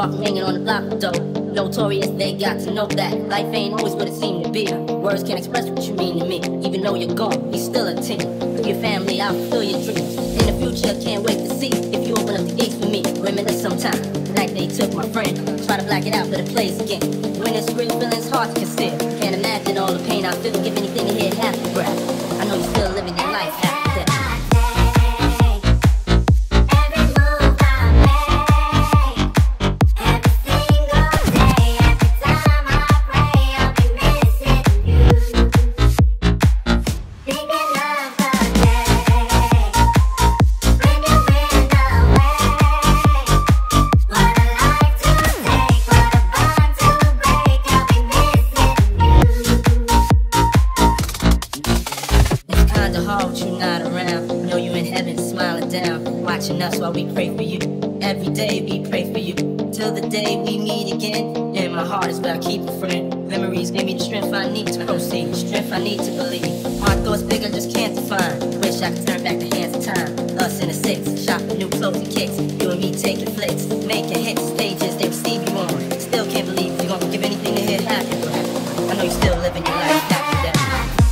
far from hanging on the block though. Notorious, they got to know that life ain't always what it seemed to be. Words can't express what you mean to me. Even though you're gone, we still a team. Through your family, I'll fulfill your dreams. In the future, can't wait to see if you open up the gates for me. Reminisce sometime, like they took my friend. Try to black it out, but it plays again. When it's real, feelings hard to conceal. Can't imagine all the pain I feel. Give anything to hear half the breath. I know you're still living your life after death. Us while we pray for you. Every day we pray for you. Till the day we meet again. In my heart is where I keep a friend. Memories give me the strength I need to proceed. Strength I need to believe. My thoughts big, I just can't define. Wish I could turn back the hands of time. Us in the six, shopping new clothes and kicks. You and me taking flicks, making hits, stages they receive you on. Still can't believe you're gonna give anything to hear half your breath. I know you're still living your life after death.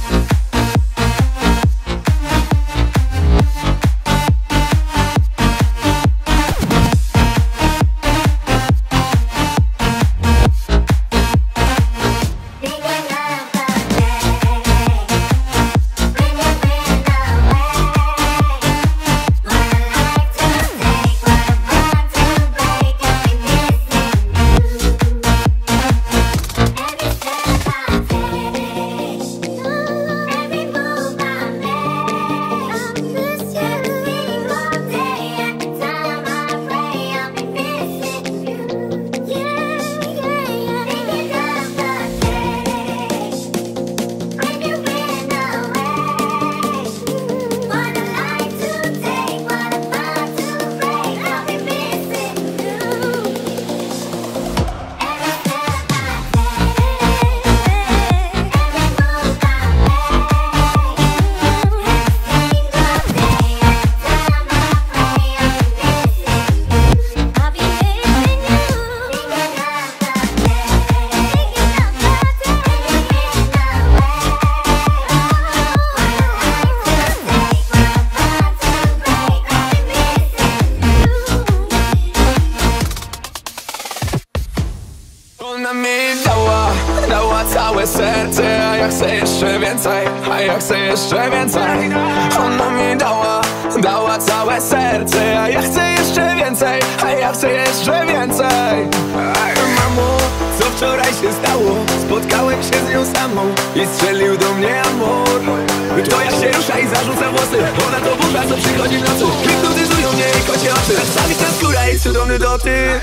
Serce, a ja chcę jeszcze więcej, a ja chcę jeszcze więcej. Ona mi dała, dała całe serce, a ja chcę jeszcze więcej, a ja chcę jeszcze więcej. Mamo, co wczoraj się stało? Spotkałem się z nią samą i strzelił do mnie amor. To ja się rusza i zarzuca włosy, ona to burza, co przychodzi w nocy. Hipnotyzują mnie i kocie oczy, zawisna skóra i cudowny dotyk.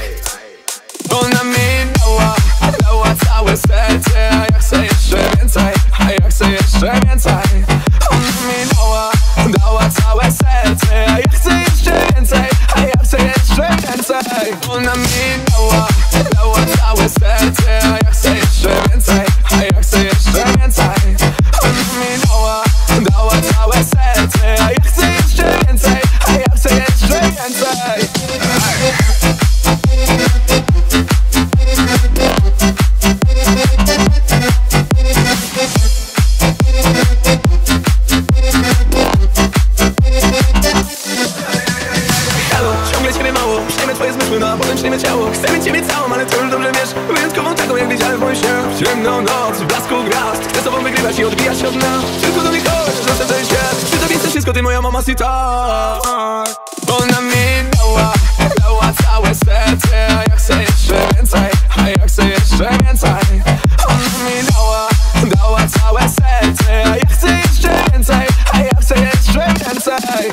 Ona mi dała, dała całe serce, a ja chcę jeszcze więcej, a ja chcę jeszcze więcej. Ona mi dała, dała całe serce, a ja chcę jeszcze więcej, a ja chcę jeszcze więcej. Ona mi dała, dała całe serce, a ja chcę jeszcze więcej, a ja chcę jeszcze więcej. Ona mi dała, dała całe serce, a ja chcę jeszcze więcej, a ja chcę jeszcze więcej. No, potem przyjmę ciało. Chcę mieć ciebie całą, ale to już dobrze wiesz. Wyjątkową taką, jak widziałem w moim śnie. W ciemną noc, w blasku gwiazd. Chcę z tobą wygrywać i odbijać się od dna. Tylko do mnie chodź, że ten świat. Czy to więcej wszystko, ty moja mama sita. Ona mi dała, dała całe serce, a ja chcę jeszcze więcej, a ja chcę jeszcze więcej. Ona mi dała, dała całe serce, a ja chcę jeszcze więcej, a ja chcę jeszcze więcej.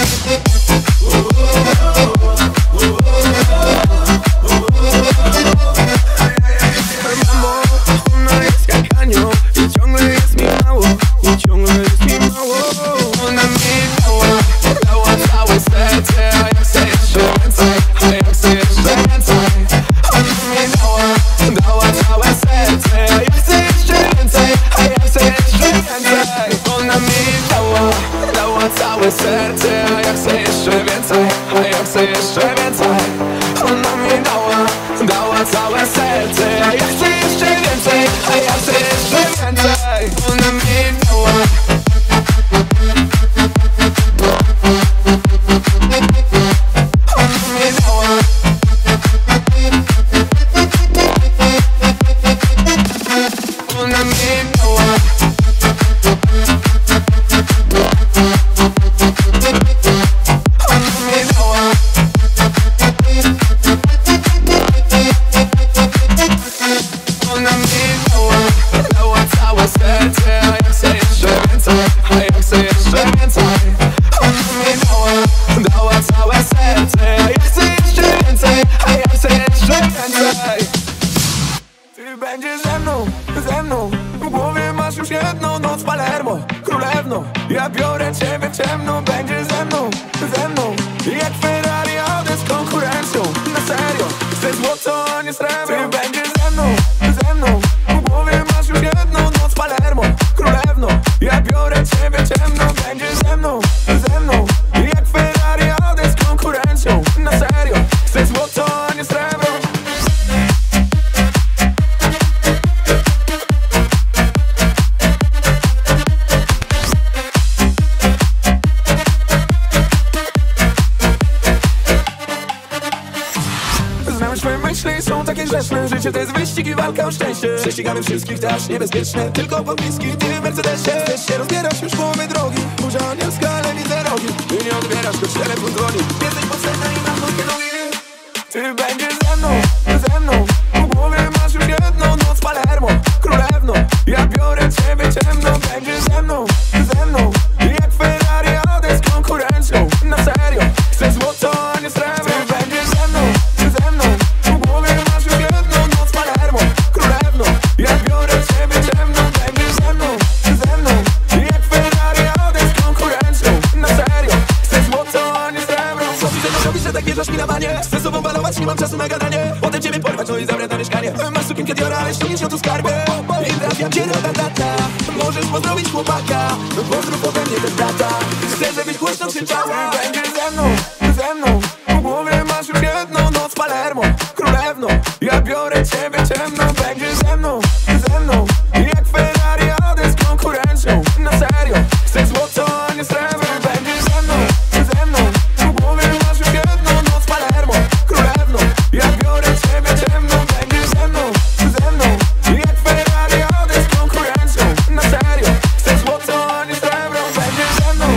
Mamo, ona jest jak anioł i ciągle jest mi mało, i ciągle jest mi mało. Ona mi dała, dała całe serce, a ja chcę jeszcze więcej, a ja chcę jeszcze więcej. Ona mi dała, dała całe serce. Ona mi dała, dała całe serce. A ja chcę jeszcze więcej, a ja chcę jeszcze więcej. Ona mi dała, dała całe serce. A ja chcę jeszcze więcej, a ja chcę jeszcze więcej. Ty będziesz ze mną, ze mną. W głowie masz już jedną noc Palermo, królewno. Ja biorę ciebie w ciemno. Będziesz ze mną, ze mną. Jak Ferrari jadę z konkurencją. Na serio, chcę złoto, a nie srebro. Ty będziesz ze mną, ze mną. W głowie masz już jedną noc Palermo, królewno. Ja biorę ciebie w ciemno. Będziesz ze mną, ze mną. Jak Ferrari jadę z konkurencją. Na serio, chcę złoto, a nie srebro. Myśli są takie grzeszne. Życie to jest wyścig i walka o szczęście. Prześcigamy wszystkich, to aż niebezpieczne. Tylko podpiski, ty w Mercedesie. Chcesz się rozbierać już w połowie drogi. Burza anielska, ale widzę rogi. Ty nie odbierasz, choć telefon dzwoni. Jesteś potrzebna i mam krótkie nogi. Ty będziesz ze mną, ze mną. W głowie masz już jedną noc Palermo, królewno. Ja biorę ciebie ciemno. Będziesz ze mną, ze mną. Jak Ferrari jadę z konkurencją. Na serio, chcę złoto, a nie srebro. Ty będziesz ze mną, ze mną. W głowie masz już jedną noc Palermo, królewno. Ja biorę ciebie ciemno. Będziesz ze mną, ze mną. Jak Ferrari jadę z konkurencją. Na serio, chcę złoto, a nie srebro. Co widzę, no robisz, że tak wjeżdżasz mi na banie. Chcę z tobą balować, nie mam czasu na gadanie. Potem ciebie porwać, no i zabrać na mieszkanie. Masz sukienkę Diora, ale ściągniesz ją tu skarbę. I trafiam cię ratatata. Możesz pozdrowić chłopaka. Pozdrów ode mnie też brata. Chcę, żebyś głośno krzyczała. Będziesz ze mną, ze mną. W głowie masz już jedną noc Palermo, królewno. Ja biorę ciebie ciemno. Będziesz ze mną, ze mną. Jak Ferrari jadę z konkurencją. Na serio, chcę złoto, a nie srebro. Będziesz ze mną, ze mną. W głowie masz już jedną noc Palermo, królewno. Ja biorę ciebie ciemno. Będziesz ze mną, ze mną. Jak Ferrari jadę z konkurencją. Na serio, chcę złoto, a nie srebro. Będziesz ze mną.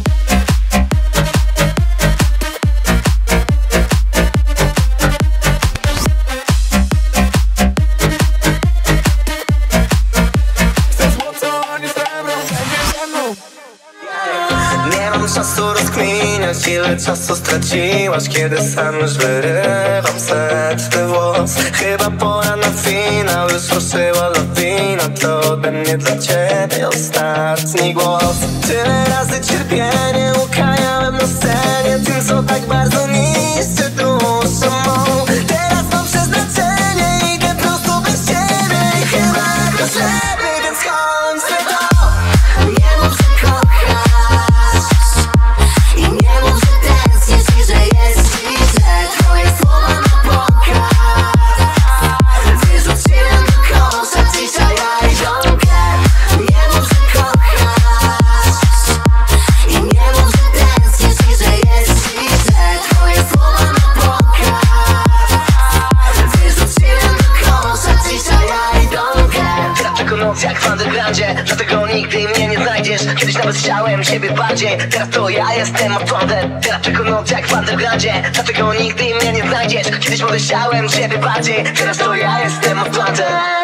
Nie mam czasu rozkminiać, ile czasu straciłaś, kiedy sam już wyrywam setny włos. Chyba pora na finał, już ruszyła lawina. To ode mnie dla ciebie ostatni głos. Tyle razy cierpienie ukajałem na scenie, tym co tak bardzo niszczy duszę mą. Teraz mam przeznaczenie, idę prosto bez ciebie i chyba jakoś lepiej, więc kończmy to. Nie mów, że kochasz i nie mów, że tęsknisz i że jest ci źle. Twoje słowa na pokaz wyrzuciłem do kosza dzisiaj, I don't care. Nie mów, że kochasz i nie mów, że tęsknisz i że jest ci źle. Twoje słowa na pokaz wyrzuciłem do kosza dzisiaj, I don't care. Dlaczego noc jak w undergroundzie? Dlatego nigdy mnie nie znajdziesz. Kiedyś nawet chciałem siebie bardziej. Teraz to ja jestem odtąd. Dlaczego noc jak w undergroundzie? Dlatego nigdy mnie nie znajdziesz. Kiedyś może chciałem siebie bardziej. Teraz to ja jestem odtąd.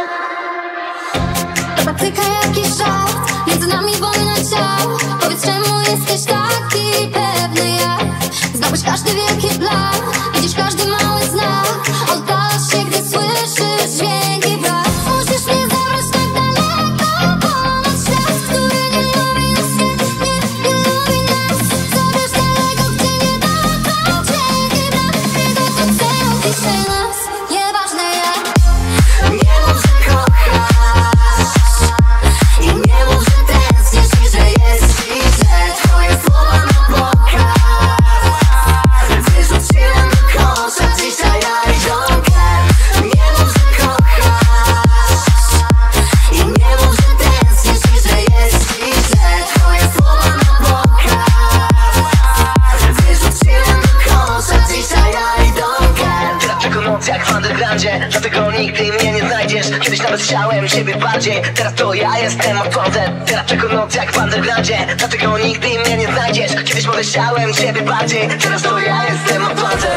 Patyka jakiś żart, między nami wojna ciał. Powiedz, czemu jesteś taki pewny jak? Znałeś każdy wielki plan, widzisz każdy mały znak. Oddalasz się, gdy słyszysz dźwięki brak. Musisz mnie zabrać tak daleko, ponad świat, który nie lubi nas, nie, nie, nie lubi nas. Zabierz daleko, gdzie nie dookoła dźwięki brak. Tego, co cenią dzisiaj nas, nieważne jak. Nie mów, że kochasz i nie mów, że tęsknisz i że jest ci źle. Twoje słowa na pokaz wyrzuciłem do kosza dzisiaj, I don't care. Nie mów, że kochasz i nie mów, że tęsknisz i że jest ci źle. Twoje słowa na pokaz wyrzuciłem do kosza dzisiaj, I don't care. Dlaczego noc jak w undergroundzie? Dlatego nigdy mnie nie znajdziesz. Kiedyś nawet chciałem siebie bardziej. Teraz to ja jestem odtąd. Dlaczego noc jak w undergroundzie? Dlatego nigdy mnie nie znajdziesz. Kiedyś może chciałem siebie bardziej. Teraz to ja jestem odtąd.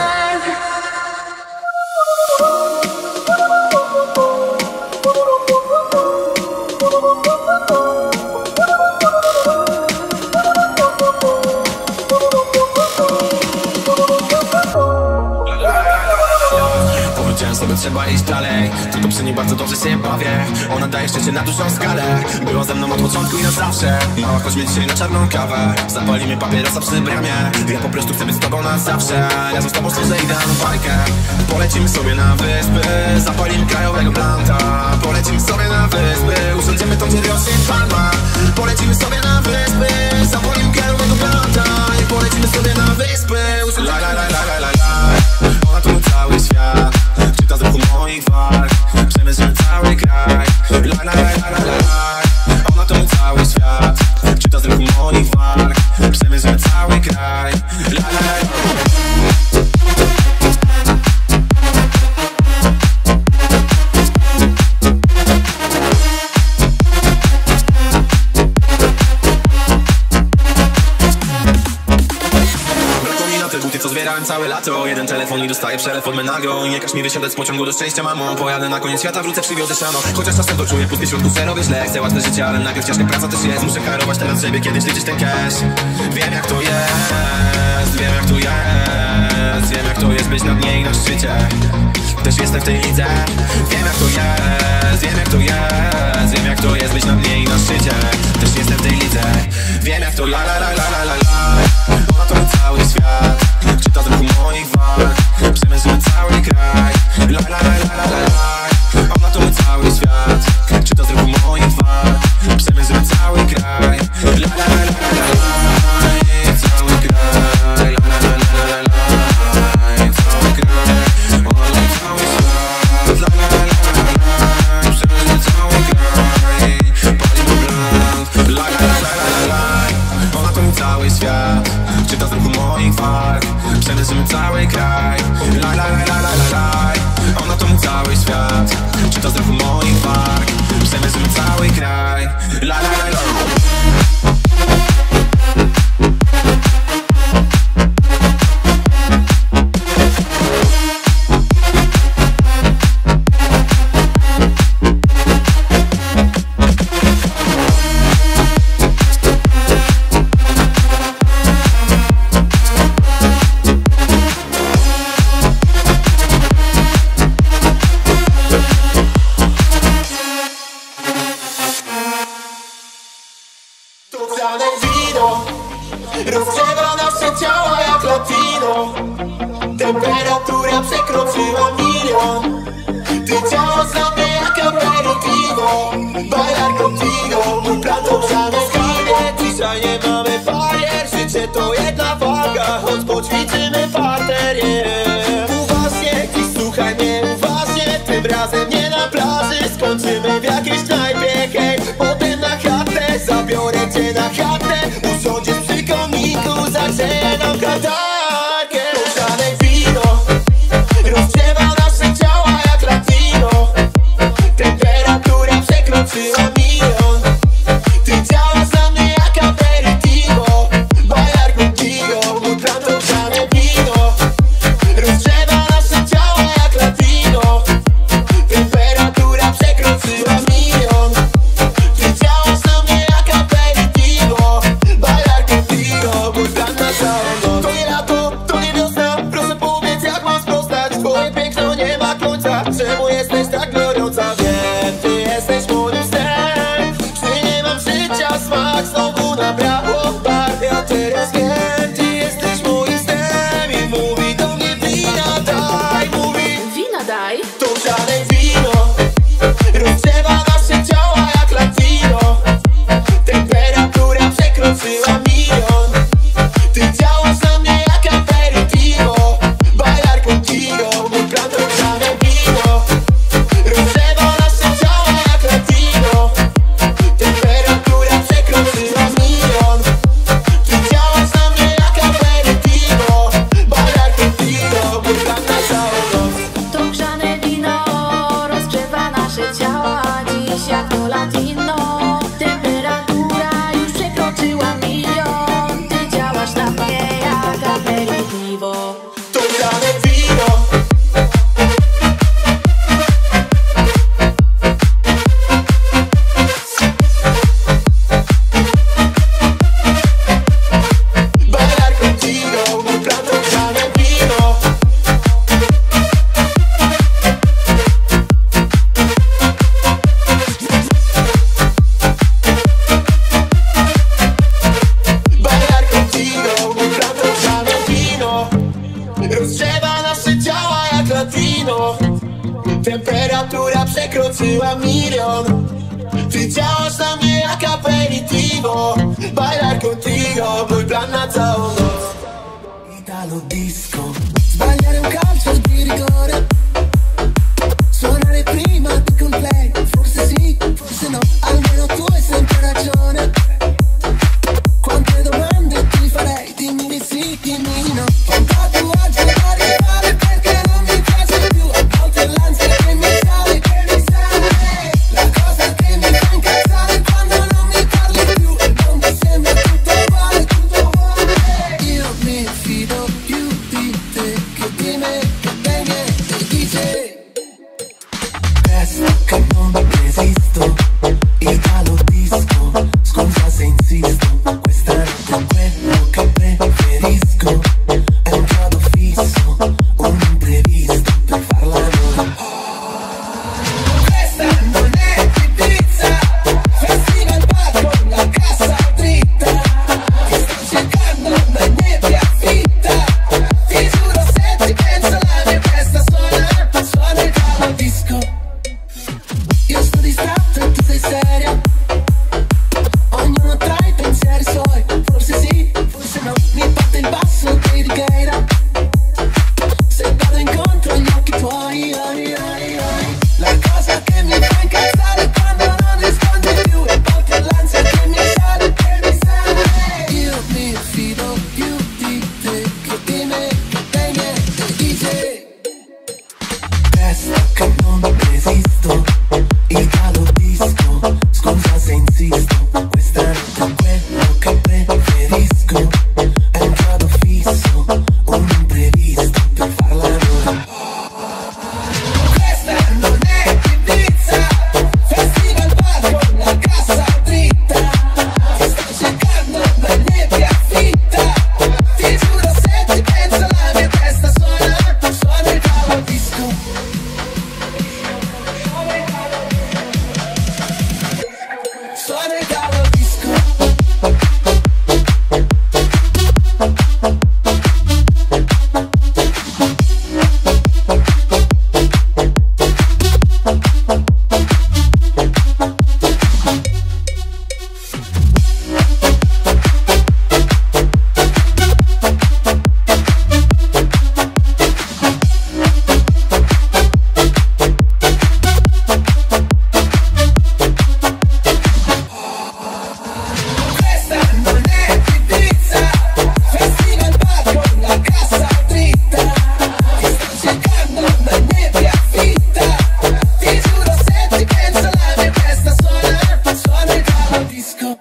nie bardzo dobrze się bawię. Ona daje szczęście na dużą skalę. Była ze mną od początku i na zawsze. Mała, chodźmy dzisiaj na czarną kawę. Zapalimy papierosa przy bramie. Ja po prostu chcę być z tobą na zawsze. Razem z tobą stworzę idealną bajkę. Polecimy sobie na wyspy, zapalimy krajowego blanta. Polecimy sobie na wyspy, usiądziemy tam, gdzie rośnie palma. Polecimy sobie na wyspy, zapalimy krajowego blanta. I polecimy sobie na wyspy. La la la la la la la. Ona to mój cały świat. Czyta z ruchu moich walk. Przemysły cały kraj. La la la la la la. Ona to mój cały świat. Czyta z ruchu moich walk. Przemysły cały kraj. La la la la. Co zbierałem całe lato. Jeden telefon i dostaję przelew od Menago. I nie każ mi wysiadać z pociągu do szczęścia, mamo. Pojadę na koniec świata, wrócę, przywiozę siano. Chociaż czasem to czuję, pustkę środku serowy źle. Chcę łatwe życie, ale najpierw ciężka praca też jest. Muszę harować teraz, żeby kiedyś liczyć ten cash. Wiem jak to jest, wiem jak to jest. Wiem jak to jest być na dnie i na szczycie. Też jestem w tej lidze. Wiem jak to jest, wiem jak to jest. Wiem jak to jest być na dnie i na szczycie. Też jestem w tej lidze. Wiem jak to la la la la la la la. Ona to mój cały świat. Czyta z ruchu moich walk. Przemysły cały kraj. La la la la la la. Ona to mój cały świat. Czyta z ruchu moich walk. Przemysły cały kraj. La la la la la la. Cały kraj. La la la la la la. Cały kraj. Ona cały świat. La la la la la la. Przemysły cały kraj. Palimy blank. La la la la la la. Ona to mój cały świat. Czyta z ruchu moich walk. Przemysły cały kraj. La la la la la la la. Ona to mój cały świat. Czyta z ruchu moich walk. Przemysły cały kraj. La la la la. Rozgrzewa nasze ciała jak latino. Temperatura przekroczyła milion. Ty działasz na mnie jak aperitivo. Bailar contigo, mój plan to grzane skarbie. Dzisiaj nie mamy barier, życie to jedna waga. Choć poćwiczymy parter, yeah. Uważnie, dziś słuchaj mnie uważnie. Tym razem nie na plaży, skończymy w jakiejś knajpie, hej. Potem na chatę, zabiorę cię na chatę. Usiądziesz przy kominku, zagrzeję nam katarkę. Grzane wino rozgrzewa nasze ciała jak latino. Temperatura przekroczyła milion. aperitivo, bailar contigo, poi plan na całą noc. Italo disco. Sbagliare un calcio di rigore, suonare prima di complay. Forse sì, forse no, almeno tu hai sempre ragione. Quante domande ti farei, dimmi di sì, dimmi di no. Un tatuaggio da rifare perché non mi piace più. A volte l'ansia che mi sale, che mi sale. La cosa che mi fa incazzare quando non mi parli più. E non mi sembra tutto uguale, tutto uguale. Io mi fido più di te che di me, che dei miei D J. Resto che non resisto, Italo disco. Scusa se insisto, questa notte è quello che preferisco. È un chiodo fisso, un imprevisto per farla nuova. Questa non è Ibiza, festival bar con la cassa dritta. Ti sto cercando ma è nebbia fitta. Ti giuro se ci penso la mia testa suona, suona il cavo disco. Io sto distratto e tu sei seria. Ognuno tra i pensieri suoi, forse sì, forse no. Mi batte il basso dei Righeira. Se vado incontro agli occhi tuoi, oi, oi, oi. La cosa che mi fa incazzare quando non rispondi più. E volte l'ansia che mi sale, che mi sale. Io mi fido più di te che di me, che dei miei D J. Resto che non resisto, Italo disco. Scusa se insisto, questa notte è quello che preferisco. È un chiodo fisso, un imprevisto per farla nuova. Questa non è Ibiza, festival bar con la cassa dritta. Ti sto cercando ma è nebbia fitta. Ti giuro se ci penso la mia testa suona, suona il cavo disco. Suona il cavo disco. Questa non è Ibiza, festival bar con la cassa dritta. Ti sto cercando ma è nebbia fitta. Ti giuro se ci penso la mia testa suona, suona il cavo disco.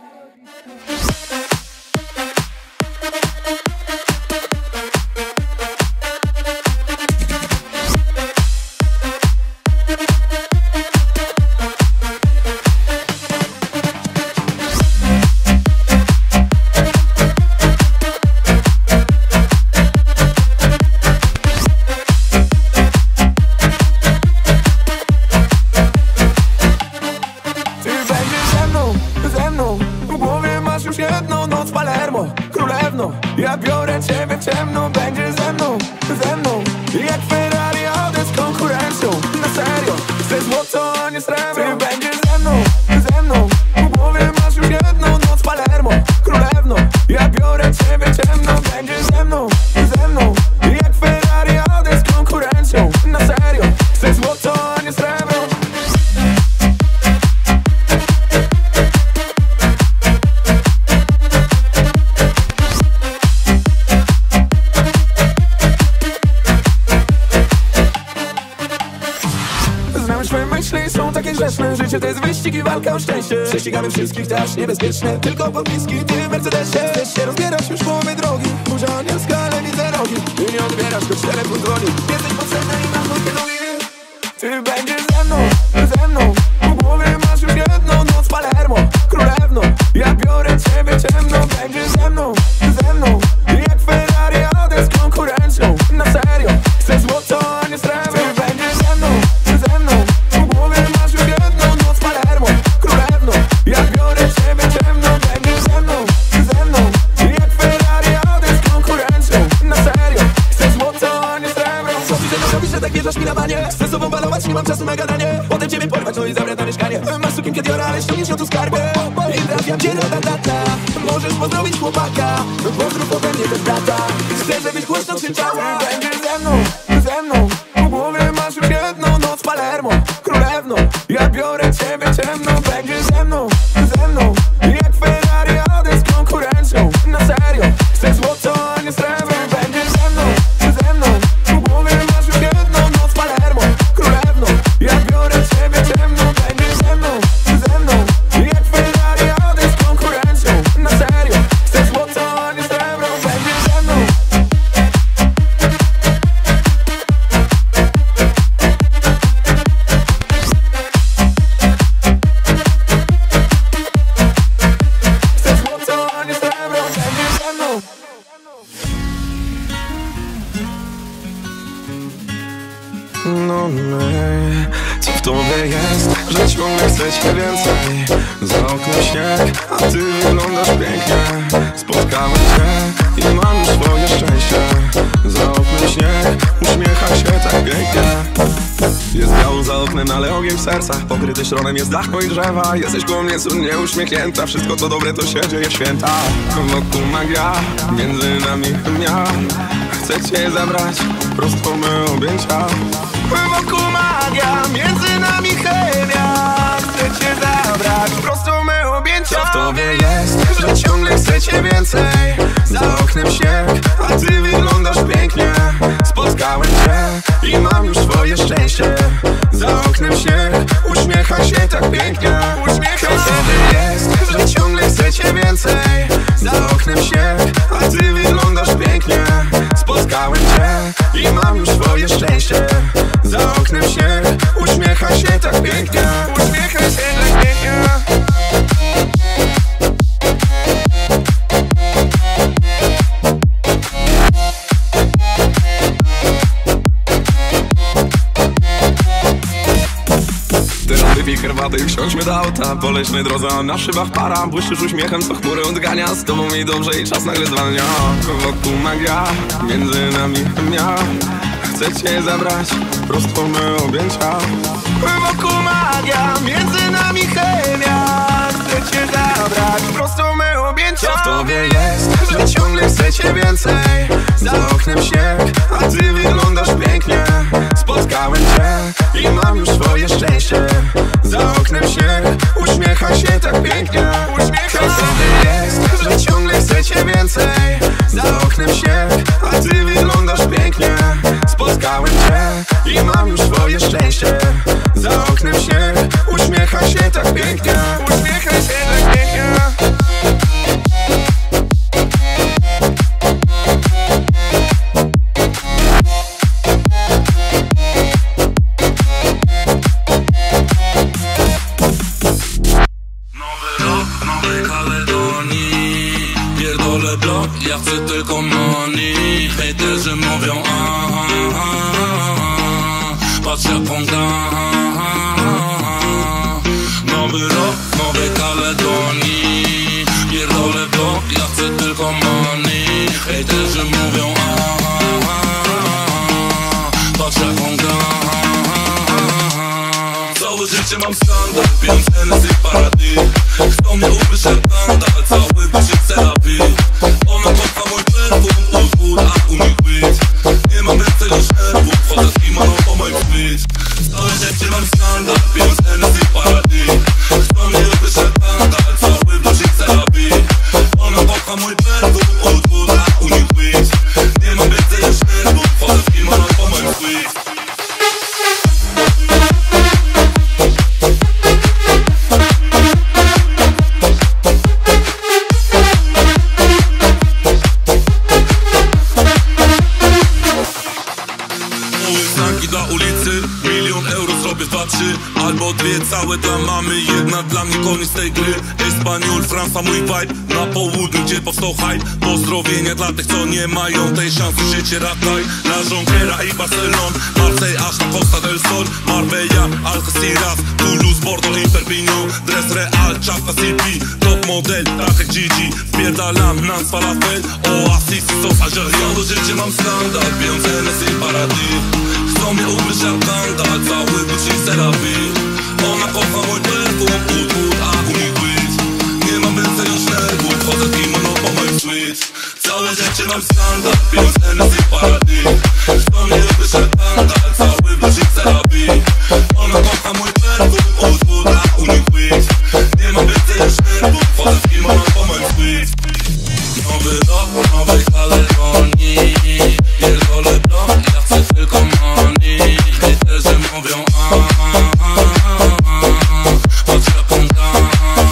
Ty będziesz ze mną, ze mną. W głowie masz już jedną noc Palermo, królewno. Ja biorę ciebie w ciemno. Będziesz ze mną, ze mną. Jak Ferrari jadę z konkurencją. Na serio, chcę złoto, a nie srebro. Ty będziesz ze mną, ze mną. W głowie masz już jedną noc Palermo, królewno. Ja biorę ciebie w ciemno. Będziesz ze mną, ze mną. Jak Ferrari jadę z konkurencją. Na serio, chcę złoto, a nie srebro. Znam swe myśli, są takie grzeszne. Życie to jest wyścig i walka o szczęście. Prześcigamy wszystkich, to aż niebezpieczne. Tylko podpiski, ty w Mercedesie. Chcesz się rozbierać już w połowie drogi. Burza anielska, ale widzę rogi. Ty nie odbierasz, choć telefon dzwoni. Jesteś potrzebna i masz mój nogi. Ty będziesz ze mną, ze mną. W głowie masz już jedną noc Palermo, królewno. Ja biorę ciebie ciemno. Będziesz ze mną, ze mną. Jak Ferrari jadę z konkurencją. Na serio, chcę złoto, a nie srebro. Ty będziesz ze mną, ze mną. W głowie masz już jedną noc Palermo, królewno. Ja biorę ciebie ciemno. Będziesz ze mną, ze mną. Jak Ferrari jadę z konkurencją. Na serio, chcę złoto, a nie srebro. Co mi się robisz, że tak wjeżdżasz mi na banie? Chcę z tobą balować, nie mam czasu na gadanie. Potem ciebie porwać, no i zabrać na mieszkanie. sukienkę Diora, ale ściągniesz ją tu skarby I trafiam cię ratatata. Możesz pozdrowić chłopaka, pozdrów ode mnie też brata. Chcę, żebyś głośno krzyczała. Będziesz ze mną, ze mną. W głowie masz już jedną noc Palermo, królewno. Ja biorę ciebie ciemno. Będziesz ze mną, ze mną. Jak Ferrari jadę z konkurencją. Na serio, chcę złoto, a nie srebro. Będziesz ze mną, ze mną. W głowie masz już jedną noc Palermo, królewno. Ja biorę ciebie ciemno. Będziesz ze mną, ze mną. Jak Ferrari jadę z konkurencją. Na serio, chcę złoto, a nie srebro. Będziesz ze mną. No my, co w tobie jest, że ciągle chcę cię więcej. Za oknem śnieg, a ty wyglądasz pięknie. Spotkałem cię i mam już swoje szczęście. Za oknem śnieg, uśmiecha się tak pięknie. Jest biało za oknem, ale ogień w sercach. Pokryty szronem jest dach moich drzewa. Jesteś koło mnie cudnie uśmiechnięta. Wszystko co dobre to się dzieje w święta. Wokół magia, między nami chemia. Chcę cię zabrać, prosto me objęcia. Wokół magia, między nami chemia. Chcę cię zabrać, prosto me objęcia. Co w tobie jest, że ciągle chcę cię więcej. Za oknem śnieg, a ty wyglądasz pięknie. Spotkałem cię i mam już swoje szczęście. Za oknem śnieg, uśmiecha się tak pięknie. Uśmiecha się. Co w tobie jest, że ciągle chcę cię więcej. Za oknem śnieg, a ty wyglądasz pięknie. Spotkałem cię i mam już swoje szczęście. Za oknem śnieg, uśmiecha się tak pięknie. Uśmiecha się tak pięknie. Teraz wypij herbatę i wsiądźmy do auta. Po leśnej drodze, a na szybach para. Błyszczysz uśmiechem, co chmury odgania. Z tobą mi dobrze i czas nagle zwalnia. Wokół magia, między nami chemia. Chcę cię zabrać, prosto me objęcia. Wokół magia, między nami chemia. Chcę cię zabrać, prosto me objęcia. Co w tobie jest, że ciągle chcę cię więcej. Za oknem śnieg, a ty wyglądasz pięknie. Spotkałem cię i mam już swoje szczęście. Za oknem śnieg, uśmiecha się tak pięknie. Uśmiecha się. Co w tobie jest, że ciągle chcę cię więcej. Za oknem śnieg, a ty wyglądasz pięknie. Spotkałem cię i mam już swoje szczęście. Za oknem śnieg, uśmiecha się tak pięknie. Uśmiecha się tak pięknie. Ja chcę tylko money. Hejterzy mówią aha, aha, aha. Patrz jak on gra. Nowy rok, nowej Kaledonii. Pierdolę blok, ja chcę tylko money. Hejterzy mówią aha, aha. Patrz jak on gra. Całe życie mam skandal, pijąc Hennessy Paradis. Chcą mnie ukryć jak skandal, cały wyżyk terapii. Ona kocha mój perfum, uzwól, a u nich być. Nie mam więcej niż nerwów, chodzę z kimono po moim switch. Całe życie mam skandal, pijąc Hennessy Paradis. Chcą mnie ukryć jak skandal, cały wyżyk terapii. Ona kocha mój perfum, uzwól, a u nich być. Nie mam więcej niż nerwów, chodzę z kimono po moim switch. Albo dwie całe dla mamy, jedna dla mnie, koniec tej gry. Espaniol, Francja, mój vibe. Na południu, gdzie powstał hype. Pozdrowienia dla tych, co nie mają tej szansy, życie rataj. La Jonquera i Barcelon, Marseille aż na Costa del Sol. Marbella, Algeciras, Toulouse, Bordeaux i Perpignan. Dres Real, Chaka City, top model, tak jak Gigi. Wpierdalam, Nance, Falafel, Oasis, sos Algerian. Całe życie mam skandal, pijąc Hennessy Paradis. Chcą mnie ukryć jak skandal, cały wycisk terapii. Ona kocha mój perfum, ud, ud, a u nich weed. Nie mam więcej już nerwów, chodzę w kimono po moim sweet. Całe rzeczy mam standard, pijąc Hennessy Paradis. Kto mnie usłyszy skandal, cały wrócik serapi. Ona kocha mój perfum, ud, ud, a u nich weed. Nie mam więcej już nerwów, chodzę w kimono po moim sweet. Nowy rok, nowej Kaledonii. Pierdolę blok, ja chcę tylko money. Hejterzy mówią a, a, a, a, a. Patrz jaką dam.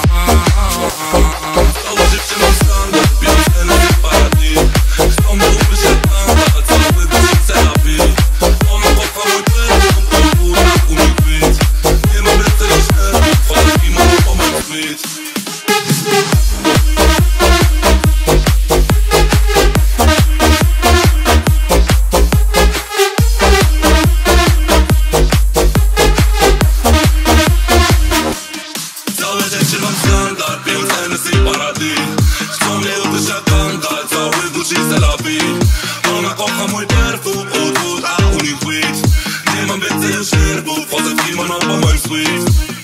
Całe życie mam standard, pijąc Hennessy Paradis. Kto mnie usłyszy skandal, cały wrócik serapi. Ona kocha mój perfum, ud, ud, a u nich weed. Nie mam więcej już nerwów, chodzę w kimono po moim sweet. Ona kocha mój perfum, ud, ud, a u nich weed. Nie mam więcej już nerwów, chodzę w kimono po moim sweet.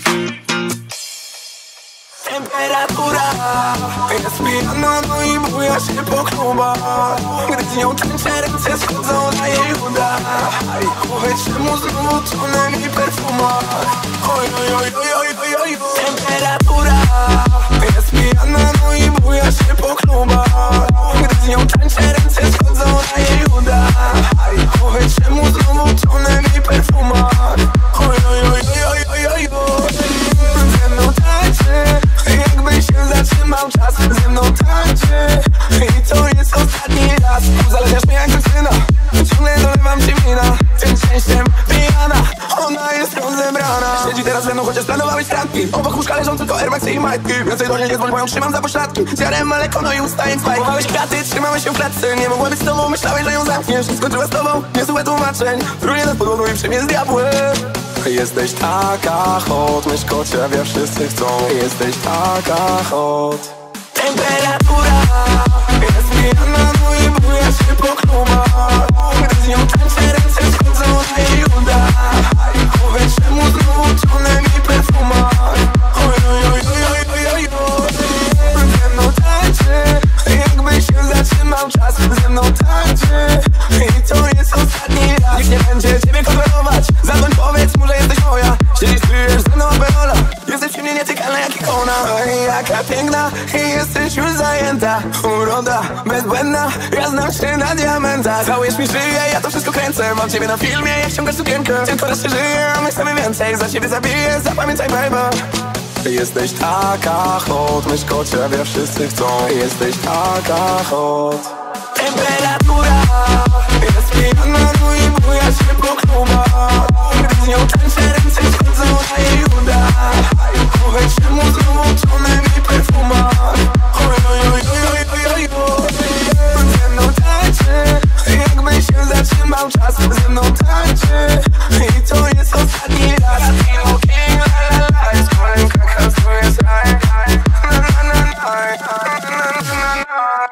Temperatura jest pijana, no i buja się po klubach. Gdy z nią tańczę, ręce schodzą za jej uda. Powiedz czemu znowu tonę mi perfumach. Oj, oj, oj, oj, oj, oj, oj. Temperatura jest pijana, no i buja się po klubach. Gdy z nią tańczę, ręce schodzą za jej uda. Powiedz czemu znowu tonę mi perfumach. Oj, oj, oj, oj, oj, oj, oj. Ze mną tańczy, jakby się zatrzymał czas. Ze mną tańczy i to jest ostatni raz. Uzależniasz mnie jak syna, ciągle dolewam ci wina. Tym szczęściem pijana, ona jest rozebrana. Siedzi teraz ze mną, chociaż planowałeś randki. Obok łóżka leżą tylko Air Maxy i majtki. Więcej do niej nie dzwoń, bo ją trzymam za pośladki. Zjarem mleko, no i ustaję spajki. Kupowałeś kwiaty, trzymałeś się w klatce. Nie mogła być z tobą, myślałeś, że ją zamkniesz. Skończyła z tobą, niezłe tłumaczeń. Frunie nad podłogą i przy mnie z diabłem. Jesteś taka hot, mysz ciebie wszyscy chcą. Jesteś taka hot. Temperatura jest pijana, no i buja się po klubach. Gdy z nią tańczę, ręce schodzą za jej uda. Powiedz czemu znowu tonę mi perfumach. Oj, oj, oj, oj, oj, oj, oj. Ze mną tańczy, jakby się zatrzymał czas. Ze mną tańczy i to jest ostatni raz. Nikt nie będzie ciebie kontrolować. Zadzwoń, powiedz mu, że jesteś moja. Siedzisz, pijesz ze mną aperola. Jesteś przy mnie nietykalna jak ikona. Oj, jaka piękna i jesteś już zajęta. Uroda bezbłędna, ja znam się na diamentach. Całujesz mi szyję, ja to wszystko kręcę. Mam ciebie na filmie, jak ściągasz sukienkę. Tylko raz się żyje, a my chcemy więcej. Za ciebie zabiję, zapamiętaj baby. Jesteś taka hot, myszko ciebie wszyscy chcą. Jesteś taka hot. Temperatura jest pijana, no i buja się po klubach. Gdy z nią tańczę, ręce schodzą za jej uda. Powiedz czemu znowu tonę mi perfumach. Oj, oj, oj, oj, oj, oj, oj. Ze mną tańczy, jakby się zatrzymał czas. Ze mną tańczy i to jest ostatni raz. King, la la la, jest moim kakao, to jest raj. Na na na na.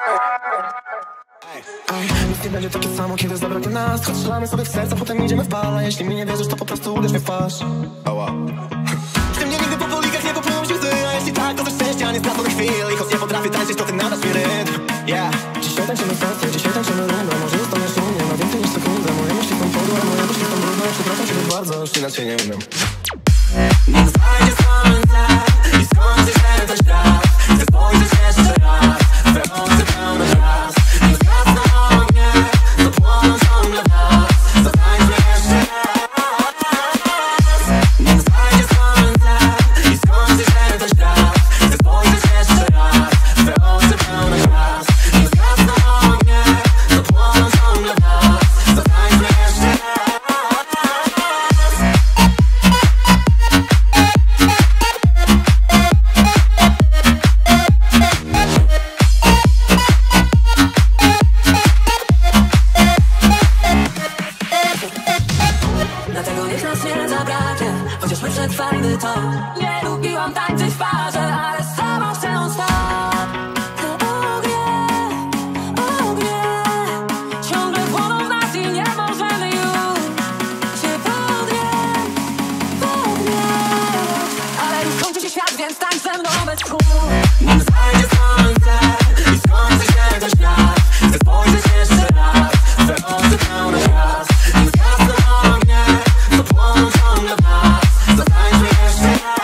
Nic nie będzie takie samo, kiedy zabraknie nas. Choć strzelamy sobie w serca, potem idziemy w bala. Jeśli mi nie wierzysz, to po prostu uderz mnie w twarz. Ała. Ty mnie nigdy po polikach nie popłyną się łzy. A jeśli tak, to ze szczęścia nie stracę chwil. I choć nie potrafię tańczyć, to ty nadasz mi rytm. Yeah. Dzisiaj tańczymy festę, dzisiaj tańczymy rundę. Może zostaniesz u mnie na więcej niż sekundę. Moje myśli są podłe, moje myśli są brudne. Przepraszam ciebie bardzo, już inaczej nie umiem. Nim znajdziesz słońce i skończysz ten też raz. Chcę spojrzeć jeszcze raz, twoje oczy pełne raz. Nim zgasną ognie, to płoną ciągle w nas. Zatańczmy jeszcze raz. Nim znajdziesz słońce i skończysz ten też raz. Chcę spojrzeć jeszcze raz, twoje oczy pełne raz. Nim zgasną ognie, to płoną ciągle w nas. Zatańczmy jeszcze raz. Tańczysz ze mną bez tchu. Nim zajdzie słońce i skończy się ten świat, chcę spojrzeć jeszcze raz, twe oczy pełne gwiazd. Nim zgasną ognie, co płoną ciągle w nas, zatańczmy jeszcze raz.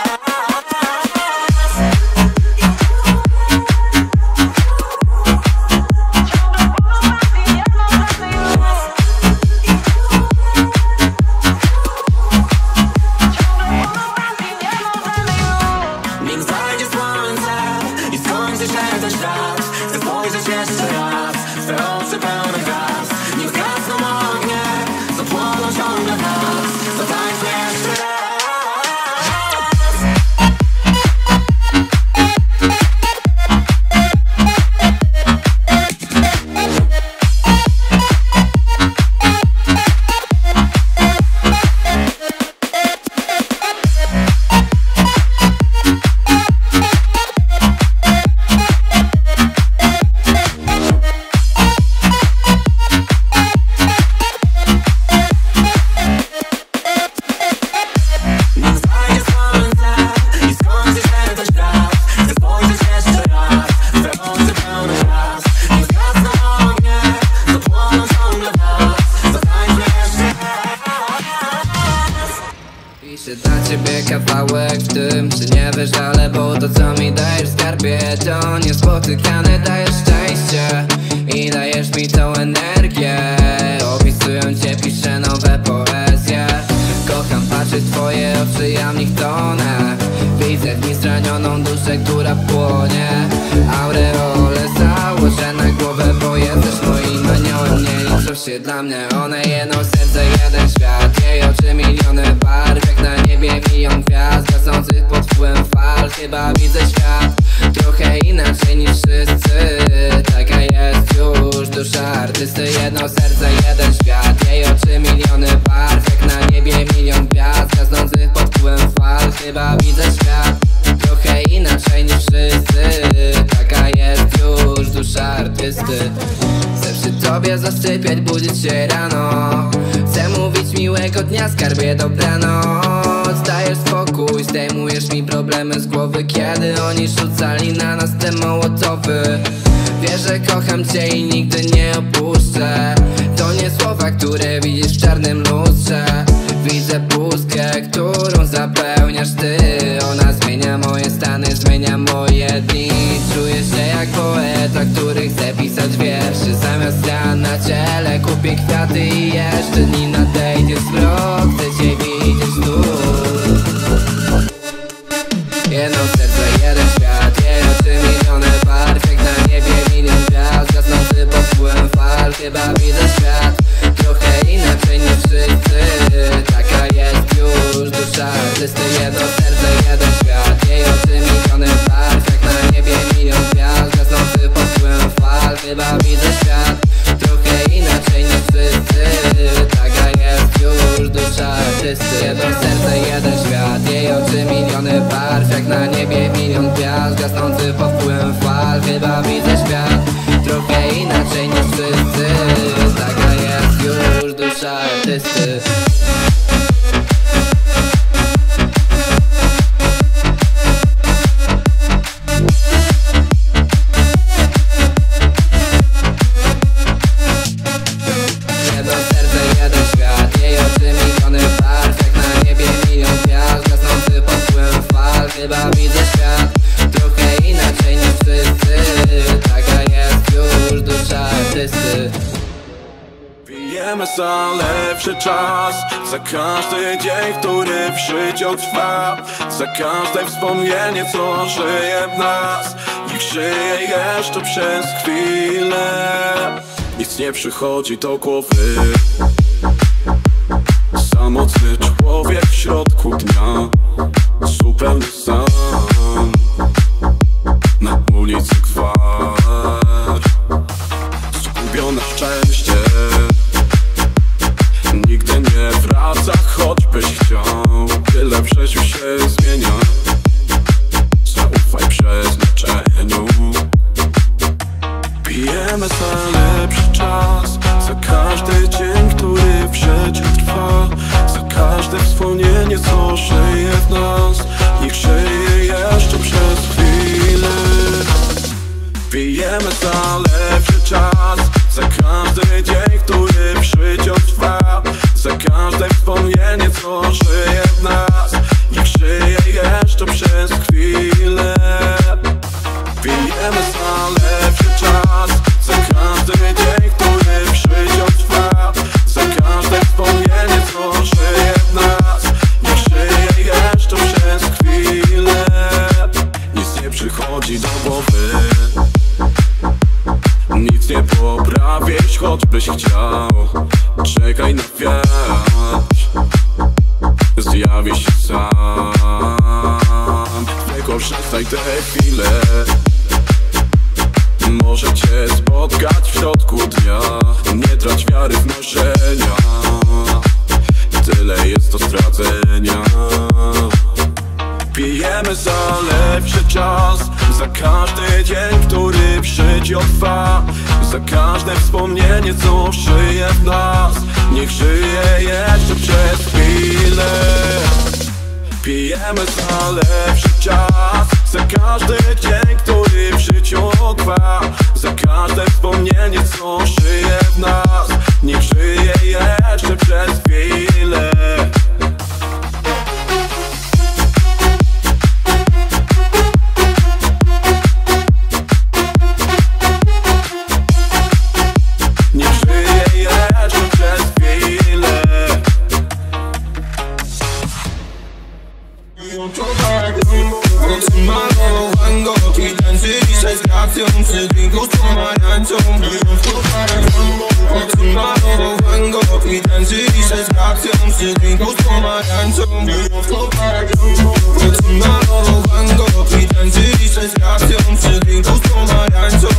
Piszę dla ciebie kawałek w tym, czy nie wiesz, ale bo to co mi dajesz w skarbie to niespotykane, dajesz szczęście i dajesz mi tą energię. Opisując cię piszę nowe poezje. Kocham patrzeć w twoje oczy, ja w nich tonę. Widzę w nich zranioną duszę, która płonie. Aureole założę na głowę, bo jesteś moim aniołem. Nie liczą się dla mnie one, jedno serce, jeden świat. Jej oczy miliony barw, jak na niebie milion gwiazd gasnących pod wpływem fal. Chyba widzę świat trochę inaczej niż wszyscy. Taka jest już dusza artysty. Jedno serce, jeden świat. Jej oczy miliony barw, jak na niebie milion gwiazd gasnących pod wpływem fal. Chyba widzę świat trochę inaczej niż wszyscy. Taka jest już dusza artysty. Chcę przy tobie zasypiać, budzić się rano. Chcę mówić miłego dnia, skarbie dobranoc. Dajesz spokój, zdejmujesz mi problemy z głowy, kiedy oni rzucali na nas te mołotowy. Wiesz, że kocham cię i nigdy nie opuszczę. To nie słowa, które widzisz w czarnym lustrze. Widzę pustkę, którą zapełniasz ty. Ona zmienia moje stany, zmienia moje dni. Czuję się jak poeta, który chce pisać wierszy. Zamiast ran na ciele kupię kwiaty i jeszcze nim nadejdzie zmrok, chcę cię widzieć tu. Jedno serce, jeden świat. Jej oczy miliony barw, jak na niebie milion gwiazd gasnący pod wpływem fal. Chyba widzę świat trochę inaczej niż wszyscy. Taka jest już dusza artysty. Jedno serce, jeden świat. Jej oczy miliony barw, jak na niebie milion gwiazd gasnący pod wpływem fal. Chyba widzę świat trochę inaczej niż wszyscy. Taka jest już dusza artysty. Jedno serce, jeden świat. Jej oczy miliony barw, jak na niebie milion gwiazd gasnący pod wpływem fal. Chyba widzę świat trochę inaczej niż wszyscy. Taka jest już dusza artysty. Jedno serce, jeden świat. Jej oczy miliony barw, jak na niebie milion gwiazd gasnący pod wpływem fal. Chyba widzę świat trochę inaczej niż wszyscy. Taka jest już dusza artysty. Pijemy za lepszy czas, za każdy dzień, który w życiu trwa, za każde wspomnienie, co żyje w nas. Niech żyje jeszcze przez chwilę. Nic nie przychodzi do głowy. Samotny człowiek w środku dnia, zupełnie sam. Na ulicy gwar, zgubiona w szczęście. Nigdy nie wraca, choćbyś chciał. Tyle w życiu się zmienia. Zaufaj przeznaczeniu. Pijemy za lepszy czas, za każdy dzień, który w życiu trwa, za każde wspomnienie, co żyje w nas. Niech żyje Pijemy za lepszy czas, za każdy dzień, który w życiu trwa, za każde wspomnienie, co żyje w nas. Niech żyje jeszcze przez chwilę. Pijemy za lepszy czas, za każdy dzień, który w życiu trwa, za każde wspomnienie, co żyje w nas. Niech żyje jeszcze przez chwilę. Nic nie przychodzi do głowy, nic nie poprawisz, choćbyś chciał. Czekaj na wiatr, zjawi się sam. Wykorzystaj te chwile, może cię spotkać w środku dnia. Nie trać wiary w marzenia, tyle jest do stracenia. Pijemy za lepszy czas, za każdy dzień, który w życiu trwa, za każde wspomnienie, co żyje w nas. Niech żyje jeszcze przez chwilę. Pijemy za lepszy czas, za każdy dzień, który w życiu trwa, za każde wspomnienie, co żyje w nas. Niech żyje jeszcze przez chwilę. Przy drinku z pomarańczą Otrzymałem węgo i tańczy dzisiaj z akcją. Przy drinku z pomarańczą Otrzymałem węgo i tańczy dzisiaj z akcją. Przy drinku z pomarańczą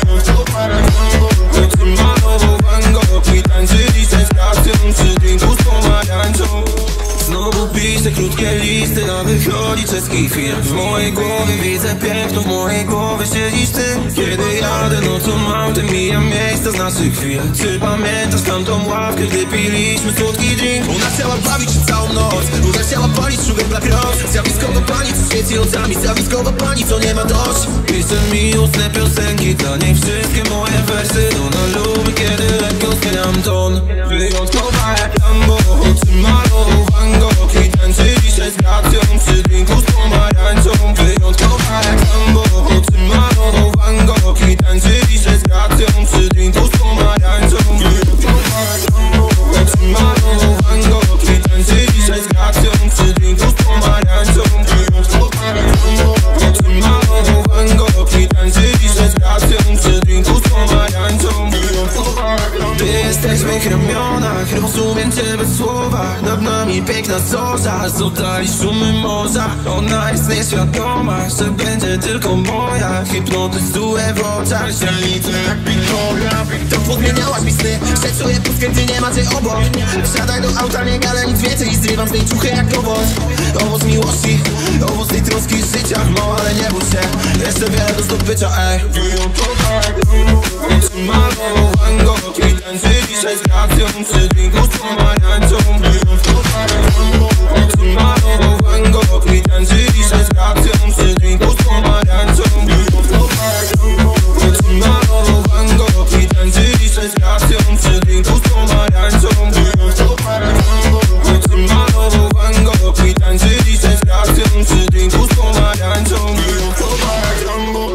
Otrzymałem węgo i tańczy dzisiaj z akcją. Przy drinku z pomarańczą. Znowu piszę krótkie listy, a wychodzi czeski film. W mojej głowie widzę piękno, w mojej głowie siedzisz ty. Kiedy jadę nocą autem, mijam miejsca z naszych chwil. Czy pamiętasz tamtą ławkę, gdy piliśmy słodki drink? Ona chciała bawić się całą noc, ona chciała palić sugar black rose. Zjawiskowa pani, co świeci oczami, zjawiskowa pani, co nie ma dość. Piszę miłosne piosenki, dla niej wszystkie moje wersy. Ona lubi, kiedy lekko zmieniam ton. Wyjątkowa jak Lambo, oczy malowango. I tańczy dzisiaj z akcją. Przy drinku z pomarańczą. Wyjątkowa jak Lambo, oczy malowango. I tańczy dzisiaj z akcją. Przy drinku z pomarańczą. Wyjątkowa jak Lambo, oczy malowango. I tańczy dzisiaj z akcją. Przy drinku z pomarańczą. Wyjątkowa jak Lambo, oczy malowango. I tańczy dzisiaj z akcją. Przy drinku z pomarańczą. Gdy jesteśmy w ramionach, rozumiem cię bez słowa. Nad nami piękna zorza, z oddali szumy morza. Ona jest nieświadoma, że będzie tylko moja. Hipnotyzuje w oczach, źrenice jak Wiktoria. To podmieniałaś mi sny, że czuję pustkę, gdy nie ma cię obok. Wsiadaj do auta, nie galę nic więcej i zrywam z niej ciuchy jak owoc. Owoc miłości, owoc tej troski życia. No ale nie bój się, jeszcze wiele do zdobycia, ej. Wyjątkowa jak malowango. I tańczy dzisiaj z akcją. Przy drinku z pomarańczą. Wyjątkowa jak malowango. I tańczy dzisiaj z akcją. Przy drinku z pomarańczą. Wyjątkowa jak malowango. I tańczy dzisiaj z akcją. Przy drinku z pomarańczą. Wyjątkowa jak malowango. I tańczy dzisiaj z akcją. Przy drinku z pomarańczą. Wyjątkowa jak Rambo.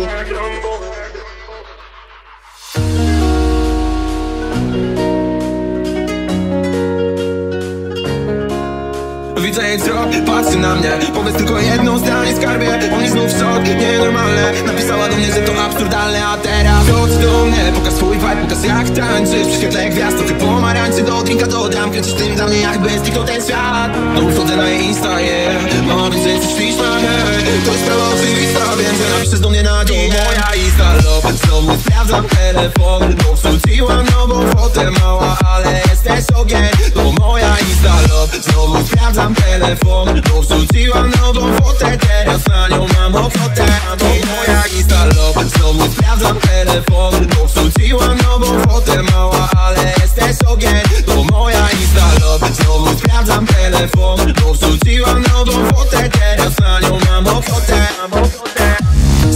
Widzę jej wzrok, patrzy na mnie. Powiedz tylko jedno zdanie, skarbie. On jest znów szok, nienormalne. Napisała do mnie, że to absurdalne. A teraz chodź do mnie, pokaż swój vibe, pokaż jak tańczysz. Przy świetle gwiazd, trochę pomarańczy. Do drinka dodam, kręcisz tym dla mnie jakby zniknął ten świat. No wchodzę na jej Insta, yeah. Mam więc jesteś śliczna, hey. To jest sprawa oczywista, wiem, że napiszesz do mnie na dzień. Moja Insta love, znowu sprawdzam telefon. No wrzuciłam nową fotę, mała, ale jesteś ogień. To moja Insta love, znowu sprawdzam telefon. Bo wrzuciłam nową fotę, teraz na nią mam ochotę. To moja Insta love, znowu sprawdzam telefon. Bo wrzuciłam nową fotę, mała, ale jesteś ogień. To moja Insta love, znowu sprawdzam telefon. Bo wrzuciłam nową fotę, teraz na nią mam ochotę.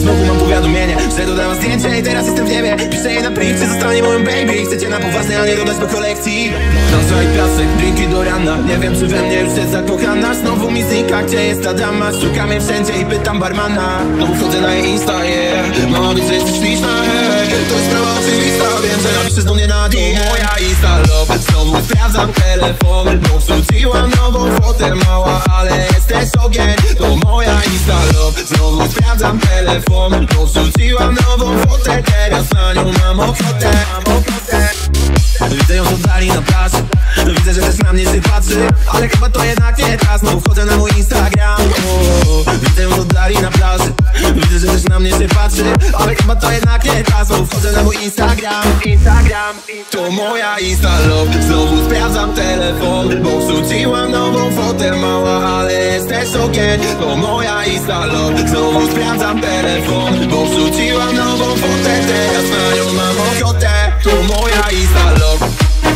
znowu mam powiadomienie, że dodała zdjęcie i teraz jestem w niebie. Piszę jej na priv, czy zostanie moją baby. Chcecie na poważnie, a nie dodać do kolekcji. Plaża i piasek, drinki do rana. Nie wiem, czy we mnie już jest zakochana. Znowu mi znika, gdzie jest ta dama. Szukam jej wszędzie i pytam barmana. No wchodzę na jej Insta, yeah. Mama wie, że jesteś śliczna, hey. To jest sprawa oczywista, wiem, że napiszesz do mnie na dół. Moja Insta love, znowu sprawdzam telefon, bo wrzuciłam nową fotę, mała, ale jesteś ogień. To moja Insta love, znowu sprawdzam telefon, bo wrzuciłam nową fotę, teraz na nią mam ochotę, mam ochotę. Widzę ją z oddali na plaży, widzę, że też na mnie się patrzy, ale chyba to jednak nie ta. Znowu wchodzę na mój Instagram, oh. Widzę ją z oddali na plaży, widzę, że też na mnie się patrzy, ale chyba to jednak nie ta. Znowu wchodzę na mój Instagram, Instagram. To moja Insta love, znowu sprawdzam telefon, bo wrzuciłam nową fotę, mała, ale jesteś ogień. To moja Insta love, znowu sprawdzam telefon, bo wrzuciłam nową fotę, teraz na nią mam ochotę. To moja Insta love.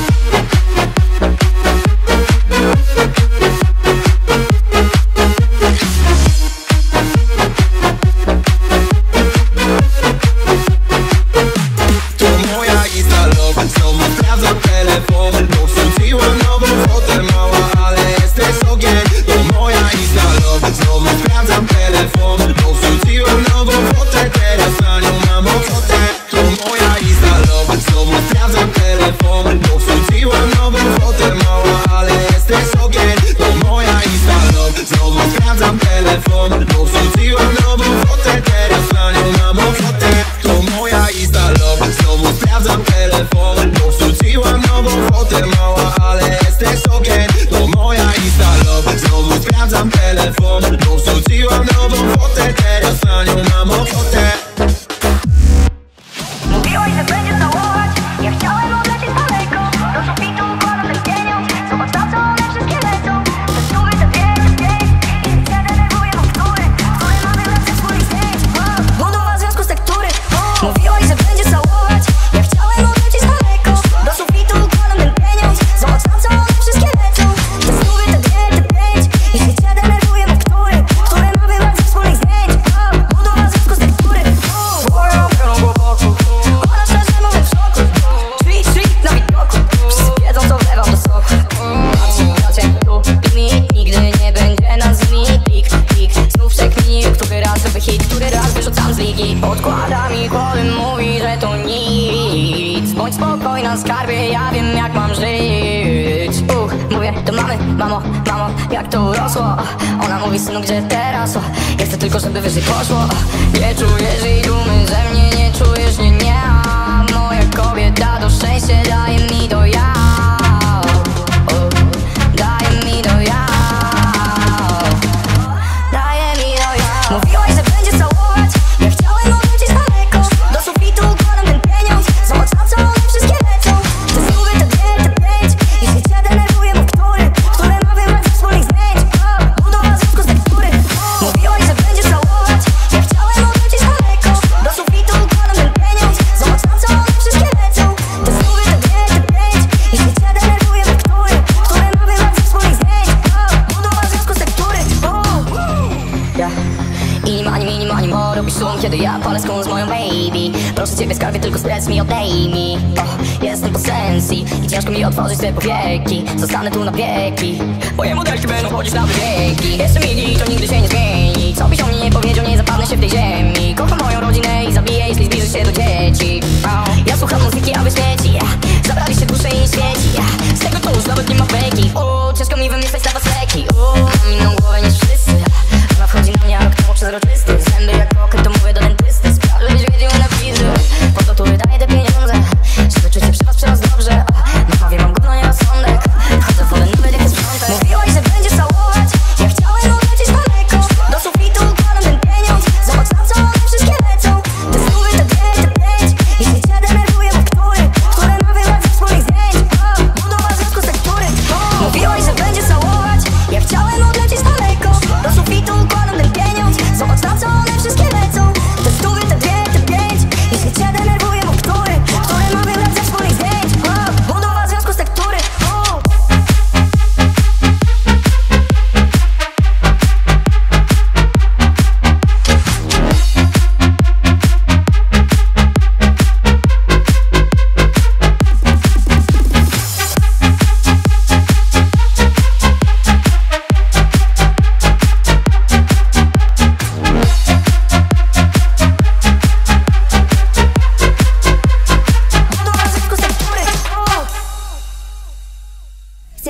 Zostanę tu na wieki. Moje modelki będą chodzić na wybiegi. Jeszcze mili, to nigdy się nie zmieni. Co byś o mnie nie powiedział, nie zapadnę się w tej ziemi. Kocham moją rodzinę i zabiję, jeśli zbliżysz się do dzieci. Ja słucham muzyki, a wy śmieci. Zabraliście duszę i świeci. Z tego to już nawet nie ma beki. O, ciężko mi wymyślać dla was leki. O, mam inną głowę niż wszyscy. Ona wchodzi na mnie jak to przezroczysty. Zęby jak koket, to mówię do dentysty. Spraw, żebyś wiedział na wizy. Po to tu wydaję te pieniądze, żeby czuć się przy was przy was dobrze. Na prawie mam gówno, nie rozsądek. Wchodzę w wolę nawet jak jest sprzątek. Mówiłaś, że będziesz całować. Ja chciałem odlecieć daleko. Do sufitu układam ten pieniądz. Zobacz na co one wszystkie lecą. Te stówy, te dwie, te pięć. Jeśli cię denerwuję, bo który? Które ma wyłać ze wspólnych zdjęć. Budowa związku sektury. Mówiłaś, że będziesz całować. Ja chciałem odlecieć daleko. Do sufitu układam ten pieniądz. Zobacz na co one wszystkie lecą.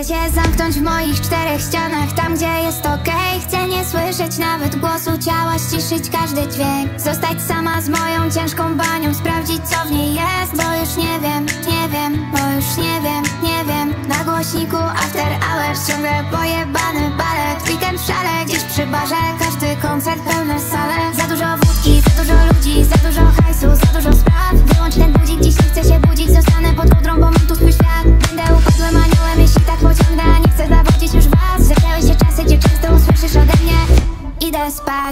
się zamknąć w moich czterech ścianach, tam gdzie jest okej. Chcę nie słyszeć nawet głosu ciała, ściszyć każdy dźwięk. Zostać sama z moją ciężką banią, sprawdzić co w niej jest. Bo już nie wiem, nie wiem, bo już nie wiem, nie wiem. Na głośniku after hours ciągle pojebany balet. Weekend w szale, gdzieś przy barze, każdy koncert, pełne sale. Za dużo wódki, za dużo ludzi, za dużo hajsu, za dużo spraw. Wyłącz ten budzik, dziś nie chcę się budzić. Zostanę pod kołdrą, bo mam tu swój świat. Będę upadłym aniołem, jeśli tak pociągnę, a nie chcę zawodzić już was. Zaczęły się czasy, gdzie często usłyszysz ode mnie: idę spać.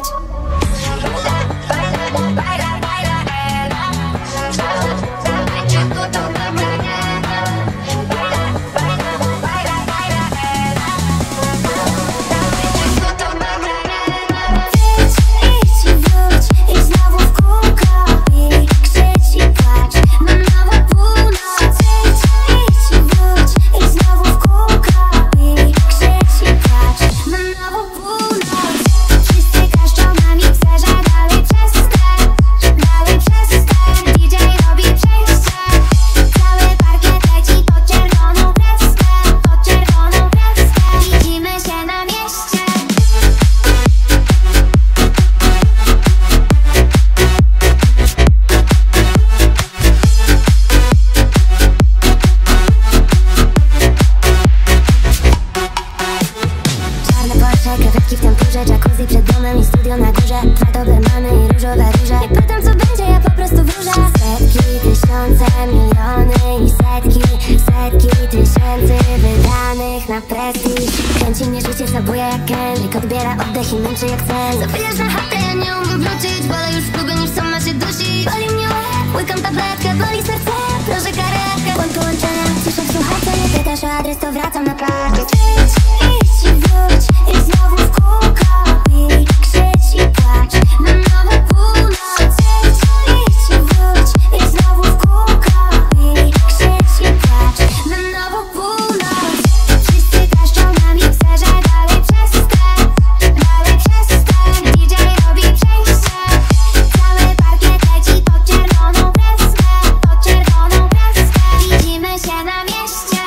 Zapijasz na chatę, ja nie umiem wrócić. Wolę już w klubie niż sama się dusi. Boli mnie łeb, łykam tabletkę, boli serce, proszę karetkę. Błąd połączenia, ciszę w słuchawce. Nie pytasz o adres, to wracam na park. Idź, idź i wróć, i znowu w kółko i krzycz i płacz na nową północ. Idź, idź i wróć, i znowu w kółko i krzycz i płacz na nową północ. Wszyscy klaszczą na mikserze, dalej przestań, dalej przestań. D J robi przejście, cały parkiet leci pod czerwoną kreskę, pod czerwoną kreskę. Widzimy się na mieście.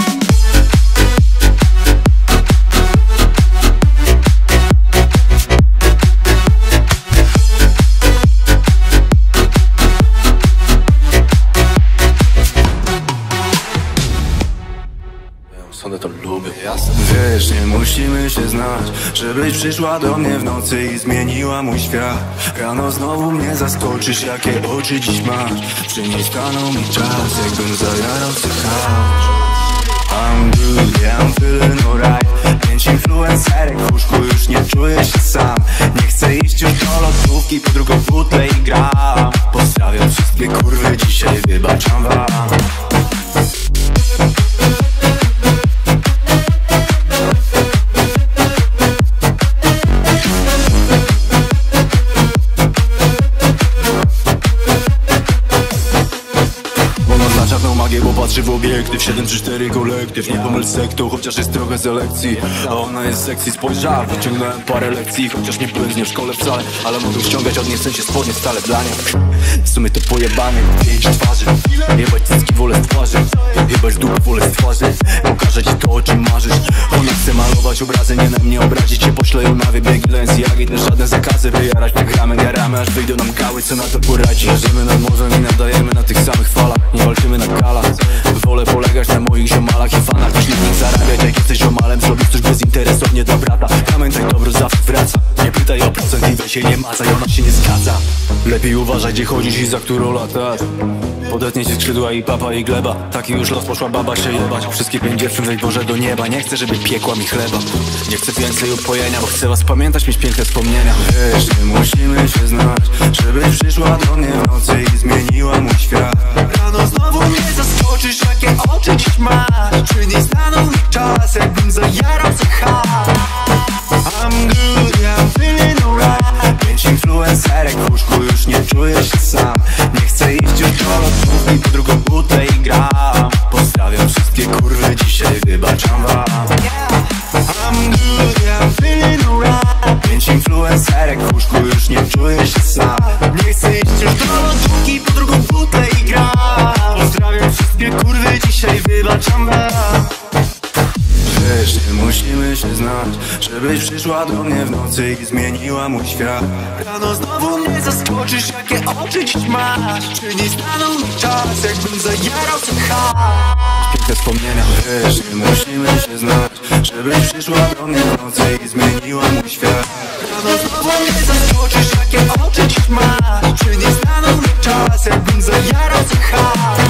Sądzę, to lubię, jasne. Wiesz, nie musimy się znać, żebyś przyszła do mnie w nocy i zmieniła mój świat. Rano znowu mnie zaskoczysz, jakie oczy dziś masz. Przynieś stanął mi czas, jakbym zajarał się house. I'm good, yeah, I'm feeling alright. Pięć influencerek w łóżku, już nie czuję się sam. Nie chcę iść już do lodówki, po drugą butlę i gram. Pozdrawiam wszystkie kurwy, dzisiaj wybaczam wam. Bo patrzy w obiektyw, siedem trzy cztery kolektyw. Nie pomyl sektą, chociaż jest trochę selekcji. A ona jest sexy, spojrzała, wyciągnąłem parę lekcji. Chociaż nie byłem z nią w szkole wcale, ale mogę ściągać od niej w sensie spodnie stale dla niej. W sumie to pojebane, pięć twarzy. Jebać cycki wolę z twarzy, jebać dupę wolę z twarzy. Pokażę ci to, o czym marzysz. Ona chce malować obrazy, nie na mnie obrazić się. Poślę ją na wybiegi, lens i agit, żadne zakazy. Wyjarać tak gramy, jaramy, aż wyjdą nam gały. Co na to poradzi? Leżymy nad morzem i nadajemy na tych samych falach. Nie walczymy na galach. Wolę polegać na moich ziomalach i fanach. Niż nikt zarabiać, jak jesteś ziomalem. Zrobisz coś bezinteresownie dla brata. Pamiętaj, dobro zawsze wraca. Nie pytaj o procent i weź się nie macaj, ona się nie zgadza. Lepiej uważaj, gdzie chodzisz i za którą latasz. Podetnie ci skrzydła i papa i gleba. Taki już los, poszła baba się jebać. Wszystkie pięć dziewczyn weź Boże do nieba. Nie chcę, żeby piekła mi chleba. Nie chcę więcej upojenia, bo chcę was pamiętać, mieć piękne wspomnienia. Wiesz, nie musimy się znać, żebyś przyszła do mnie w nocy i zmieniła mój świat. Rano znowu mnie zaskoczysz, jakie oczy dziś masz. Czy nie stanął mi czas, jakbym zajarał się hard. I'm good, yeah, I'm feeling alright. Pięć influencerek w łóżku, już nie czuję się sam. Nie chcę iść już do lodówki, po drugą butlę i gram. Pozdrawiam wszystkie kurwy, dzisiaj wybaczam wam. I'm good, yeah, I'm feeling alright. Pięć influencerek w łóżku, już nie czuję się sam. Nie chcę iść już do lodówki, po drugą butlę i gram. Pozdrawiam wszystkie kurwy, dzisiaj wybaczam wam. Wiesz, musimy się znać, żebyś przyszła do mnie w nocy i zmieniła mój świat. Rano znowu mnie zaskoczysz, jakie oczy dziś masz. Czy nie stanął mi czas, jakbym zajarał się haj. Piękne wspomnienia, wiesz, nie musimy się znać, żebyś przyszła do mnie w nocy i zmieniła mój świat. Rano znowu mnie zaskoczysz, jakie oczy dziś masz. Czy nie stanął mi czas, jakbym zajarał się haj.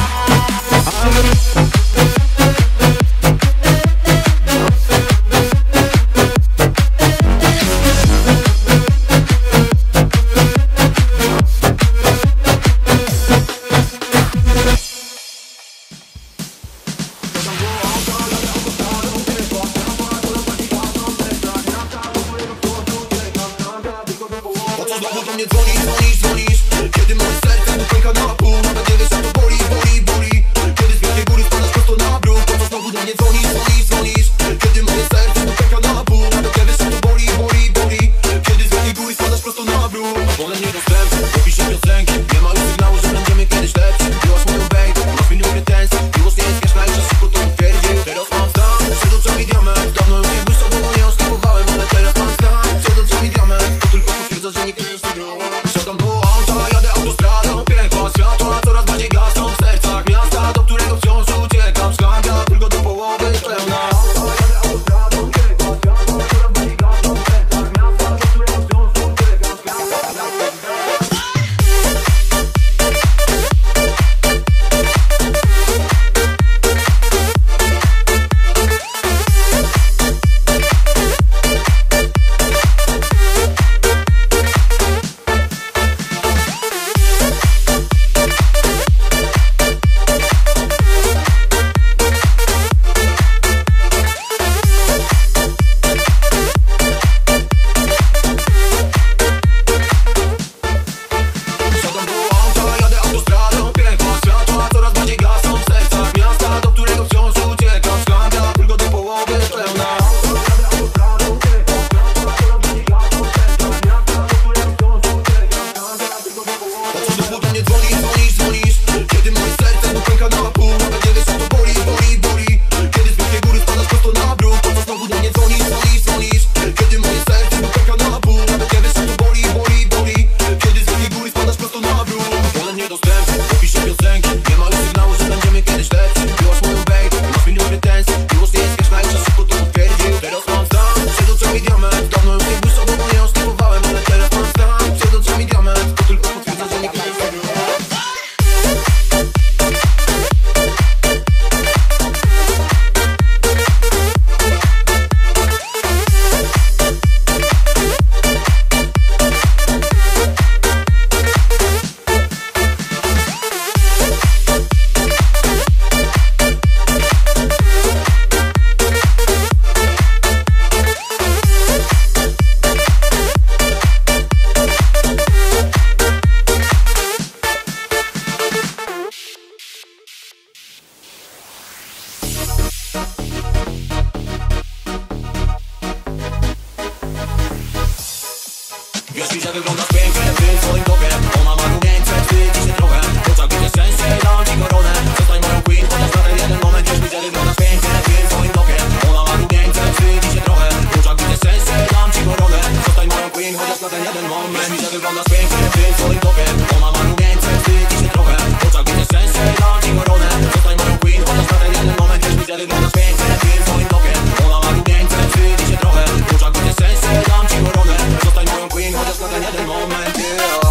Wiesz mi, że wyglądasz pięknie w tym swoim topie. Ona ma rumieńce, wstydzi się trochę. W oczach widzę szczęście, dam ci koronę. Zostań moją queen, chociaż na ten jeden moment. Wiesz mi, że wyglądasz pięknie w tym swoim topie. Ona ma rumieńce, wstydzi się trochę. W oczach widzę szczęście, dam ci koronę. Zostań moją queen, chociaż na ten jeden moment. Wiesz mi, że wyglądasz pięknie w tym swoim topie. Ona ma rumieńce, wstydzi się trochę. W oczach widzę szczęście, dam ci koronę. Zostań moją queen, chociaż na ten jeden moment. Wiesz mi, że wyglądasz pięknie w tym swoim topie. Ona ma rumieńce, wstydzi się trochę. W oczach widzę szczęście, dam ci koronę. Zostań moją queen, chociaż na ten jeden moment, yeah.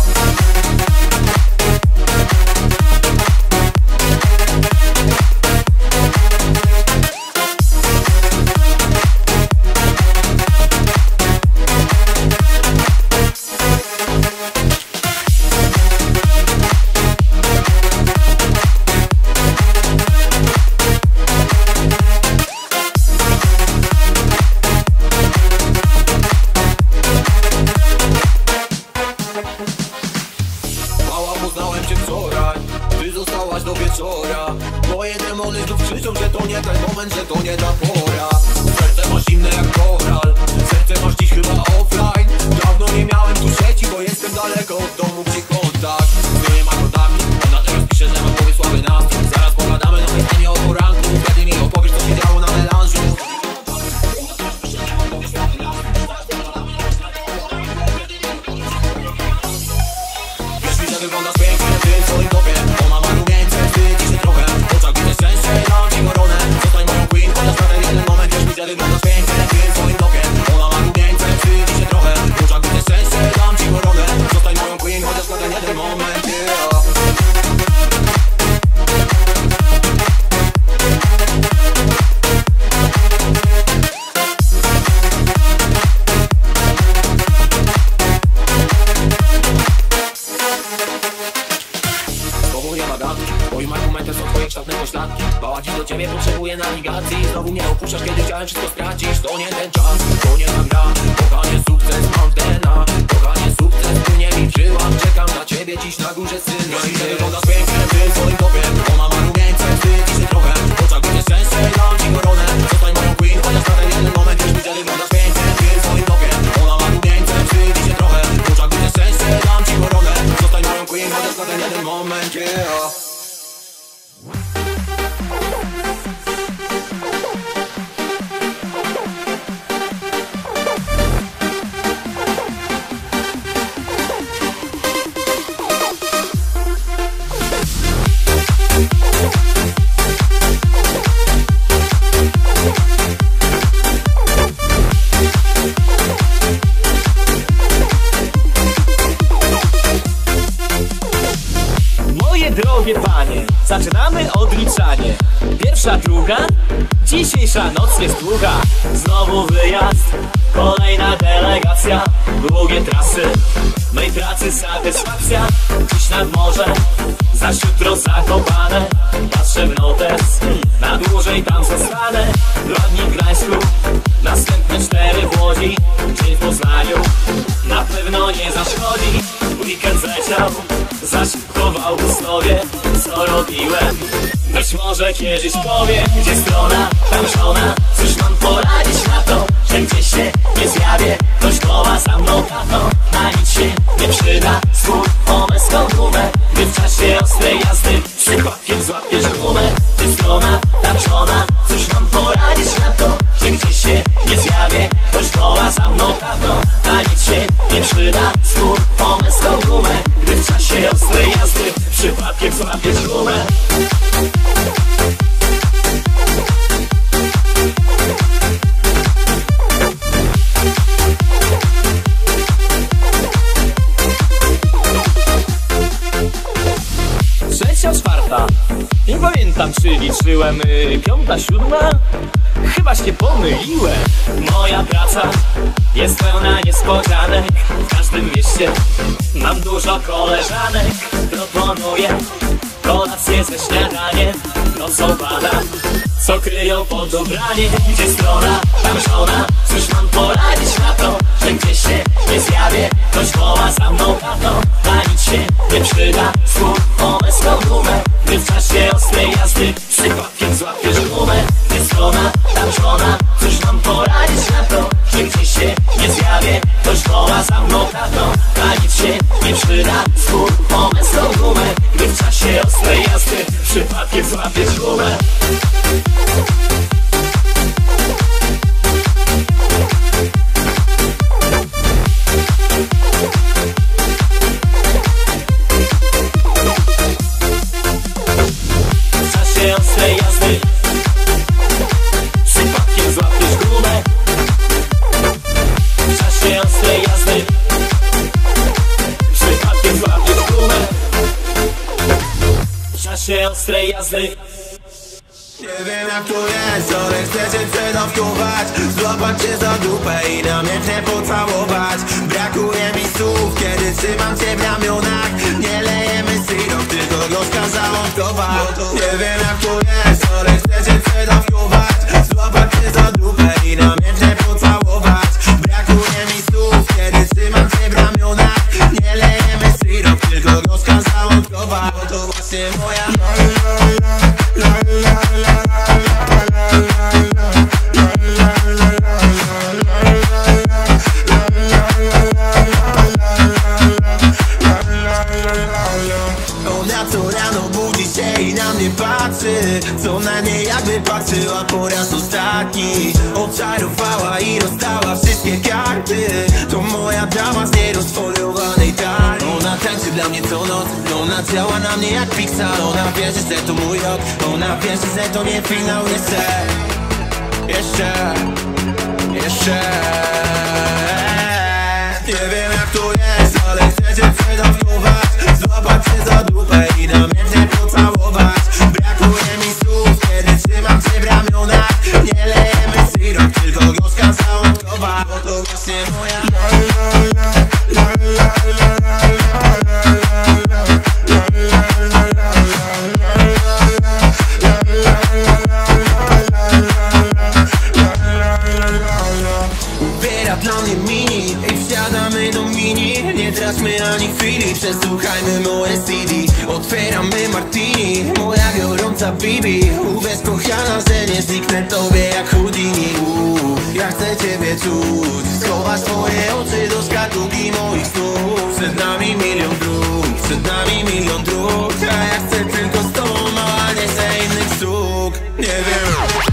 Poznałem cię wczoraj, ty zostałaś do wieczora. Moje demony znów krzyczą, że to nie ten moment, że to nie ta pora. Serce masz zimne jak koral, serce masz dziś chyba offline. Dawno nie miałem tu sieci, bo jestem daleko od domu, gdzie kontakt. Nie ma kontaktu, ona teraz pisze, że mam głowie słaby nastrój. Zaraz pogadamy na pytanie o poranku, wtedy mi opowiesz, co się działo na melanżu. wyglądasz pięknie, ty w swoim topie. Ona ma rumieńce, wstydzi się trochę. W oczach widzę szczęście, dam ci koronę. Zostań moją queen, chociaż na ten jeden moment już widzę, wyglądasz pięknie, ty w swoim topie. Ona ma rumieńce, wstydzi się trochę. W oczach widzę szczęście, dam ci koronę. Zostań moją queen, chociaż na ten jeden moment, yeah. Moim argumentem są twoje kształtne pośladki. Bała dziś do ciebie, potrzebuję nawigacji. Znowu mnie opuszczasz, kiedy chciałem wszystko stracić. To nie ten czas, to nie ta gra. Kochanie, sukces mam w D N A. Kochanie, sukces płynie mi w żyłach. Czekam na ciebie dziś na górze syna. Jeśli ty wyglądasz pięknie, ty w swoim topie. Ona ma rumieńce, wstydzi się trochę. W oczach widzę szczęście, dam ci koronę. Zostań moją queen, chociaż na ten jeden moment już widzę, wyglądasz pięknie, ty w swoim topie. Ona ma rumieńce, wstydzi się trochę. W oczach widzę szczęście, dam ci koronę. Zostań moją queen, chociaż na ten jeden moment, yeah. Drogie panie, zaczynamy odliczanie. Pierwsza, druga, dzisiejsza noc jest długa. Znowu wyjazd, kolejna delegacja. Długie trasy, mej pracy satysfakcja. Dziś nad morze, zaś jutro Zakopane. Patrzę w notes, na dłużej tam zostanę. Dwa dni w Gdańsku, następne cztery w Łodzi. Dzień w Poznaniu, na pewno nie zaszkodzi. Weekend zleciał, zaś w Augustowie. Co robiłem? Być może kiedyś powiem, gdzie strona, tam żona. Cóż mam poradzić na to, że gdzieś się nie zjawię. Ktoś chowa za mną tato, na nic się nie przyda. Swój pomysł gumę, gdy w czasie ostrej jazdy przypadkiem złapiesz gumę. Gdzie strona, tam żona. Cóż mam poradzić na to, że gdzieś się nie zjawię. Ktoś chowa za mną tato, na nic się nie przyda. Swój pomysł gumę, gdy w czasie ostrej jazdy przypadkiem złapiesz gumę. Trzecia, czwarta, nie pamiętam czy liczyłem. y, Piąta, siódma, chyba się pomyliłem. Moja praca jest pełna niespodzianek. W każdym mieście mam dużo koleżanek. Proponuję kolację ze śniadaniem. Nocą badam, co kryją pod ubraniem. Gdzie strona, tam żona. Cóż mam poradzić na to, że gdzieś się nie zjawię. Ktoś woła za mną tato, na nic się nie przyda. Swój pomysł gumę, gdy w czasie ostrej jazdy przypadkiem złapiesz gumę. Gdzie strona, tam żona. Cóż mam poradzić na to, że gdzieś się nie zjawię. Ktoś woła za mną tato, na nic się nie przyda. Swój pomysł gumę, gdy w czasie ostrej jazdy przypadkiem złapiesz gumę. W czasie ostrej jazdy przypadkiem złapiesz gumę. W czasie ostrej jazdy przypadkiem złapiesz gumę. W czasie ostrej jazdy. Nie wiem jak to jest, ale chcę cię przedawkować. Złapać cię za dupę i namiętnie pocałować. Brakuje mi słów, kiedy trzymam cię w ramionach. Nie lejemy syrop, tylko gorzka załąkować. Nie wiem jak to jest, ale chcę cię przedawkować. Złapać cię za dupę i namiętnie pocałować. Brakuje mi słów, kiedy trzymam cię w ramionach. Nie lejemy syrop, tylko gorzka załąkować. Bo to właśnie moja Ona co rano budzi się i na mnie patrzy, co na niej jakby patrzyła po raz ostatni. Oczarowała i rozdała wszystkie karty. To moja dama z nierozfoliowanej talii. Ona tańczy dla mnie co noc, ona działa na mnie jak Pixar. Ona wierzy, że to mój rok, ona wierzy, że to nie finał. Jeszcze, jeszcze, jeszcze. Nie wiem jak to jest, ale chcę cię przedawkować, złapać cię za dupę i namiętnie pocałować. Brakuje mi słów, kiedy trzymam cię w ramionach. Nie lejemy syrop, tylko gorzka załąkowa, bo to właśnie moja. Ubiera dla mnie mini i wsiadamy do mini. Nie traćmy ani chwili, przesłuchajmy moje C D. Otwieramy martini, moja gorąca Bibi. Uwierz kochana, że nie zniknę tobie jak Houdini. Uuu, ja chcę ciebie czuć, schować twoje oczy do szkatułki moich snów. Przed nami milion dróg, przed nami milion dróg. A ja chcę tylko z tobą, a nie chcę innych sztuk. Nie wiem.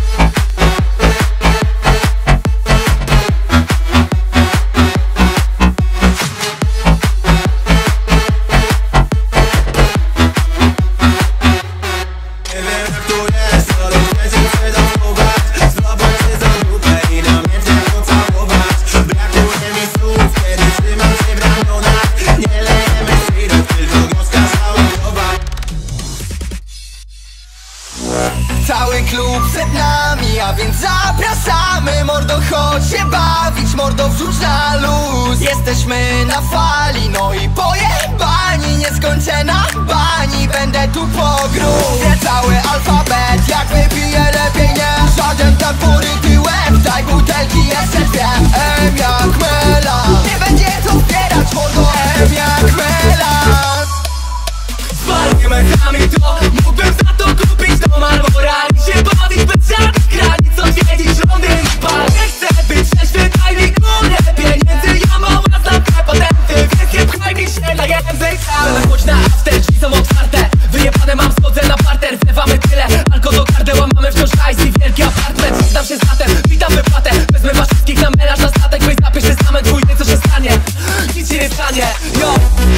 Cały klub przed nami, a więc zapraszamy. Mordo, chodź się bawić, mordo, wrzuć na luz. Jesteśmy na fali, no i pojebani. Nieskończona bani, będę tu po grób. Cały alfabet, jak wypiję lepiej nie. Żaden ten poryty łeb, daj butelki jeszcze dwie. M jak melan, nie będzie co zbierać, mordo. M jak melan. Zwalnie mechami to, mógłbym za to kupić dom albo rani się bawić bez żadnych granic, odwiedzić Londyn i Paryż. Nie chcę być trzeźwy, daj mi górę pieniędzy, ja mam własne patenty, więc nie pchaj mi się na język. Ale chodź na after, drzwi są otwarte, wyjebane mam, schodzę na parter. Wlewamy tyle, alko do gardeła, mamy wciąż hajs i wielki apartment. Żegnam się z bratem, witam wypłatę, wezmę was wszystkich na melanż na statek. Weź zapisz testament, chuj wie co się stanie, nic się nie stanie, yo.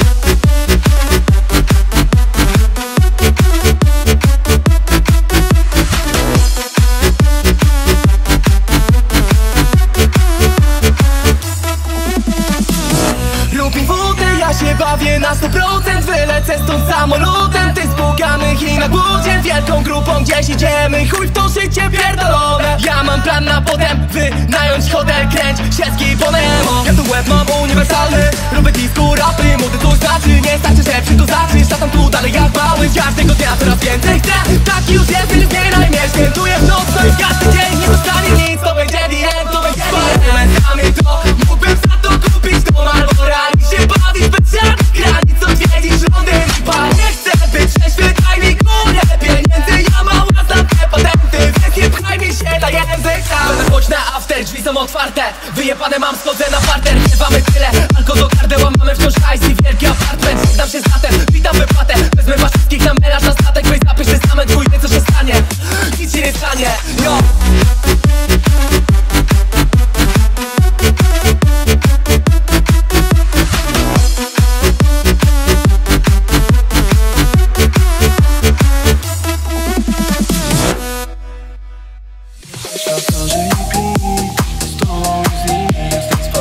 Ja się bawię na sto procent, wylecę stąd samolotem. Ty z buganych i na głodzie, wielką grupą gdzieś idziemy. Chuj w to życie pierdolone. Ja mam plan na potem, wynająć hotel, kręć siedzki po Nemo. Ja tu łeb mam uniwersalny, lubię disco, rapy, młody to znaczy. Nie starczy, że przy to zaczniesz, latam tu dalej jak mały. Każdego dnia coraz więcej chcę, taki już jest, nie zmieniaj mnie. Świętuję w noc, no i każdy dzień nie zostanie nic. To będzie the end, to będzie momentami to. Mógłbym za to kupić dom albo rani się bawić bez żadnych granic, odwiedzić Londyn i Paryż. Nie chcę być trzeźwy, daj mi górę pieniędzy, ja mam własne patenty, więc nie pchaj mi się na język. Będę chodź na after, drzwi są otwarte, wyjebane mam, schodzę na parter. Wlewamy tyle, alko do gardeła, mamy wciąż hajs i wielki apartment. Żegnam się z bratem, witam wypłatę, wezmę was wszystkich na melanż na statek. Weź zapisz testament, chuj wie co się stanie, nic się nie stanie, yo. Świat krąży i pli, z tobą i z nim jestem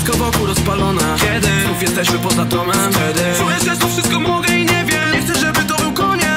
Wszystko wokół rozpalone. Kiedy znów jesteśmy poza domem, wtedy czuję, że to wszystko mogę i nie wiem. Nie chcę, żeby to był koniec.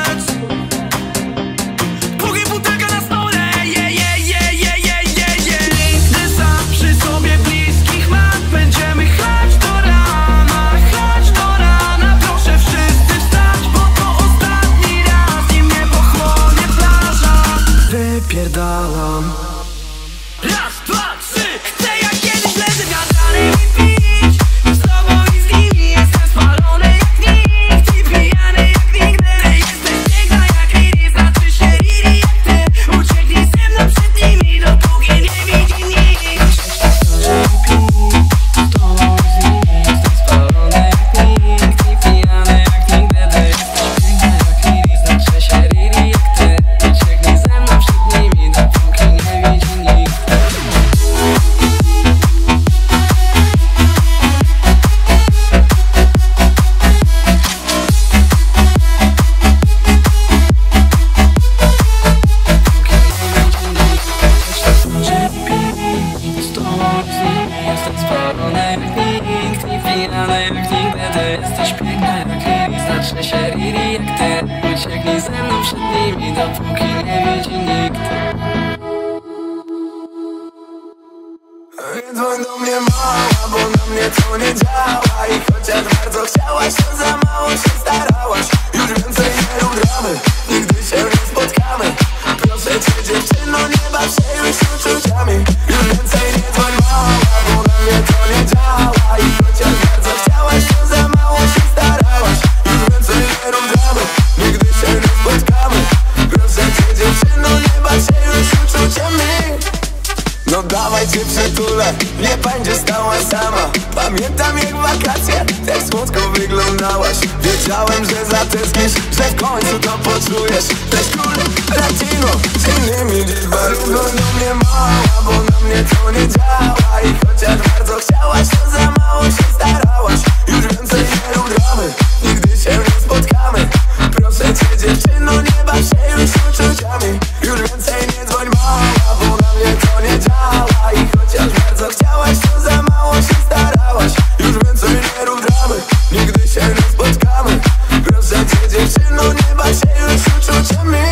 Póki butelka na stole, je, je, je, je, je, je, je. Nigdy sam przy sobie bliskich mam. Będziemy chlać do rana, chlać do rana. Proszę wszyscy wstać, bo to ostatni raz i mnie pochłonie plaża. Wypierdalam. Raz, dwa, trzy. Chcę jak kiedyś leżę wiatrem i pić. Z tobą i z nimi jestem spalony jak nikt i pijany jak nigdy. Ty jesteś piękna jak Riri, znaczy się Riri jak ty. Ucieknij ze mną przed nimi, dopóki nie widzi nikt. Z tobą i z nimi jestem spalony jak nikt i pijany jak nigdy. Ty jesteś piękna jak Riri, znaczy się Riri jak ty. Ucieknij ze mną przed nimi, dopóki nie widzi nikt. Z tobą i z nimi jestem spalony jak nikt i pijany jak nigdy. Ty jesteś piękna jak Riri, znaczy się Riri jak ty. Ucieknij ze mną przed nimi, dopóki nie widzi nikt. Nie dzwoń do mnie mała, bo na mnie to nie działa. I chociaż bardzo chciałaś, to za mało się starałaś. Już więcej nie rób dramy, nigdy się nie spotkamy. Proszę cię dziewczyno, nie baw się już uczuciami. Już więcej nie dzwoń mała, bo na mnie to nie działa. I chociaż bardzo chciałaś, to za mało się starałaś. Już więcej nie rób dramy, nigdy się nie spotkamy. Proszę cię dziewczyno, nie baw się już uczuciami. No dawaj cię przytulę, nie będziesz stała sama. Pamiętam jak wakacje, tak słodko wyglądałaś. Wiedziałem, że zatęsknisz, że w końcu to poczujesz. Też kule, latino, z innymi liczbami. Dzwoń do mnie mała, bo na mnie to nie działa. I chociaż bardzo chciałaś, to za mało się starałaś. Już więcej nie rób dramy, nigdy się nie spotkamy. Proszę cię dziewczyno, nie baw się już uczuciami. Już więcej nie dzwoń mała, bo na mnie to nie działa. I chociaż bardzo chciałaś, to za mało się starałaś. Już więcej nie rób dramy, nigdy się nie spotkamy. Proszę cię dziewczyno, nie baw się już uczuciami.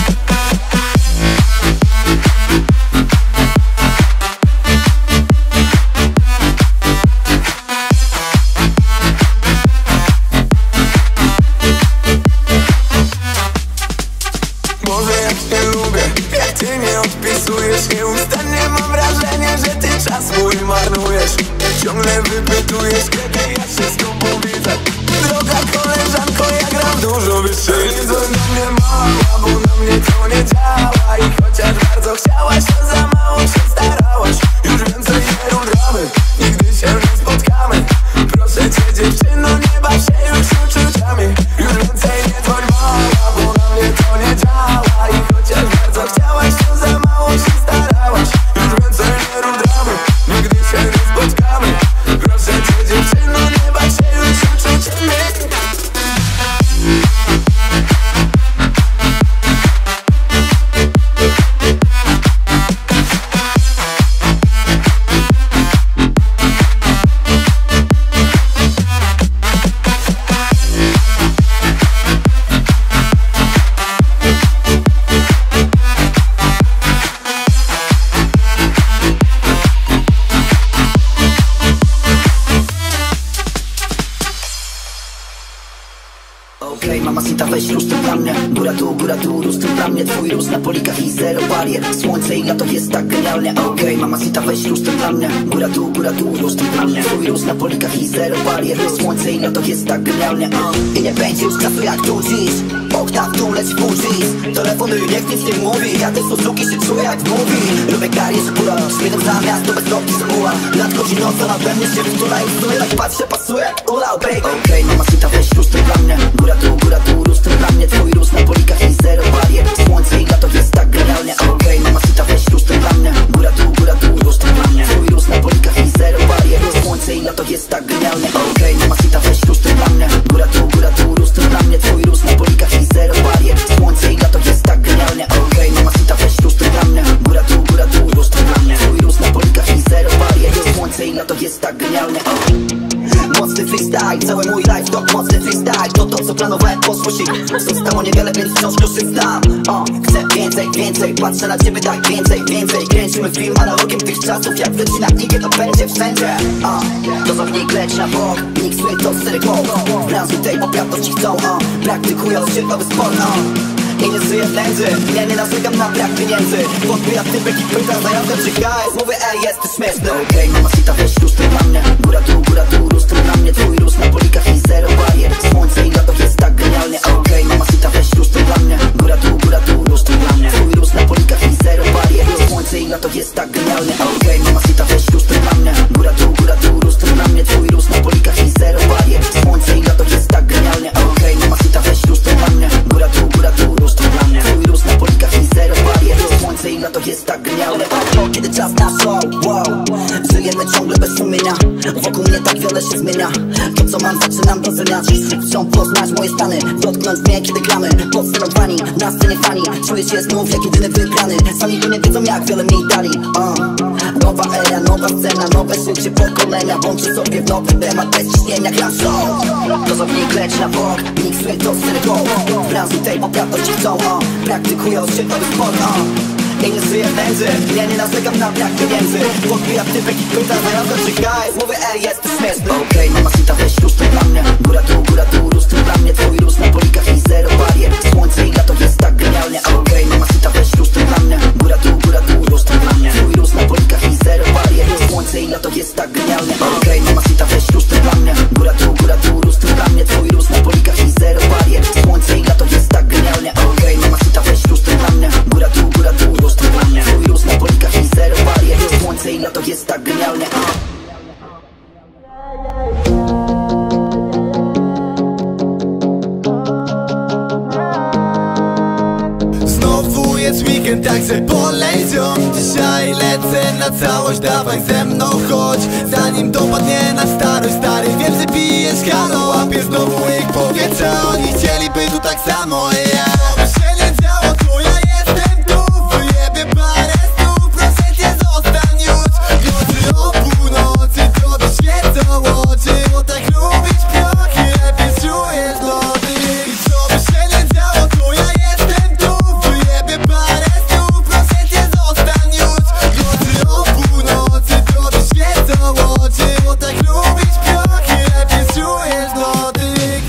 Może jak cię lubię, jak ty nie odpisujesz. Nieustannie mam wrażenie, że ty czas mój marnujesz. Ciągle wypytujesz, kiedy ja się z tobą widzę. Droga koleżanko, ja gram dużo wyżej. Nie dzwoń do mnie mała, bo na mnie to nie działa. I chociaż bardzo chciałaś, to za mało się starałaś. Już więcej nie rób dramy, nigdy się nie spotkamy. Proszę cię dziewczyno, nie baw się już uczuciami. Już więcej nie dzwoń mała, bo na mnie to nie działa. I chociaż bardzo chciałaś, to za mało się starałaś. Już więcej nie rób dramy, nigdy się nie spotkamy. Proszę cię dziewczyno, nie baw się już uczuciami. Okej, mamacita, weź lustro dla mnie. Góra tu, góra tu, lustro dla mnie. Twój rósł na polikach i zero barier. Słońce i lato jest tak genialnie. Okej, mamacita, weź lustro dla mnie. Góra tu, góra tu, lustro dla mnie. Twój rósł na polikach i zero barier. Słońce i lato jest tak genialnie. uh. I nie będzie już czasu jak tu dziś. Okna w dół leci półdziś. Telefonuj, niech nic nie mówi. Ja te Suzuki się czuję jak w movie. Lubię karię, skóra, śmietam za miasto bez kropki z muła. Nadchodzi noc, a nade mnie się wtula i wtula. Tak patrzę, pasuje, ulał, baby. Okej, mamacita, weź lustro dla mnie. Góra tu, góra tu, lustro dla mnie. Twój rósł na polikach i zero barier. Słońce i lato jest tak genialnie. Okej, mamacita, weź lustro dla mnie. Góra tu, góra tu, lustro dla mnie. Twój rósł na polikach i zero barier. Słońce i lato jest tak genialnie. Okej, mamacita, weź lustro dla mnie. Góra tu, góra tu, lustro dla mnie. Twój rósł na polikach i zero barier. Słońce i lato jest tak genialnie. Okej, mamacita, weź lustro dla mnie. Góra tu, góra tu, lustro dla mnie. Twój rósł na polikach i zero barier. Słońce i lato jest tak genialne. Mocny freestyle, cały mój life to mocny freestyle. To to co planowałem poszło się. Zostało niewiele, więc wciąż korzystam. O, chcę więcej, więcej, patrzę na ciebie tak więcej, więcej. Kręcimy film analogiem tych czasów, jak w rodzinach nigdy to będzie wszędzie. O, to zawnik leć na bok, miksuję to z seryką. Branży tej poprawności chcą, o, praktykują światowy sport, o. I nie żyję w nędzy, ja nie narzekam na brak pieniędzy. Podbija typek i pyta, zajadę czy hajs. Mówię ej, jesteś śmieszny. Okej, okay, mamacita, weź lustry dla mnie. Góra tu, góra tu, lustry dla mnie. Twój rósł na polikach i zero barier. Słońce i lato jest tak genialnie. Okej, okay, mamacita, weź lustry dla mnie. Góra tu, góra tu, lustry dla mnie. Twój rósł na polikach i zero barier. Słońce i lato jest tak genialnie. Okej, okay, mamacita, weź lustry dla mnie. Góra tu, góra tu, lustry dla mnie. Twój rósł na polikach i zero barier. Słońce i lato jest tak genialnie. Okej, okay, mamacita, weź lustry dla mnie. Góra tu, góra tu, lustry dla mnie. Twój rósł na polikach i zero barier. Słońce i lato jest tak genialne. Kiedy czas na show, wow. Żyjemy ciągle bez sumienia. Wokół mnie tak wiele się zmienia. To co mam zaczynam doceniać. Chcą poznać moje stany, dotknąć mnie kiedy gramy. Podcelowani, na scenie fani. Czuję się znów jak jedyny wybrany. Sami tu nie wiedzą jak wiele mi dali. uh. Nowa era, nowa scena, nowe życie pokolenia. Włączę sobie w nowy temat bez ciśnienia. Gram show, to zawnik leć na bok. Miksuję to z seryką. W branży tej poprawności chcą, uh. praktykują światowy sport, uh. I nie żyję w nędzy, ja nie narzekam na brak pieniędzy. Podbija typek i pyta, zajadę czy hajs. Mówię ej, jesteś śmieszny. Okej, okay, mamacita, weź lustry dla mnie. Góra tu, góra tu, lustry dla mnie. Twój rósł na polikach i zero barier. Słońce i lato jest tak genialnie. Okej, okay, mamacita, weź lustry dla mnie. Góra tu, góra tu, lustry dla mnie. Twój rósł na polikach i zero barier. Słońce i lato jest tak genialnie. Okej, okay, mamacita, weź lustry dla mnie. Góra tu, góra tu, lustry dla mnie. Twój rósł na polikach i zero barier. Słońce i lato jest tak genialnie. Okej, okay, mamacita, weź lustry dla mnie. Góra tu, góra tu, lustry dla mnie. Twój rósł na polikach i zero barier. Słońce i lato jest tak genialnie. Znowu jest weekend, tak se polej ziom. Dzisiaj lecę na całość, dawaj ze mną chodź. Zanim dopadnie na starość, stary, wiem, że pijesz halo. Łapię znowu ich powietrza, oni chcieliby tu tak samo. Yeah. Się nie działo, to ja jestem tu. Wyjebie parę stów, proszę cię zostań już. Nocy o północy, tobie świecą oczy. Bo tak lubić piochy, lepiej czujesz lody. I co by się nie działo, to ja jestem tu. Wyjebie parę stów, proszę cię zostań już. Nocy o północy, tobie świecą oczy. Bo tak lubić piochy, lepiej czujesz lody.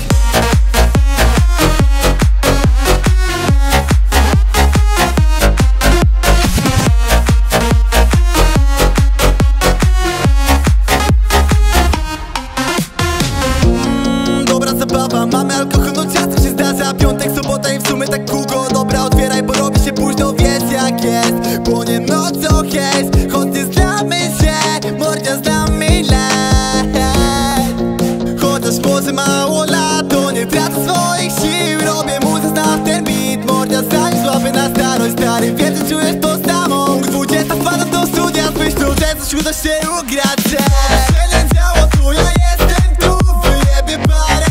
Mamy alkohol, no czasem się zdarza. Piątek, sobota i w sumie tak długo. Dobra, otwieraj, bo robi się późno. Wiesz jak jest, płonie noc, okej. Choć nie znamy się, mordzia znamy lej. Chociaż może mało lat, to nie tracę swoich sił. Robię muzę, znam ten beat. Mordzia zanim złapę na starość. Stary, wiem, że czujesz to samo. Dwudziesta wpadam do studia z myślą, że coś uda się ugrać. Się nie działo, to ja jestem tu. Wyjebie parę.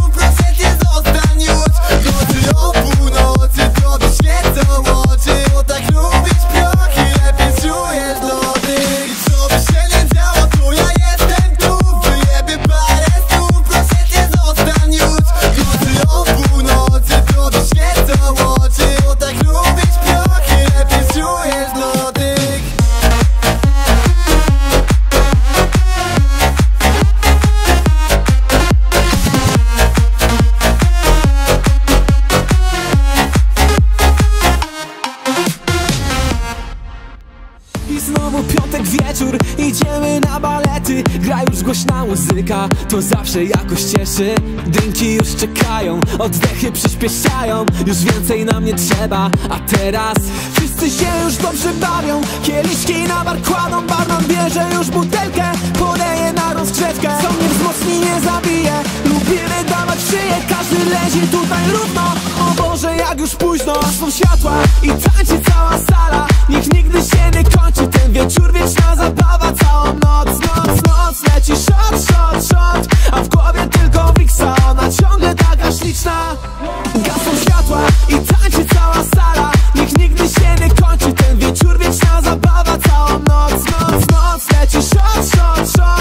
O północy tobie świecą oczy. Bo tak lubić piochy, lepiej czujesz lody. I co by się nie działo, to ja jestem tu. Wyjebie parę stów, proszę cię zostań już. Nocy o północy tobie świecą oczy. Bo tak lubić piochy, lepiej czujesz lody. I znowu piątek wieczór, idziemy na balety. Gra już głośna muzyka, to zawsze jakoś cieszy. Drinki już czekają, oddechy przyspieszają. Już więcej nam nie trzeba, a teraz wszyscy się już dobrze bawią. Kieliszki na bar kładą, barman bierze już butelkę. Poleje na rozgrzewkę, co mnie wzmocni nie zabije. Lubimy dawać szyję, każdy lezie tutaj równo. O Boże, jak już późno, są światła i tańczy cała sala. Niech nigdy się nie kończy ten wieczór, wieczna zabawa. Całą noc, noc, noc leci shot, shot, shot. A w głowie tylko Wiksa, ona ciągle taka śliczna. Gasą światła i tańczy cała sala. Niech nigdy się nie kończy ten wieczór, wieczna zabawa. Całą noc, noc, noc leci shot, shot, shot.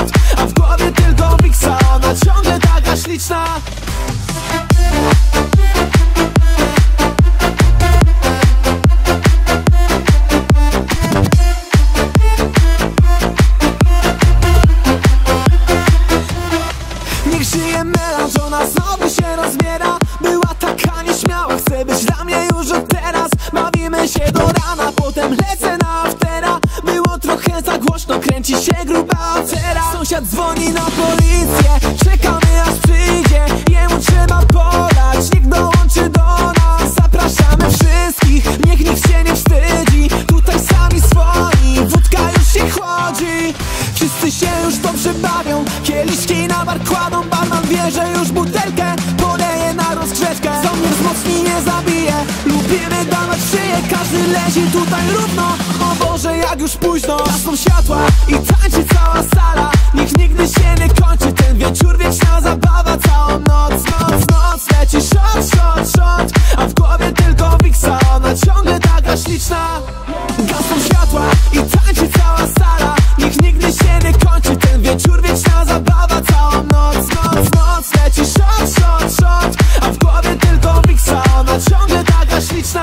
bar kładą, barman wie, że już butelkę poleje na rozgrzewkę. Co mnie wzmocni, nie zabije, lubimy dawać szyję. Każdy leci tutaj równo, o Boże jak już późno. Gasną światła i tańczy cała sala, nikt nigdy się nie kończy. Ten wieczór wieczna zabawa, całą noc, noc, noc. Leci shot, shot, shot, a w głowie tylko wiksa, ona ciągle taka śliczna. Gasną światła i tańczy cała sala, nikt nigdy się nie kończy. Ten wieczór wieczna zabawa, całą noc, noc, noc. Leci shot, shot, shot, a w głowie tylko wiksa, ona ciągle taka śliczna.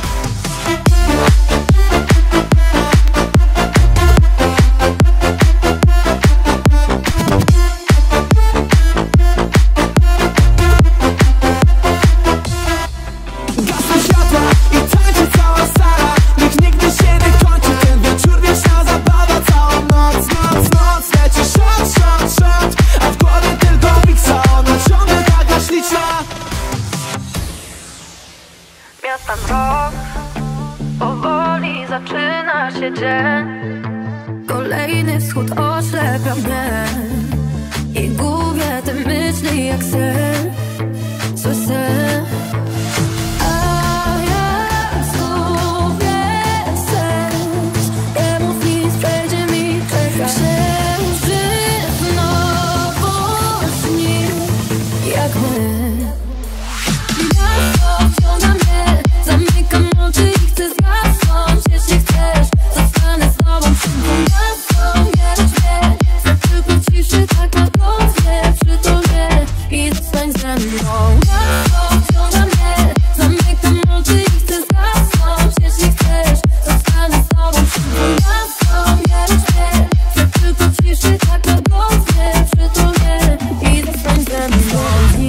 Tam rok, powoli zaczyna się dzień. Kolejny wschód oślepia mnie i gubię te myśli jak sen, zły sen. A jak zgubię sens, nie mów nic, przejdzie mi, czeka. Księżyc znowu śni jak my. Miasto wciąga mnie, zamykam oczy i chcę zgasnąć. Jeśli chcesz, zostanę z tobą przed dwunastą. Nie racz mnie, chcę tylko ciszy, tak łagodnie przytul mnie i zostań ze mną. Miasto wciąga mnie, zamykam oczy i chcę zgasnąć. Jeśli chcesz, zostanę z tobą przed dwunastą. Nie racz mnie, chcę tylko ciszy, tak łagodnie przytul mnie i zostań ze mną.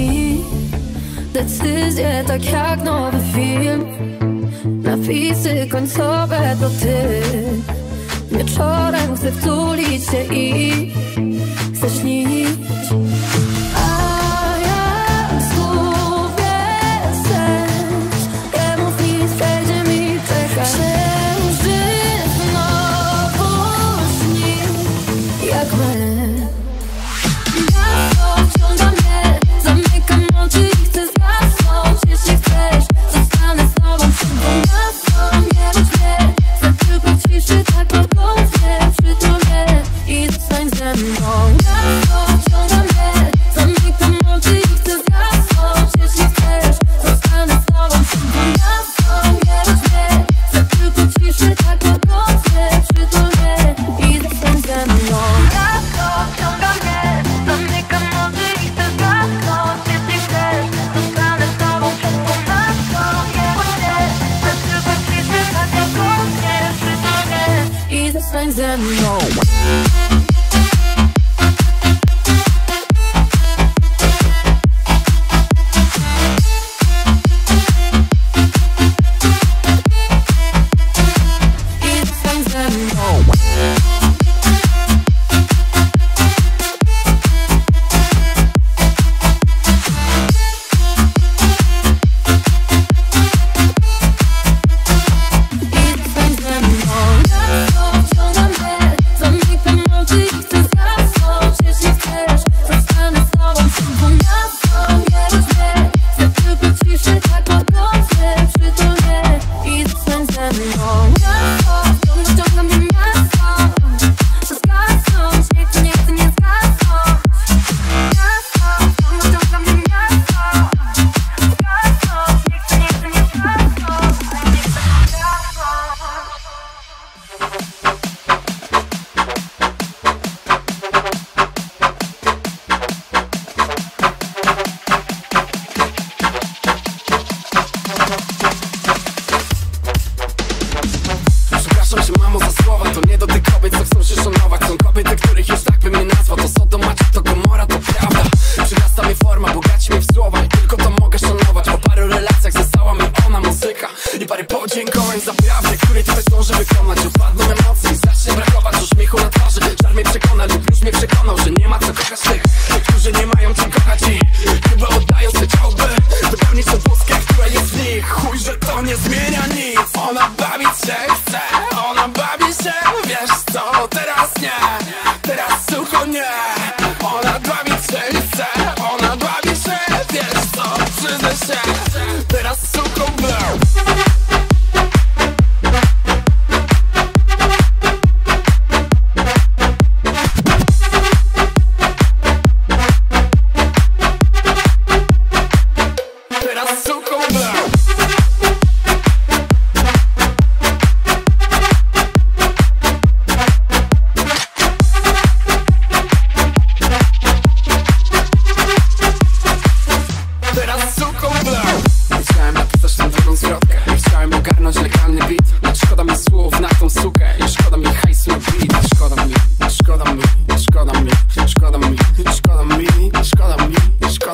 Decyzje tak jak nowy film, napisy końcowe to ty. Wieczorem chcę wtulić się i chcę śnić. A jak zgubię sens, nie mów nic, przejdzie mi, czeka. Księżyc znowu śni jak my. Miasto wciąga mnie, zamykam oczy i chcę zgasnąć. Jeśli chcesz, zostanę z tobą przed dwunastą. Nie racz mnie, chcę tylko ciszy, tak łagodnie przytul mnie i zostań ze mną. Miasto wciąga mnie, zamykam oczy i chcę zgasnąć. Jeśli chcesz, zostanę z tobą przed dwunastą. Nie racz mnie, chcę tylko ciszy, tak łagodnie przytul mnie i zostań ze mną. Miasto wciąga mnie, zamykam oczy i chcę zgasnąć. Jeśli chcesz, zostanę z tobą przed dwunastą. Nie racz mnie, chcę tylko ciszy, tak łagodnie przytul mnie i zostań ze mną.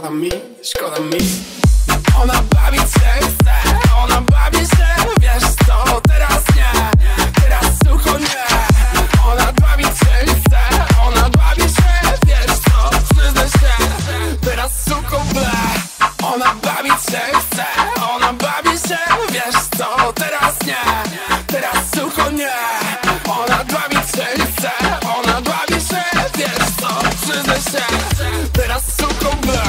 szkoda mi, szkoda mi. Ona bawić się chce, ona bawi się, wiesz co, teraz nie, teraz sucho nie. Ona bawić się chce, ona bawi się, wiesz co, przyznaj się, teraz sucho ble. Ona bawić się chce, ona bawi się, wiesz co, teraz nie, teraz sucho nie. Ona bawić się chce, ona bawi się, wiesz co, przyznaj się, teraz sucho ble.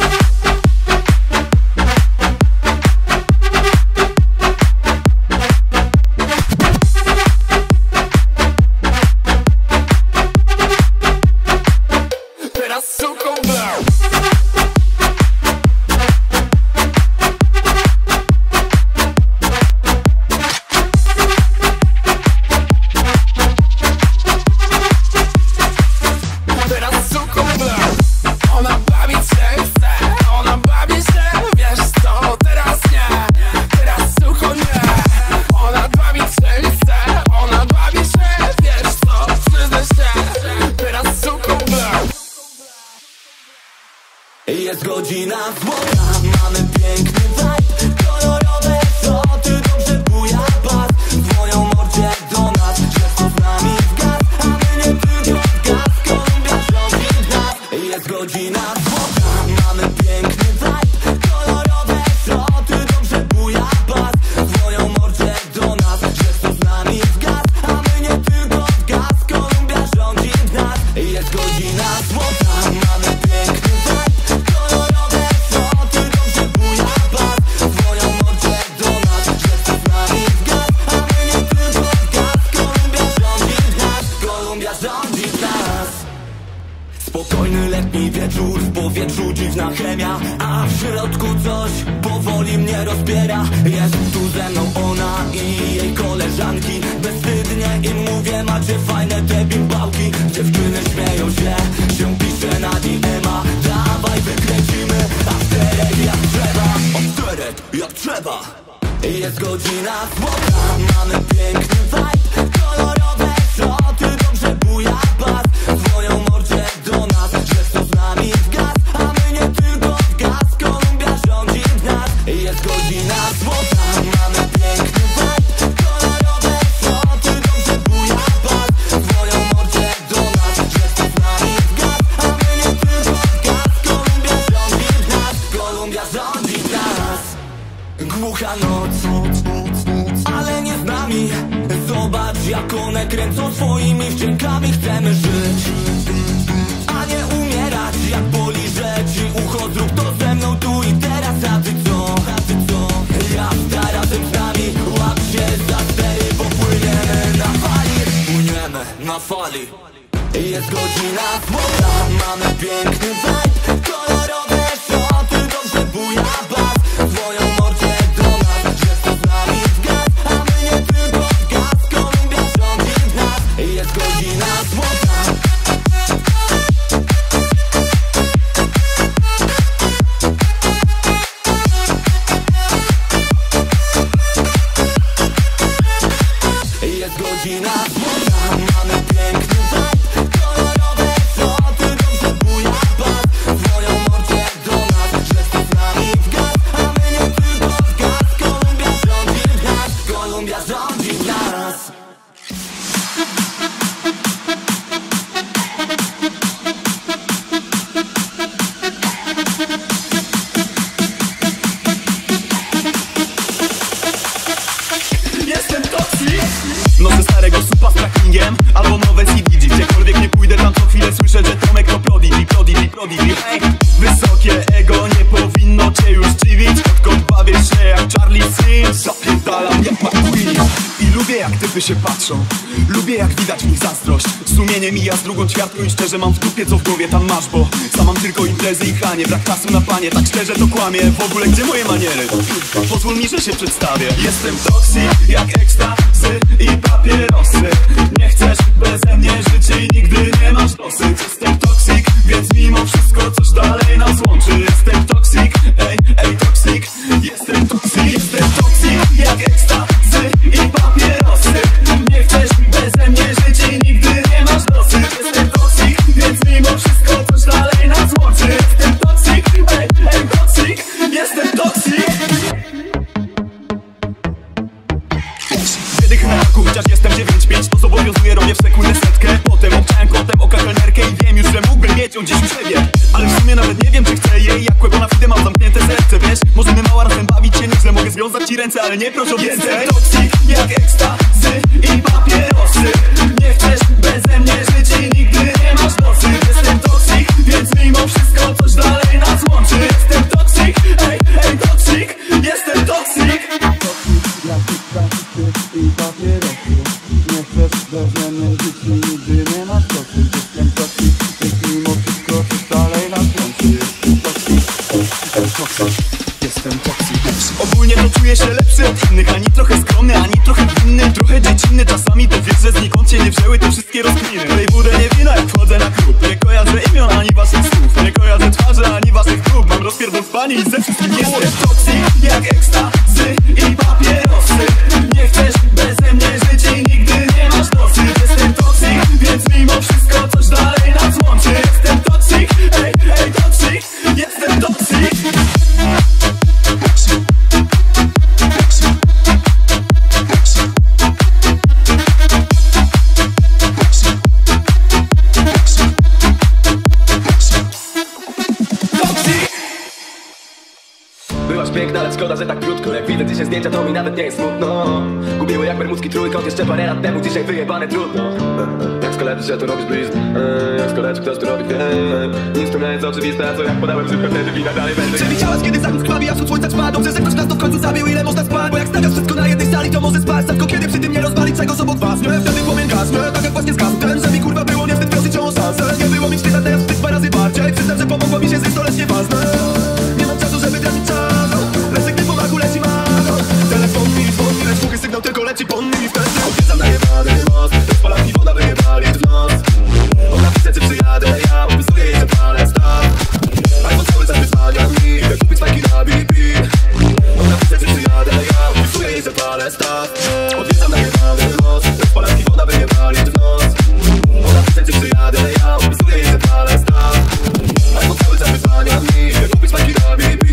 Jest godzina złota, mamy piękny vibe, kolorowe szoty, dobrze buja bas. W moją mordzie do nas, że to z nami w gaz, a my nie tylko w gaz, Kolumbia rządzi nas. Jest godzina złota, mamy piękny vibe, kolorowe szoty, dobrze buja bas. W moją mordzie do nas, że to z nami w gaz, a my nie tylko w gaz, Kolumbia rządzi nas. Jest godzina złota, mamy piękny vibe, kolorowe szoty, dobrze buja bas. W moją mordzie do nas, że to z nami w gaz, a my nie tylko w gaz, Kolumbia rządzi nas, Kolumbia rządzi nas. Spokojny letni wieczór, w powietrzu dziwna chemia, a w środku coś powoli mnie rozbiera. Jest tu ze mną ona i jej koleżanki, bezwstydnie im mówię, macie fajne te bimbałki. Dziewczyny śmieją się, się pisze na D M-a, dawaj wykręcimy afterek jak trzeba, afterek jak trzeba. Jest godzina złota, mamy piękny vibe, kolorowe szoty, dobrze buja bas. W moją mordzie do nas, że to z nami w gaz, a my nie tylko w gaz, Kolumbia rządzi nas. Jest godzina złota, mamy piękny vibe, kolorowe szoty, dobrze buja bas. W moją mordzie do nas, że to z nami w gaz, a my nie tylko w gaz, Kolumbia rządzi nas, Kolumbia rządzi nas. Głucha noc, ale nie z nami. Zobacz jak one kręcą swoimi wdziękami. Chcemy żyć, a nie umierać. Jak boli, że ci ucho, zrób to ze mną tu i teraz. A ty co? A ty co? Jazda razem z nami, łap się za stery, bo płyniemy na fali. Płyniemy na fali. Jest godzina złota, mamy piękny vibe, kolorowe szoty, dobrze buja bas. W moją mordzie do nas, że to z nami w gaz, a my nie tylko w gaz, Kolumbia rządzi nas. Jest godzina złota. Jest godzina złota, mamy piękny vibe, kolorowe szoty, dobrze buja bas. W moją mordzie do nas, że to z nami w gaz, a my nie tylko w gaz, Kolumbia rządzi nas, Kolumbia rządzi nas. Jestem toksik. Noszę starego supa z trackingiem, albo nowe C D. Gdziekolwiek nie pójdę, tam co chwilę słyszę, że Tomek to prodigy, prodigy, prodigy. Hey. Wysokie ego nie powinno cię już dziwić. Odkąd bawię się jak Charlie Sheen, zapierdalam jak McQueen. I lubię jak typy się patrzą, lubię jak widać w nich zazdrość. Sumienie mija z drugą ćwiartką i szczerze mam w dupie co w głowie tam masz. Bo sam mam tylko imprezy i chanie, brak czasu na panie, tak szczerze to kłamie. W ogóle gdzie moje maniery? Pozwól mi, że się przedstawię. Jestem toksik jak ekstazy i papierosy. Nie chcesz beze mnie żyć i nigdy nie masz dosyć. Jestem toksik, więc mimo wszystko coś dalej nas łączy. Jestem toksik, ej, ej toksik. Jestem toksik, jestem toksik jak ekstazy i papierosy. Nie chcesz beze mnie żyć i nigdy nie masz dosyć. Jestem toksik, więc mimo wszystko coś dalej nas łączy. Jestem toksik, ej, nawet nie wiem czy chcę jej jak kłębo na fidę mam zamknięte serce, wiesz? Możemy mała razem bawić się nieźle, mogę związać ci ręce, ale nie proszę o więcej. Jestem toksik jak ekstazy i papierosy. Nie chcesz beze mnie żyć i nigdy nie masz dosyć. Jestem toksik, więc mimo wszystko coś dalej nas łączy. Jestem toksik, ej, ej toksik, jestem toksik. Toksik jak ekstazy i papierosy. Nie chcesz beze mnie żyć i nigdy nie masz dosyć. Jestem toksik, więc mimo wszystko coś dalej nas łączy. Jestem toksik, ej toksik, jestem toksik. Ogólnie to czuję się lepszy od innych, ani trochę skromny, ani trochę winny, trochę dziecinny. Czasami to wiesz, że znikąd cię nie wzięły te wszystkie rozkminy. Lej budę nie wina jak wchodzę na klub. Nie kojarzę imion ani waszych słów. Nie kojarzę twarzy ani waszych prób. Mam rozpierdol w pani i ze wszystkim jestem toksik jak ekstazy i papierosy. Nie chcesz beze mnie żyć i nigdy nie masz dosyć. Jestem toksik, więc mimo wszystko coś dalej nas łączy. Jestem toksik, ej, ej toksik, jestem toksik. Byłaś piękna, ale szkoda, że tak krótko. Jak widzę dzisiaj zdjęcia, to mi nawet nie jest smutno. Gubiły jak bermudzki trójkąt jeszcze parę lat temu. Dzisiaj wyjebane trudno. Jak z koledzy się tu robisz blizn, jak z koledzy ktoś tu robi film. Nie wspomniając oczywiste, a co jak podałem szybko, wtedy wina dalej będę. Czy widziałaś kiedy zachód krwawi, a wschód słońca trwa? Dobrze, że ktoś nas to w końcu zabił, ile można spać? Bo jak stawiasz wszystko na jednej sali, to może spać. Tylko kiedy przy tym nie rozwalić czegoś obok was. Nie, wtedy płomień gasnę, tak jak właśnie zgasł ten, że mi kurwa było nie wstyd prosić o szansę. Nie było mi wstyd, a teraz wstyd dwa razy bardziej. Przyznam, że pomogło mi się zjeść, to lecz nieważne. Nie mam czasu, żeby tracić czas. Lecę, gdy po machu leci mano. Telefon mi dzwoni, lecz póki sygnał tylko leci po nim. Wtedy odwiedzam najebany most. Rozpalam mi woda, by nie walić w nos. Ona pisze, czy przyjadę, ja opisuję jej, że palę staw. Albo cały czas wyzwania mi, idę kupić fajki na B B. Ona pisze, czy przyjadę, ja opisuję jej, że palę staw. Odwiedzam najebany most. Rozpalam mi woda, by nie walić w nos. Ona pisze, czy przyjadę, ja opisuję jej, że palę staw. Albo cały czas wyzwania mi, idę kupić fajki na B B.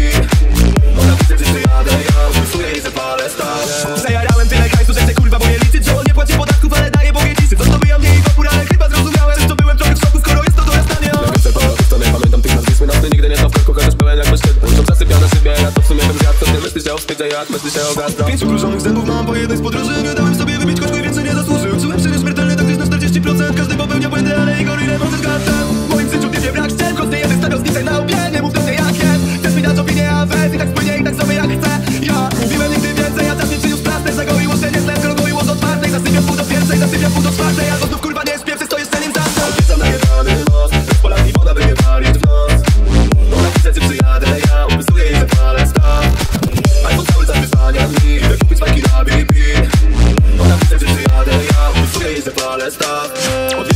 Ona pisze, czy przyjadę, ja opisuję jej, że palę staw. Zajarałem tyle hajsu, że chcę kurwa boję liczyć, że on nie płaci podatków, ale daje Bogie ciszy. Zastosuję mnie i w opór, ale chyba zrozumiałem, że to byłem trochę w szoku, skoro jest to dorastanie. Jak więcej powodów, to nie pamiętam tych nazwisk. Mój nocny nigdy nie stał w korku, chociaż pełen jak bezszczytny. Są zasypiane szybie, ja to w sumie bym zjadł. Co ty myślisz o wstydzie, jak myślisz o gazda? Pięciu kruszonych zębów mam po jednej z podróży. Nie dałem sobie wybić koszku i więcej nie zasłużył. Czułem się nieśmiertelny, tak gdzieś na czterdzieści procent. Każdy popełnia błędy, ale Igor ile może zgadnę. W moim życiu nie wiem jak szczem, choć nie jeden stawiał zniszczeń na łbie. Nie mów do mnie jak jest. Chcesz mi dać opinię, a weź i tak spłynie i tak sobie jak chcę. Ja mówiłem nigdy więcej, a czas nie przyniósł prasne. Zagoiło się nie zlem, zagoiło do czwartej. Zasypiam pół do pierwszej, zasypiam pół do czwartej. Albo znów kurwa nie śpię, przez to jeszcze nim zacznę. Odwiedzam najebany most. Rozpalam mi woda, by nie walić w nos. Ona pisze, czy przyjadę, ja opisuję jej, że palę staw. Albo cały czas wyzwania mi, idę kupić fajki na B B. Ona pisze, czy przyjadę, ja opisuję jej, że palę staw.